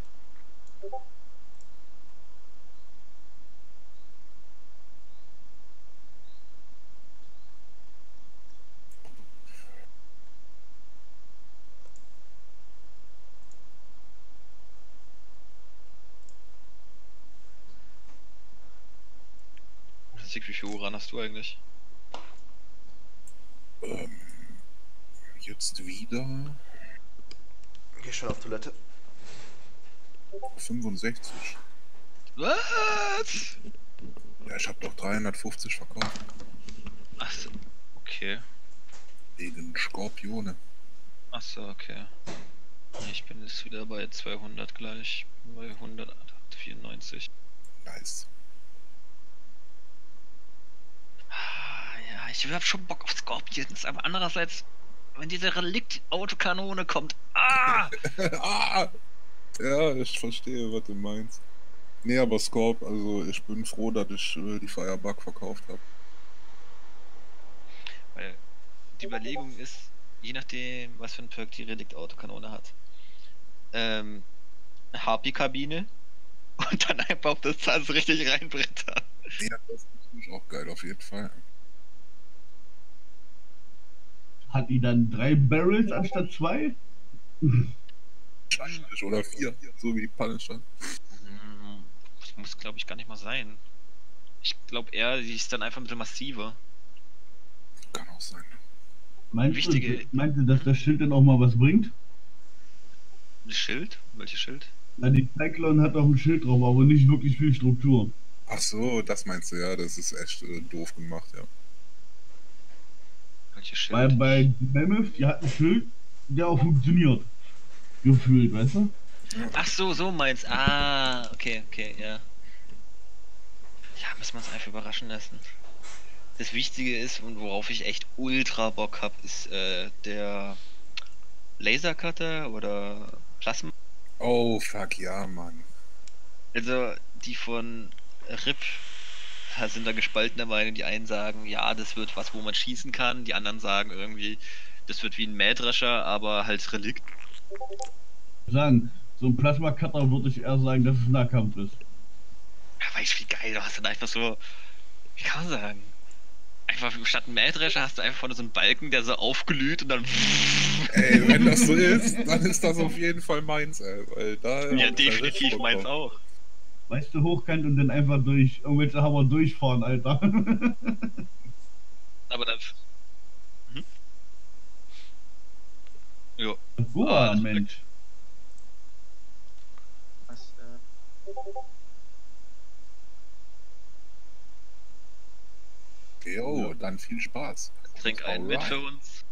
Sieg, wie viel Uran hast du eigentlich? Jetzt wieder Geh schon auf Toilette. 65. Was? Ja, ich habe doch 350 verkauft. Achso, okay. Wegen Skorpione. Achso, okay. Ich bin jetzt wieder bei 200 gleich. Bei 194. Nice. Ja, ich hab schon Bock auf Scorpions, aber andererseits, wenn diese Relikt-Autokanone kommt. Ah! Ah! Ja, ich verstehe, was du meinst. Nee, aber Scorp, also ich bin froh, dass ich die Firebug verkauft habe. Weil die Überlegung ist, je nachdem, was für ein Perk die Relikt-Autokanone hat, Harpy-Kabine und dann einfach auf das Zahn so richtig reinbrettern. Ja, das ist auch geil, auf jeden Fall. Hat die dann 3 Barrels anstatt 2? Wahrscheinlich, oder 4, so wie die Panne stand. Das muss, glaube ich, gar nicht mal sein. Ich glaube eher, die ist dann einfach ein bisschen massiver. Kann auch sein. Meinst du, dass das Schild dann auch mal was bringt? Ein Schild? Welches Schild? Na, die Cyclone hat auch ein Schild drauf, aber nicht wirklich viel Struktur. Ach so, das meinst du, ja, das ist echt doof gemacht, ja. Welches Schild? Weil bei Mammoth, die hat ein Schild, der auch funktioniert. Gefühlt, weißt du? Ach so, so meinst. Ah, okay, ja. Ja, müssen wir uns einfach überraschen lassen. Das Wichtige ist und worauf ich echt ultra Bock hab, ist der Lasercutter oder Plasma. Oh, fuck, ja, Mann. Also die von RIP sind da gespaltener Meinung. Die einen sagen, ja, das wird was, wo man schießen kann. Die anderen sagen irgendwie, das wird wie ein Mähdrescher, aber halt Relikt. Sagen, so ein Plasma-Cutter würde ich eher sagen, dass es Nahkampf ist. Ja, weißt du, wie geil, du hast dann einfach so, wie kann man sagen, einfach statt ein Mähdrescher hast du einfach vorne so einen Balken, der so aufglüht und dann Ey, wenn das so ist, dann ist das auf jeden Fall meins, ey. Weil da ja, da definitiv richtig Bock meins drauf. auch. Weißt du, hochkant und dann einfach durch irgendwelche Hammer durchfahren, Alter. Aber dann. Mhm. Jo. Boah, das Mensch. Was, Jo, dann viel Spaß. Trink einen mit für uns.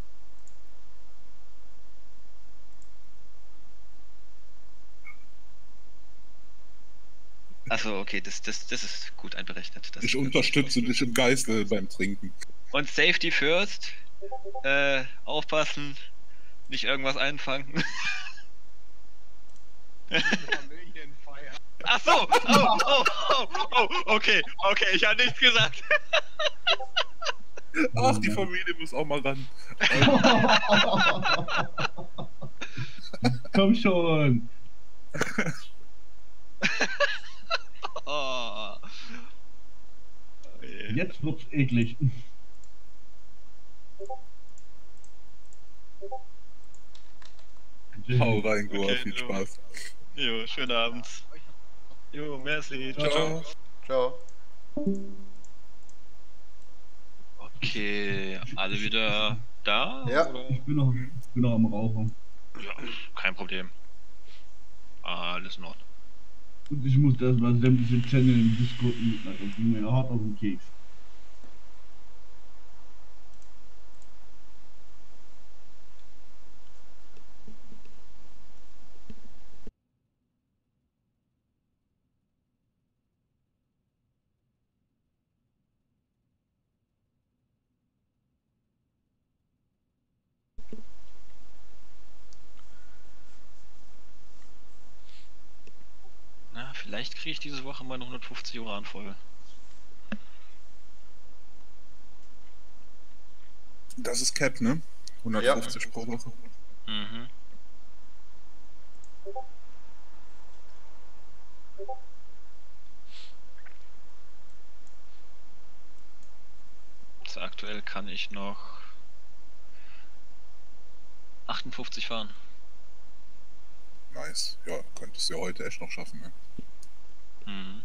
Achso, okay, das ist gut einberechnet. Das Ich unterstütze dich im Geiste beim Trinken. Und Safety first. Aufpassen. Nicht irgendwas einfangen. Ach so! Okay, ich habe nichts gesagt. Ach, die Familie muss auch mal ran. Komm schon. Oh. Jetzt wird's eklig. Hau rein, Goa, Okay, viel jo. Spaß. Jo, schönen Abend. Jo, merci. Ciao. Ciao. Okay, alle wieder da? Ja. Oder? Ich bin noch am Rauchen. Ja, kein Problem. Alles in Ordnung. Und ich muss erstmal sämtliche Channel im Discord muten, Alter. Das ging mir hart auf den Keks. Na, vielleicht kriege ich diese Woche meine 150 Uran voll. Das ist Cap, ne? 150 pro Woche. Mhm. Also aktuell kann ich noch 58 fahren. Nice. Ja, könntest du ja heute echt noch schaffen, ne? Mhm.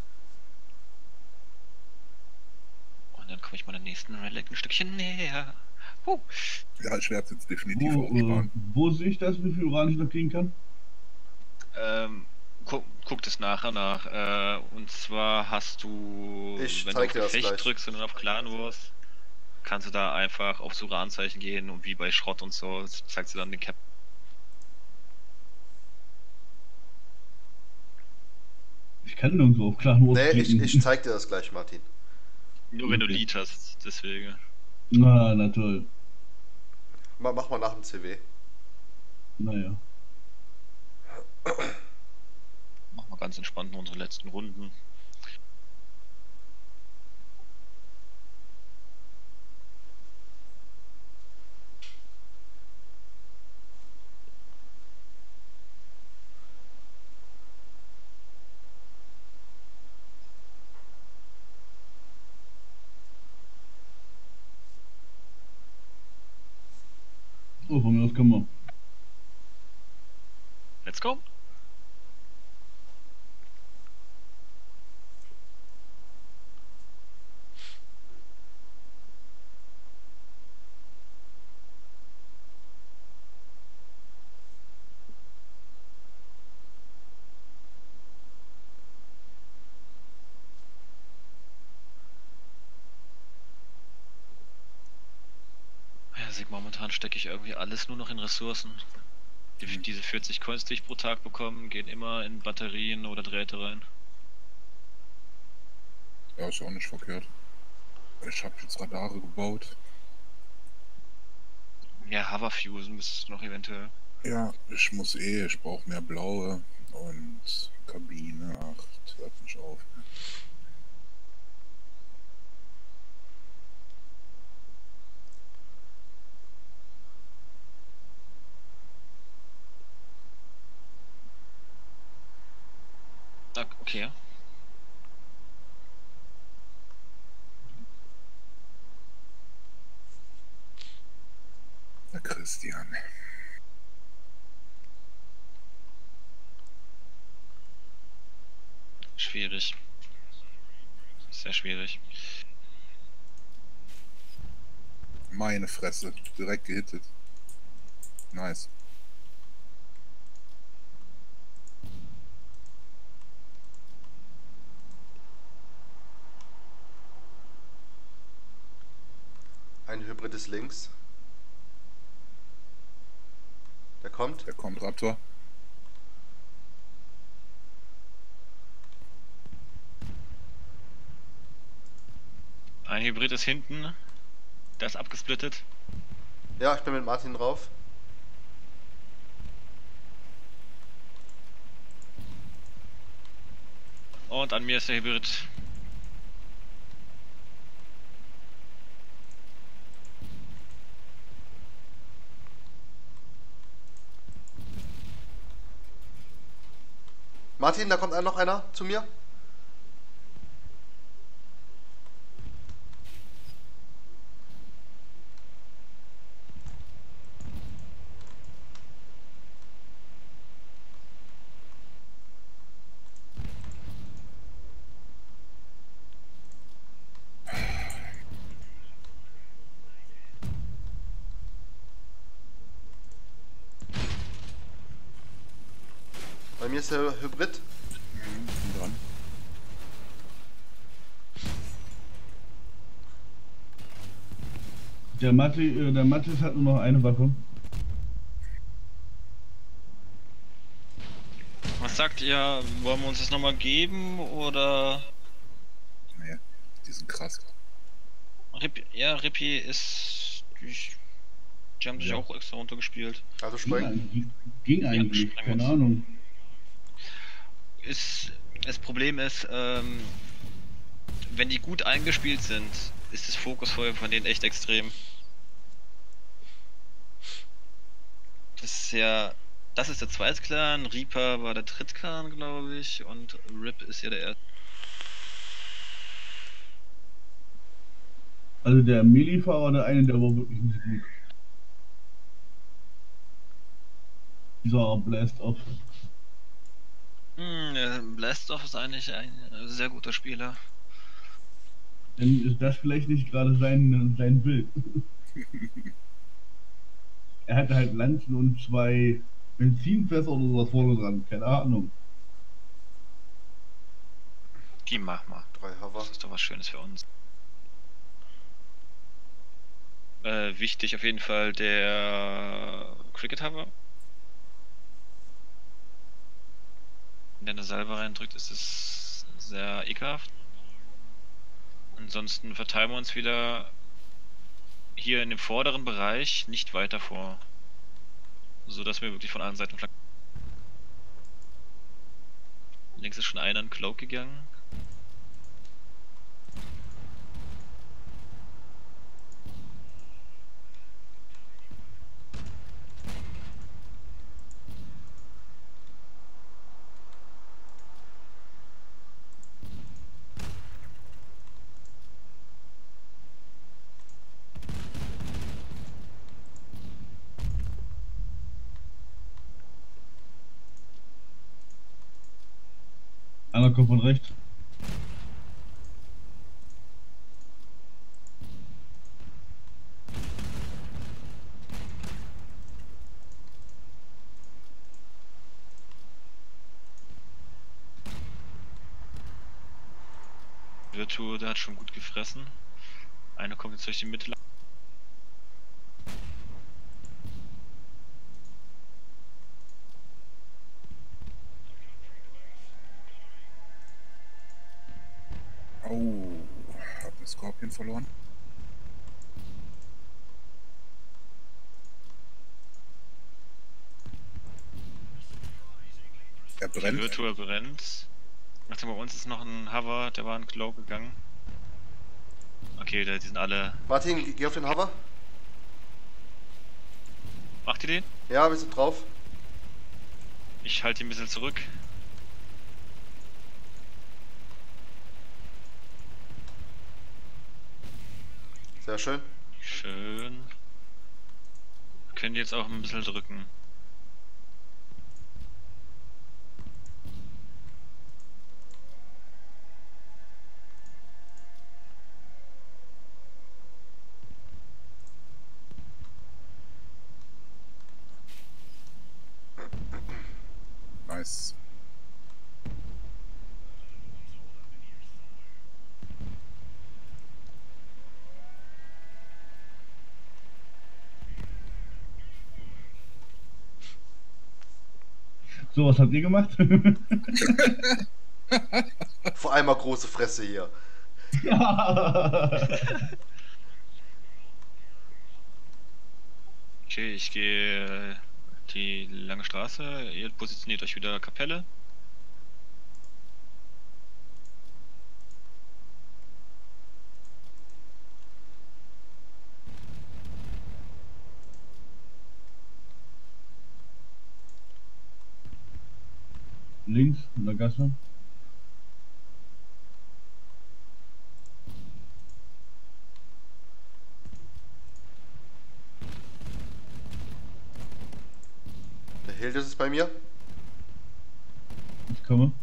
Und dann komme ich meiner nächsten Relic ein Stückchen näher. Ja, ich werde jetzt definitiv auch sparen. Wo sehe ich das, wie viel Uran ich noch kriegen kann? Guckt es nachher nach. Und zwar hast du, Ich wenn du zeig auf dir das Gefecht gleich. drückst und dann auf Clan Wars, kannst du da einfach aufs Uranzeichen gehen und wie bei Schrott und so, zeigst du dann den Cap. Ich kann nirgendwo auf Clan Wars Nee, klicken. ich zeig dir das gleich, Martin. Nur wenn du Okay. Lied hast, deswegen. Na toll. Mach mal nach dem CW. Naja. Machen wir ganz entspannt unsere letzten Runden. Oh, von mir aus können wir. Let's go. Ja, momentan stecke ich irgendwie alles nur noch in Ressourcen. Diese 40 Coins, die ich pro Tag bekomme, gehen immer in Batterien oder Drähte rein. Ja, ist ja auch nicht verkehrt. Ich habe jetzt Radare gebaut. Ja, Hoverfusen müsstest du noch eventuell. Ja, ich brauche mehr blaue und Kabine 8, hört nicht auf. Ah, okay. Der Christian. Schwierig. Sehr schwierig. Meine Fresse, direkt gehittet. Nice. Ein Hybrid ist links. Der kommt. Der kommt, Raptor. Ein Hybrid ist hinten. Der ist abgesplittet. Ja, ich bin mit Martin drauf. Und an mir ist der Hybrid. Martin, da kommt noch einer zu mir. Bei mir ist der Hybrid. Bin dran. Der Mathis hat nur noch eine Waffe. Was sagt ihr? Wollen wir uns das nochmal geben oder? Nee, die sind krass. Rippi ist. Die haben sich Ja. auch extra runtergespielt. Also springen. Ging eigentlich, sprengen keine uns. Ahnung. Das Problem ist, wenn die gut eingespielt sind, ist das Fokusfeuer von denen echt extrem. Das ist der zweite Clan, Reaper war der dritte Clan, glaube ich, und Rip ist ja der erste. Also der Melee-Fahrer, der eine, der war wirklich nicht gut. Dieser Blast-Off. Blastoff ist eigentlich ein sehr guter Spieler. Dann ist das vielleicht nicht gerade sein Bild. Er hatte halt Lanzen und 2 Benzinfässer oder sowas vorne dran, keine Ahnung. Die mach mal. 3 Hover. Das ist doch was Schönes für uns. Wichtig auf jeden Fall der Cricket Hover. Wenn der eine Salve reindrückt, ist es sehr ekelhaft. Ansonsten verteilen wir uns wieder hier in dem vorderen Bereich nicht weiter vor. So dass wir wirklich von allen Seiten flanken. Links ist schon einer in Cloak gegangen. Gegner kommt von rechts. Virtu, der hat schon gut gefressen. Einer kommt jetzt durch die Mitte. Oh, hab den Scorpion verloren. Er Die brennt. Virtu brennt. Warte, bei uns ist noch ein Hover, der war in Glow gegangen. Okay, die sind alle. Martin, geh auf den Hover. Macht ihr den? Ja, wir sind drauf. Ich halte ihn ein bisschen zurück. Sehr schön. Schön. Wir können jetzt auch ein bisschen drücken. Nice. So, was habt ihr gemacht? Vor allem mal große Fresse hier. Okay, ich gehe die lange Straße. Ihr positioniert euch wieder Kapelle. Links in der Gasse. Der Helios ist bei mir. Ich komme.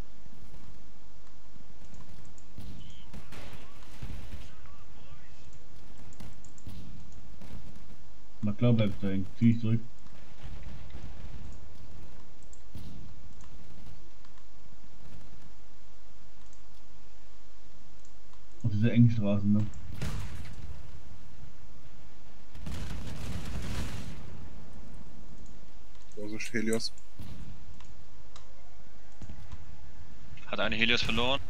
Na klar, bleibt da hängen. Zieh ich zurück. Auf diese engen Straßen, ne? Vorsicht, Helios. Hat eine Helios verloren.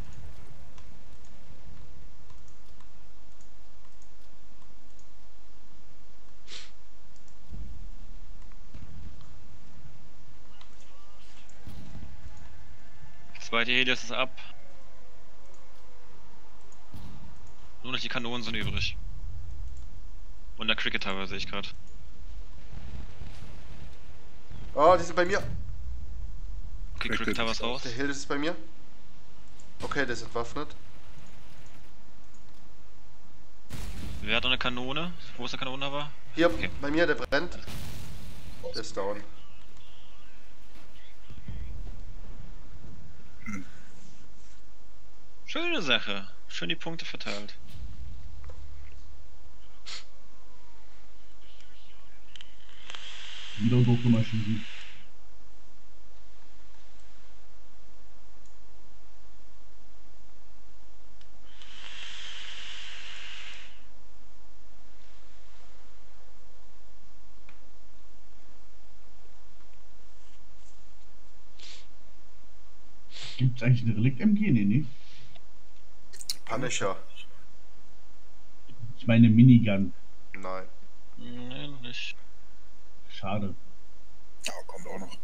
Zweite Helios ist ab. Nur noch die Kanonen sind übrig. Und der Cricket Tower sehe ich gerade. Oh, die sind bei mir. Okay, Cricket Tower ist raus. Der Helios ist bei mir. Okay, der ist entwaffnet. Wer hat noch eine Kanone? Wo ist der Kanonenhaber? Hier, Okay. bei mir, der brennt. Der ist down. Schöne Sache. Schön die Punkte verteilt. Wieder durchgemaschinen. Gibt's eigentlich eine Relikt-MG? Nee, nicht. Punisher. Ich meine Minigun. Nein. Nee, nicht. Schade. Ja, kommt auch noch.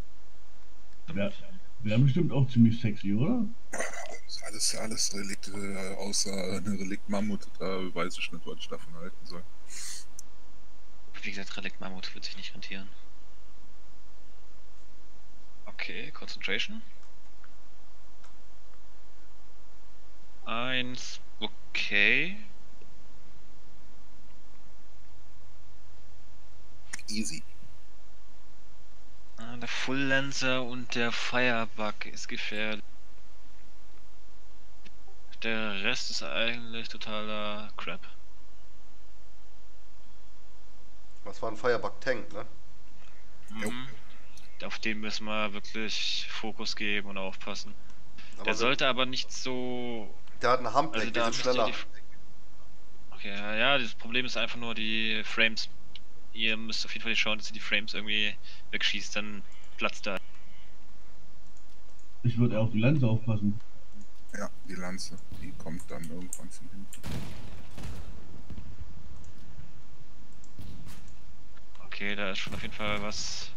Wäre bestimmt auch ziemlich sexy, oder? Alles Relikte, außer eine Relikt-Mammut. Da weiß ich nicht, was ich davon halten soll. Wie gesagt, Relikt Mammut wird sich nicht rentieren. Okay, Concentration. 1, okay. Easy. Der Full Lancer und der Firebug ist gefährlich. Der Rest ist eigentlich totaler Crap. Was war ein Firebug Tank, ne? Jo. Mhm. Auf den müssen wir wirklich Fokus geben und aufpassen. Aber Der so- sollte aber nicht so. Der hat einen Humpback, Also die da sind müsst ihr schneller. Okay, ja, das Problem ist einfach nur die Frames. Ihr müsst auf jeden Fall schauen, dass ihr die Frames irgendwie wegschießt, dann platzt da. Ich würde eher auf die Lanze aufpassen. Ja, die Lanze, die kommt dann irgendwann von hinten. Okay, da ist schon auf jeden Fall was.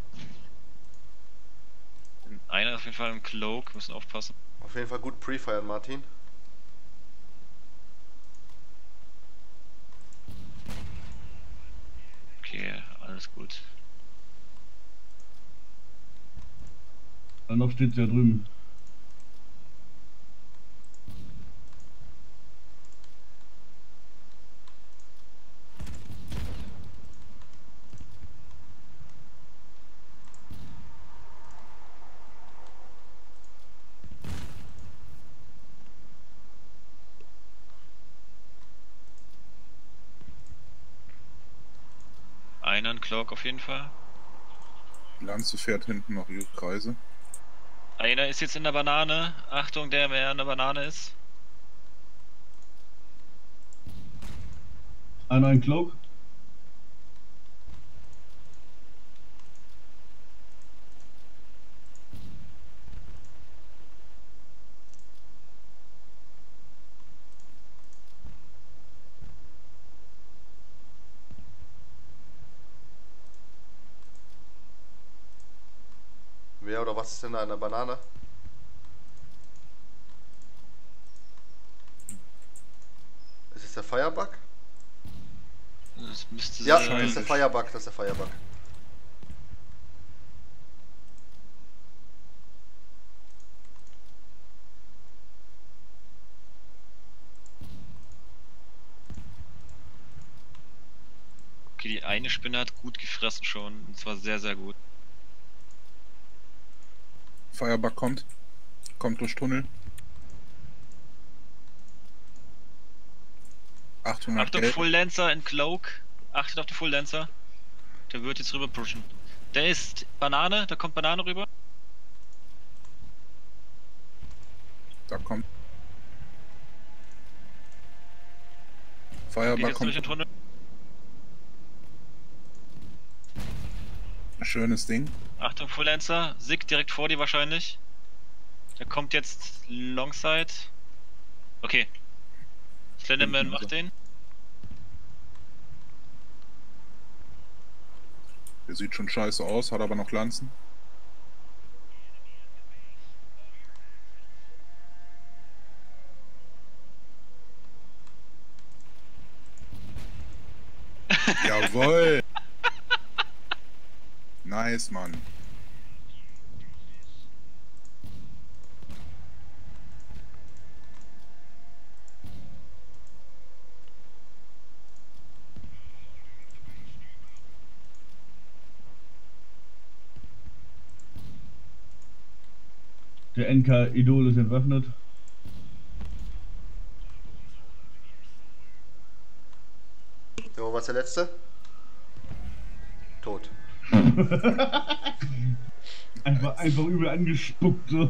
Einer ist auf jeden Fall im Cloak, müssen aufpassen. Auf jeden Fall gut pre-firen, Martin. Okay, alles gut. Dann noch steht ja drüben. Einer im Cloak auf jeden Fall. Die Lanze fährt hinten noch ihre Kreise. Einer ist jetzt in der Banane. Achtung, der mehr in der Banane ist. Einer ein Cloak. Wer oder was ist denn da in der Banane? Ist es der Firebug? Das müsste Ja, das sein. ist der Firebug, das ist der Firebug. Okay, die eine Spinne hat gut gefressen schon. Und zwar sehr, sehr gut. Firebug kommt. Kommt durch Tunnel. 800 Achtung, Gelb. Full Lancer in Cloak. Achtet auf den Full Lancer. Der wird jetzt rüber pushen. Der ist Banane, da kommt Banane rüber. Da kommt. Geht Firebug jetzt durch den kommt. Tunnel. Schönes Ding. Achtung, Full Lancer. Sig direkt vor dir wahrscheinlich. Der kommt jetzt Longside. Okay. Slenderman macht den. Der sieht schon scheiße aus, hat aber noch Lanzen. Jawohl! Nice, Mann. Der NK-Idol ist entwaffnet. Jo, was der letzte? Tot. Einfach übel angespuckt. So.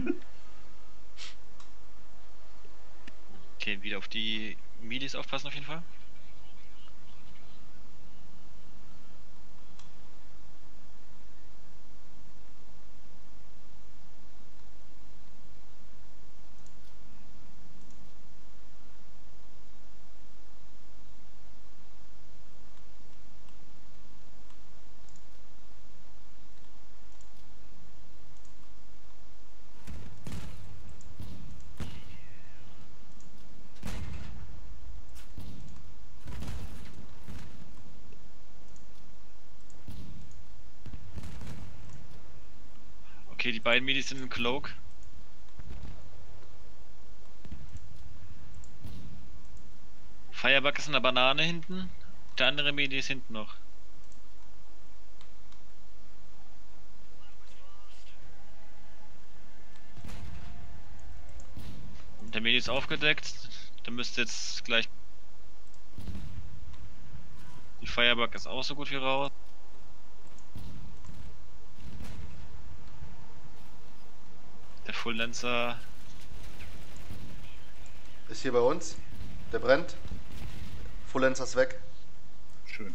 Okay, wieder auf die Midis aufpassen auf jeden Fall. Okay, die beiden Midis sind im Cloak. Firebug ist in der Banane hinten. Der andere Midi ist hinten noch. Der Medi ist aufgedeckt. Da müsste jetzt gleich. Die Firebug ist auch so gut wie raus. Der Full Lancer. Ist hier bei uns. Der brennt. Fullenzer ist weg. Schön.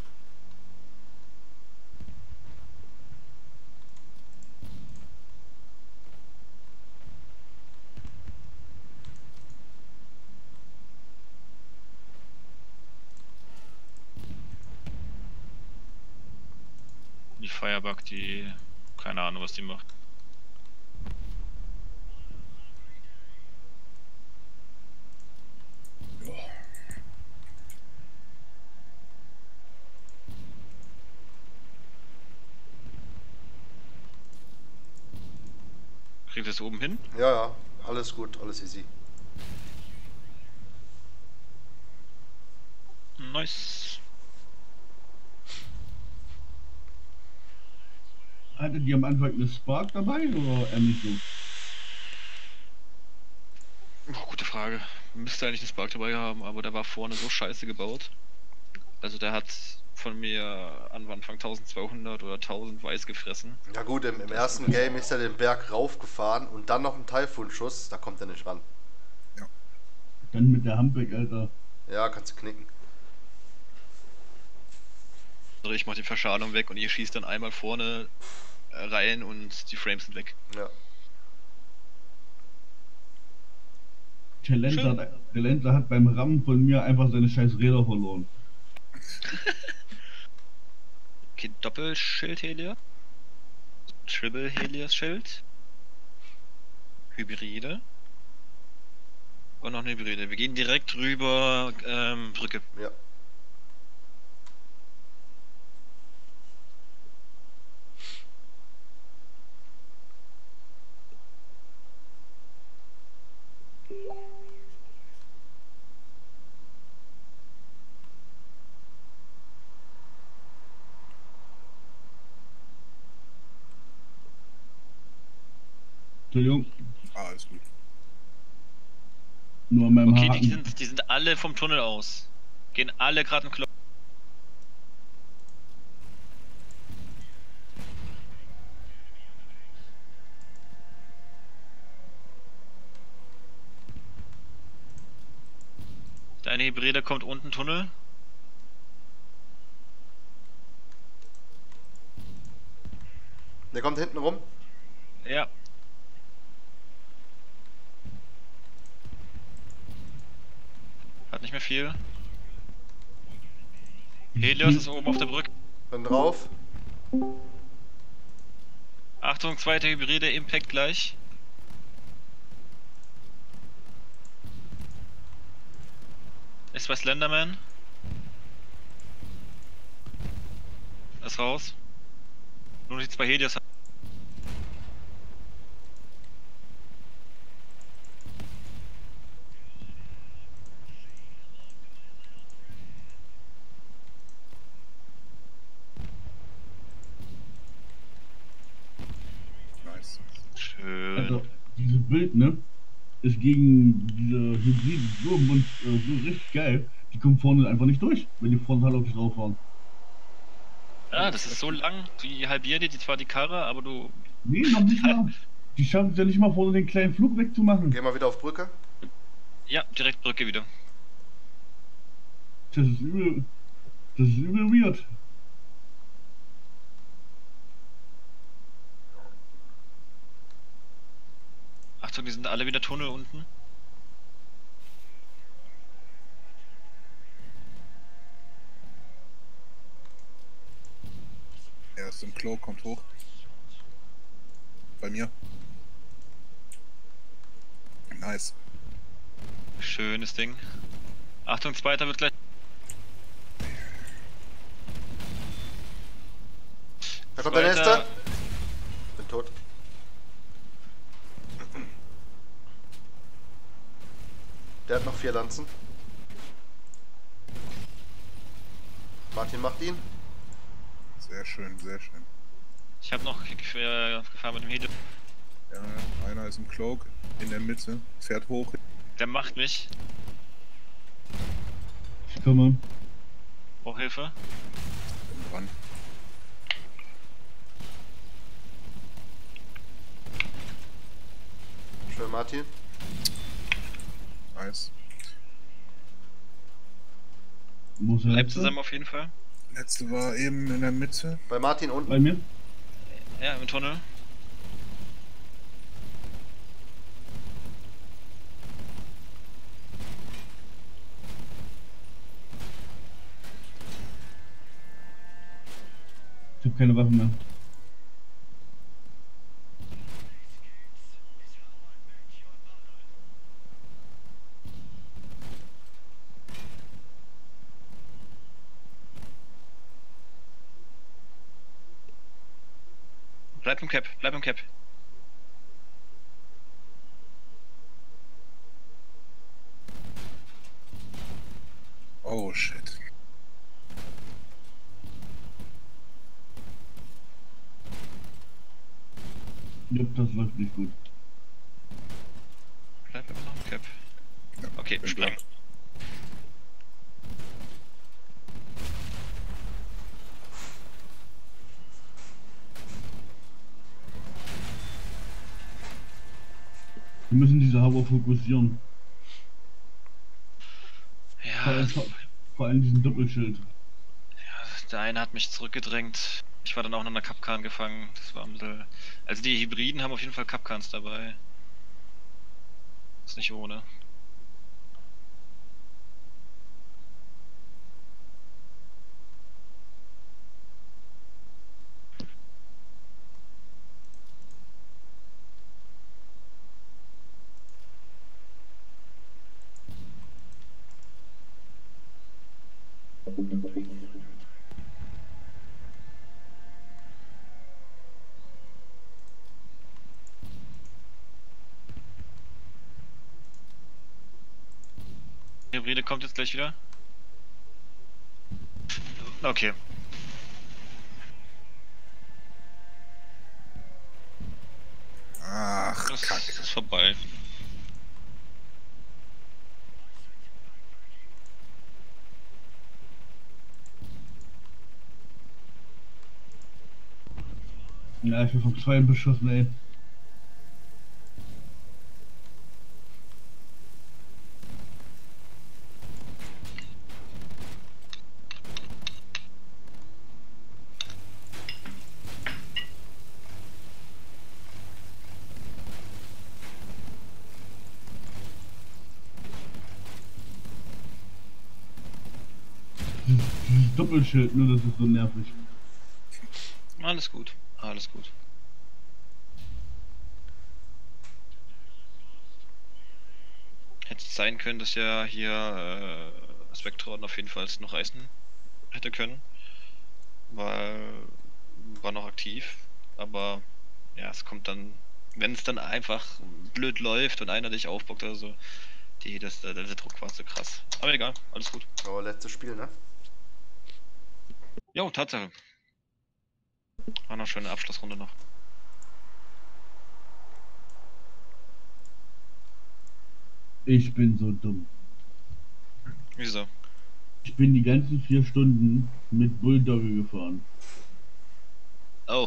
Die Firebug, die. Keine Ahnung, was die macht. Ja. Kriegt es oben hin? Ja, ja. Alles gut, alles easy. Nice. Hattet ihr am Anfang eine Spark dabei oder eher nicht so? Oh, gute Frage. Müsste eigentlich einen Spark dabei haben, aber der war vorne so scheiße gebaut. Also der hat von mir an Anfang 1200 oder 1000 Weiß gefressen. Ja gut, im ersten Game ist er den Berg raufgefahren und dann noch ein Typhoon-Schuss, da kommt er nicht ran. Dann mit der Humpback, Alter. Ja, kannst du knicken. Also ich mach die Verschalung weg und ihr schießt dann einmal vorne rein und die Frames sind weg. Ja. Der Lenzer hat beim Rammen von mir einfach seine scheiß Räder verloren. Okay, Doppelschild Helios. Triple Helios Schild. Hybride. Und noch eine Hybride. Wir gehen direkt rüber Brücke. Ja. Entschuldigung, Alles gut. nur an meinem Okay, Haken. die sind alle vom Tunnel aus. Gehen alle gerade im Klopp. Deine Hybride kommt unten Tunnel. Der kommt hinten rum. Ja. Hat nicht mehr viel. Helios ist oben auf der Brücke. Bin drauf. Achtung, zweite Hybride, Impact gleich. Ist bei Slenderman. Ist raus. Nur nichts bei Helios. Nice. Schön. Also, dieses Bild, ne? Ist gegen diese Hybriden so richtig geil. Die kommen vorne einfach nicht durch, wenn die frontal auf dich drauf fahren. Ja, das ist so lang. Die halbieren dir zwar die Karre, aber du. Nee, noch nicht mal. Die schaffen es ja nicht mal vorne den kleinen Flug wegzumachen. Geh mal wieder auf Brücke. Ja, direkt Brücke wieder. Das ist übel. Das ist übel weird. Achtung, die sind alle wieder Tunnel unten. Er ist im Klo, kommt hoch. Bei mir. Nice. Schönes Ding. Achtung, zweiter wird gleich. Da kommt der Zweiter. nächste. Bin tot. Der hat noch 4 Lanzen. Martin macht ihn. Sehr schön, sehr schön. Ich habe noch gefahren mit dem Helios. Ja, einer ist im Cloak in der Mitte, fährt hoch. Der macht mich. Ich komme. Brauch Hilfe. Bin dran. Schön, Martin. Nice. Muss er Bleibt jetzt zusammen auf jeden Fall. Letzte war eben in der Mitte. Bei Martin unten. bei mir? Ja, im Tunnel. Ich hab keine Waffen mehr. Bleib im Cap, bleib im Cap. Oh shit. Ja, das läuft nicht gut. Bleib immer noch im Cap. Ja, Okay, bin spring. dran. Wir müssen diese Hauer fokussieren. Vor Ja, allem, vor allem diesen Doppelschild. der eine hat mich zurückgedrängt. Ich war dann auch in einer Kapkan gefangen. Das war ein bisschen... Also die Hybriden haben auf jeden Fall Kapkans dabei. Ist nicht ohne. Die Hybride kommt jetzt gleich wieder. Okay. Ach, Das Kacke. ist vorbei. Ja, ich bin von 2 beschossen, ey. Dieses Doppelschild, nur das ist so nervig. Alles gut. Alles gut. Hätte es sein können, dass ja hier Spektron auf jeden Fall noch reißen hätte können. Weil war noch aktiv. Aber ja, es kommt dann, wenn es dann einfach blöd läuft und einer dich aufbockt oder so, der Druck war so krass. Aber egal, alles gut. Oh, letztes Spiel, ne? Jo, Tatsache. War noch schöne Abschlussrunde noch. Ich bin so dumm. Wieso? Ich bin die ganzen 4 Stunden mit Bulldogge gefahren. Oh.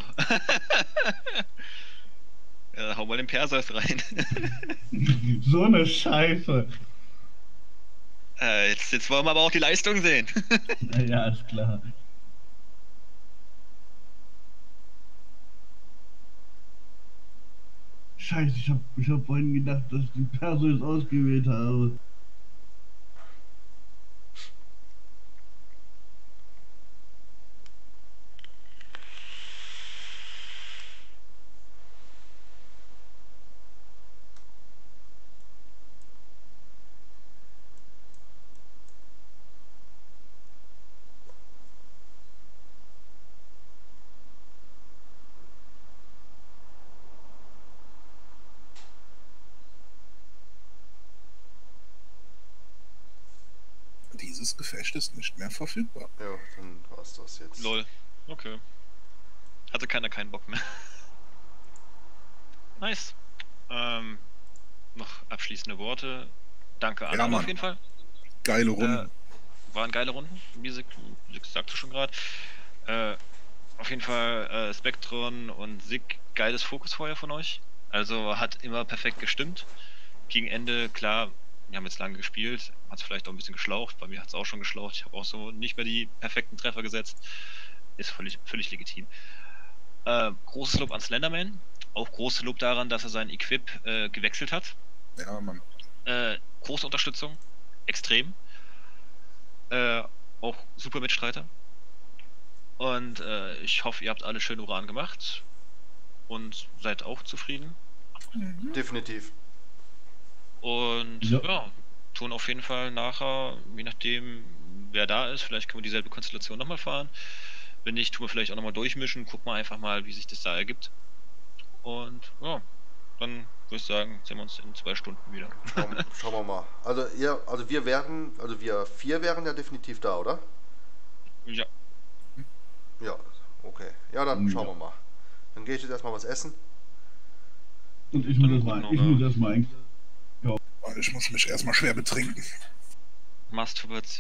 Ja, hau mal den Perseus rein. So eine Scheiße. Jetzt wollen wir aber auch die Leistung sehen. Ja, ist klar. Scheiße, ich hab vorhin gedacht, dass ich den Perseus ausgewählt habe. Dieses Gefecht ist nicht mehr verfügbar. Ja, dann war's das jetzt. Lol. Okay. Hatte keiner keinen Bock mehr. Nice. Noch abschließende Worte. Danke, Anna, Mann. auf jeden Fall. Geile Runde. Waren geile Runden, wie sie sagte schon gerade. Auf jeden Fall Spektron und Sig, geiles Fokusfeuer von euch. Also hat immer perfekt gestimmt. Gegen Ende, klar, wir haben jetzt lange gespielt, hat es vielleicht auch ein bisschen geschlaucht. Bei mir hat es auch schon geschlaucht. Ich habe auch so nicht mehr die perfekten Treffer gesetzt. Ist völlig legitim. Großes Lob an Slenderman. Auch großes Lob daran, dass er sein Equip gewechselt hat. Ja, Mann. Große Unterstützung. Extrem. Auch super Mitstreiter. Und ich hoffe, ihr habt alle schön Uran gemacht und seid auch zufrieden. Definitiv. Und ja, tun auf jeden Fall nachher, je nachdem wer da ist, vielleicht können wir dieselbe Konstellation nochmal fahren. Wenn nicht, tun wir vielleicht auch nochmal durchmischen, gucken wir einfach mal, wie sich das da ergibt. Und ja, dann würde ich sagen, sehen wir uns in 2 Stunden wieder. Schauen wir mal. Also wir 4 wären ja definitiv da, oder? Ja. Ja, okay. Ja, dann schauen wir mal. Dann gehe ich jetzt erstmal was essen. Und ich muss erstmal Ich muss mich erstmal schwer betrinken. Masturbation.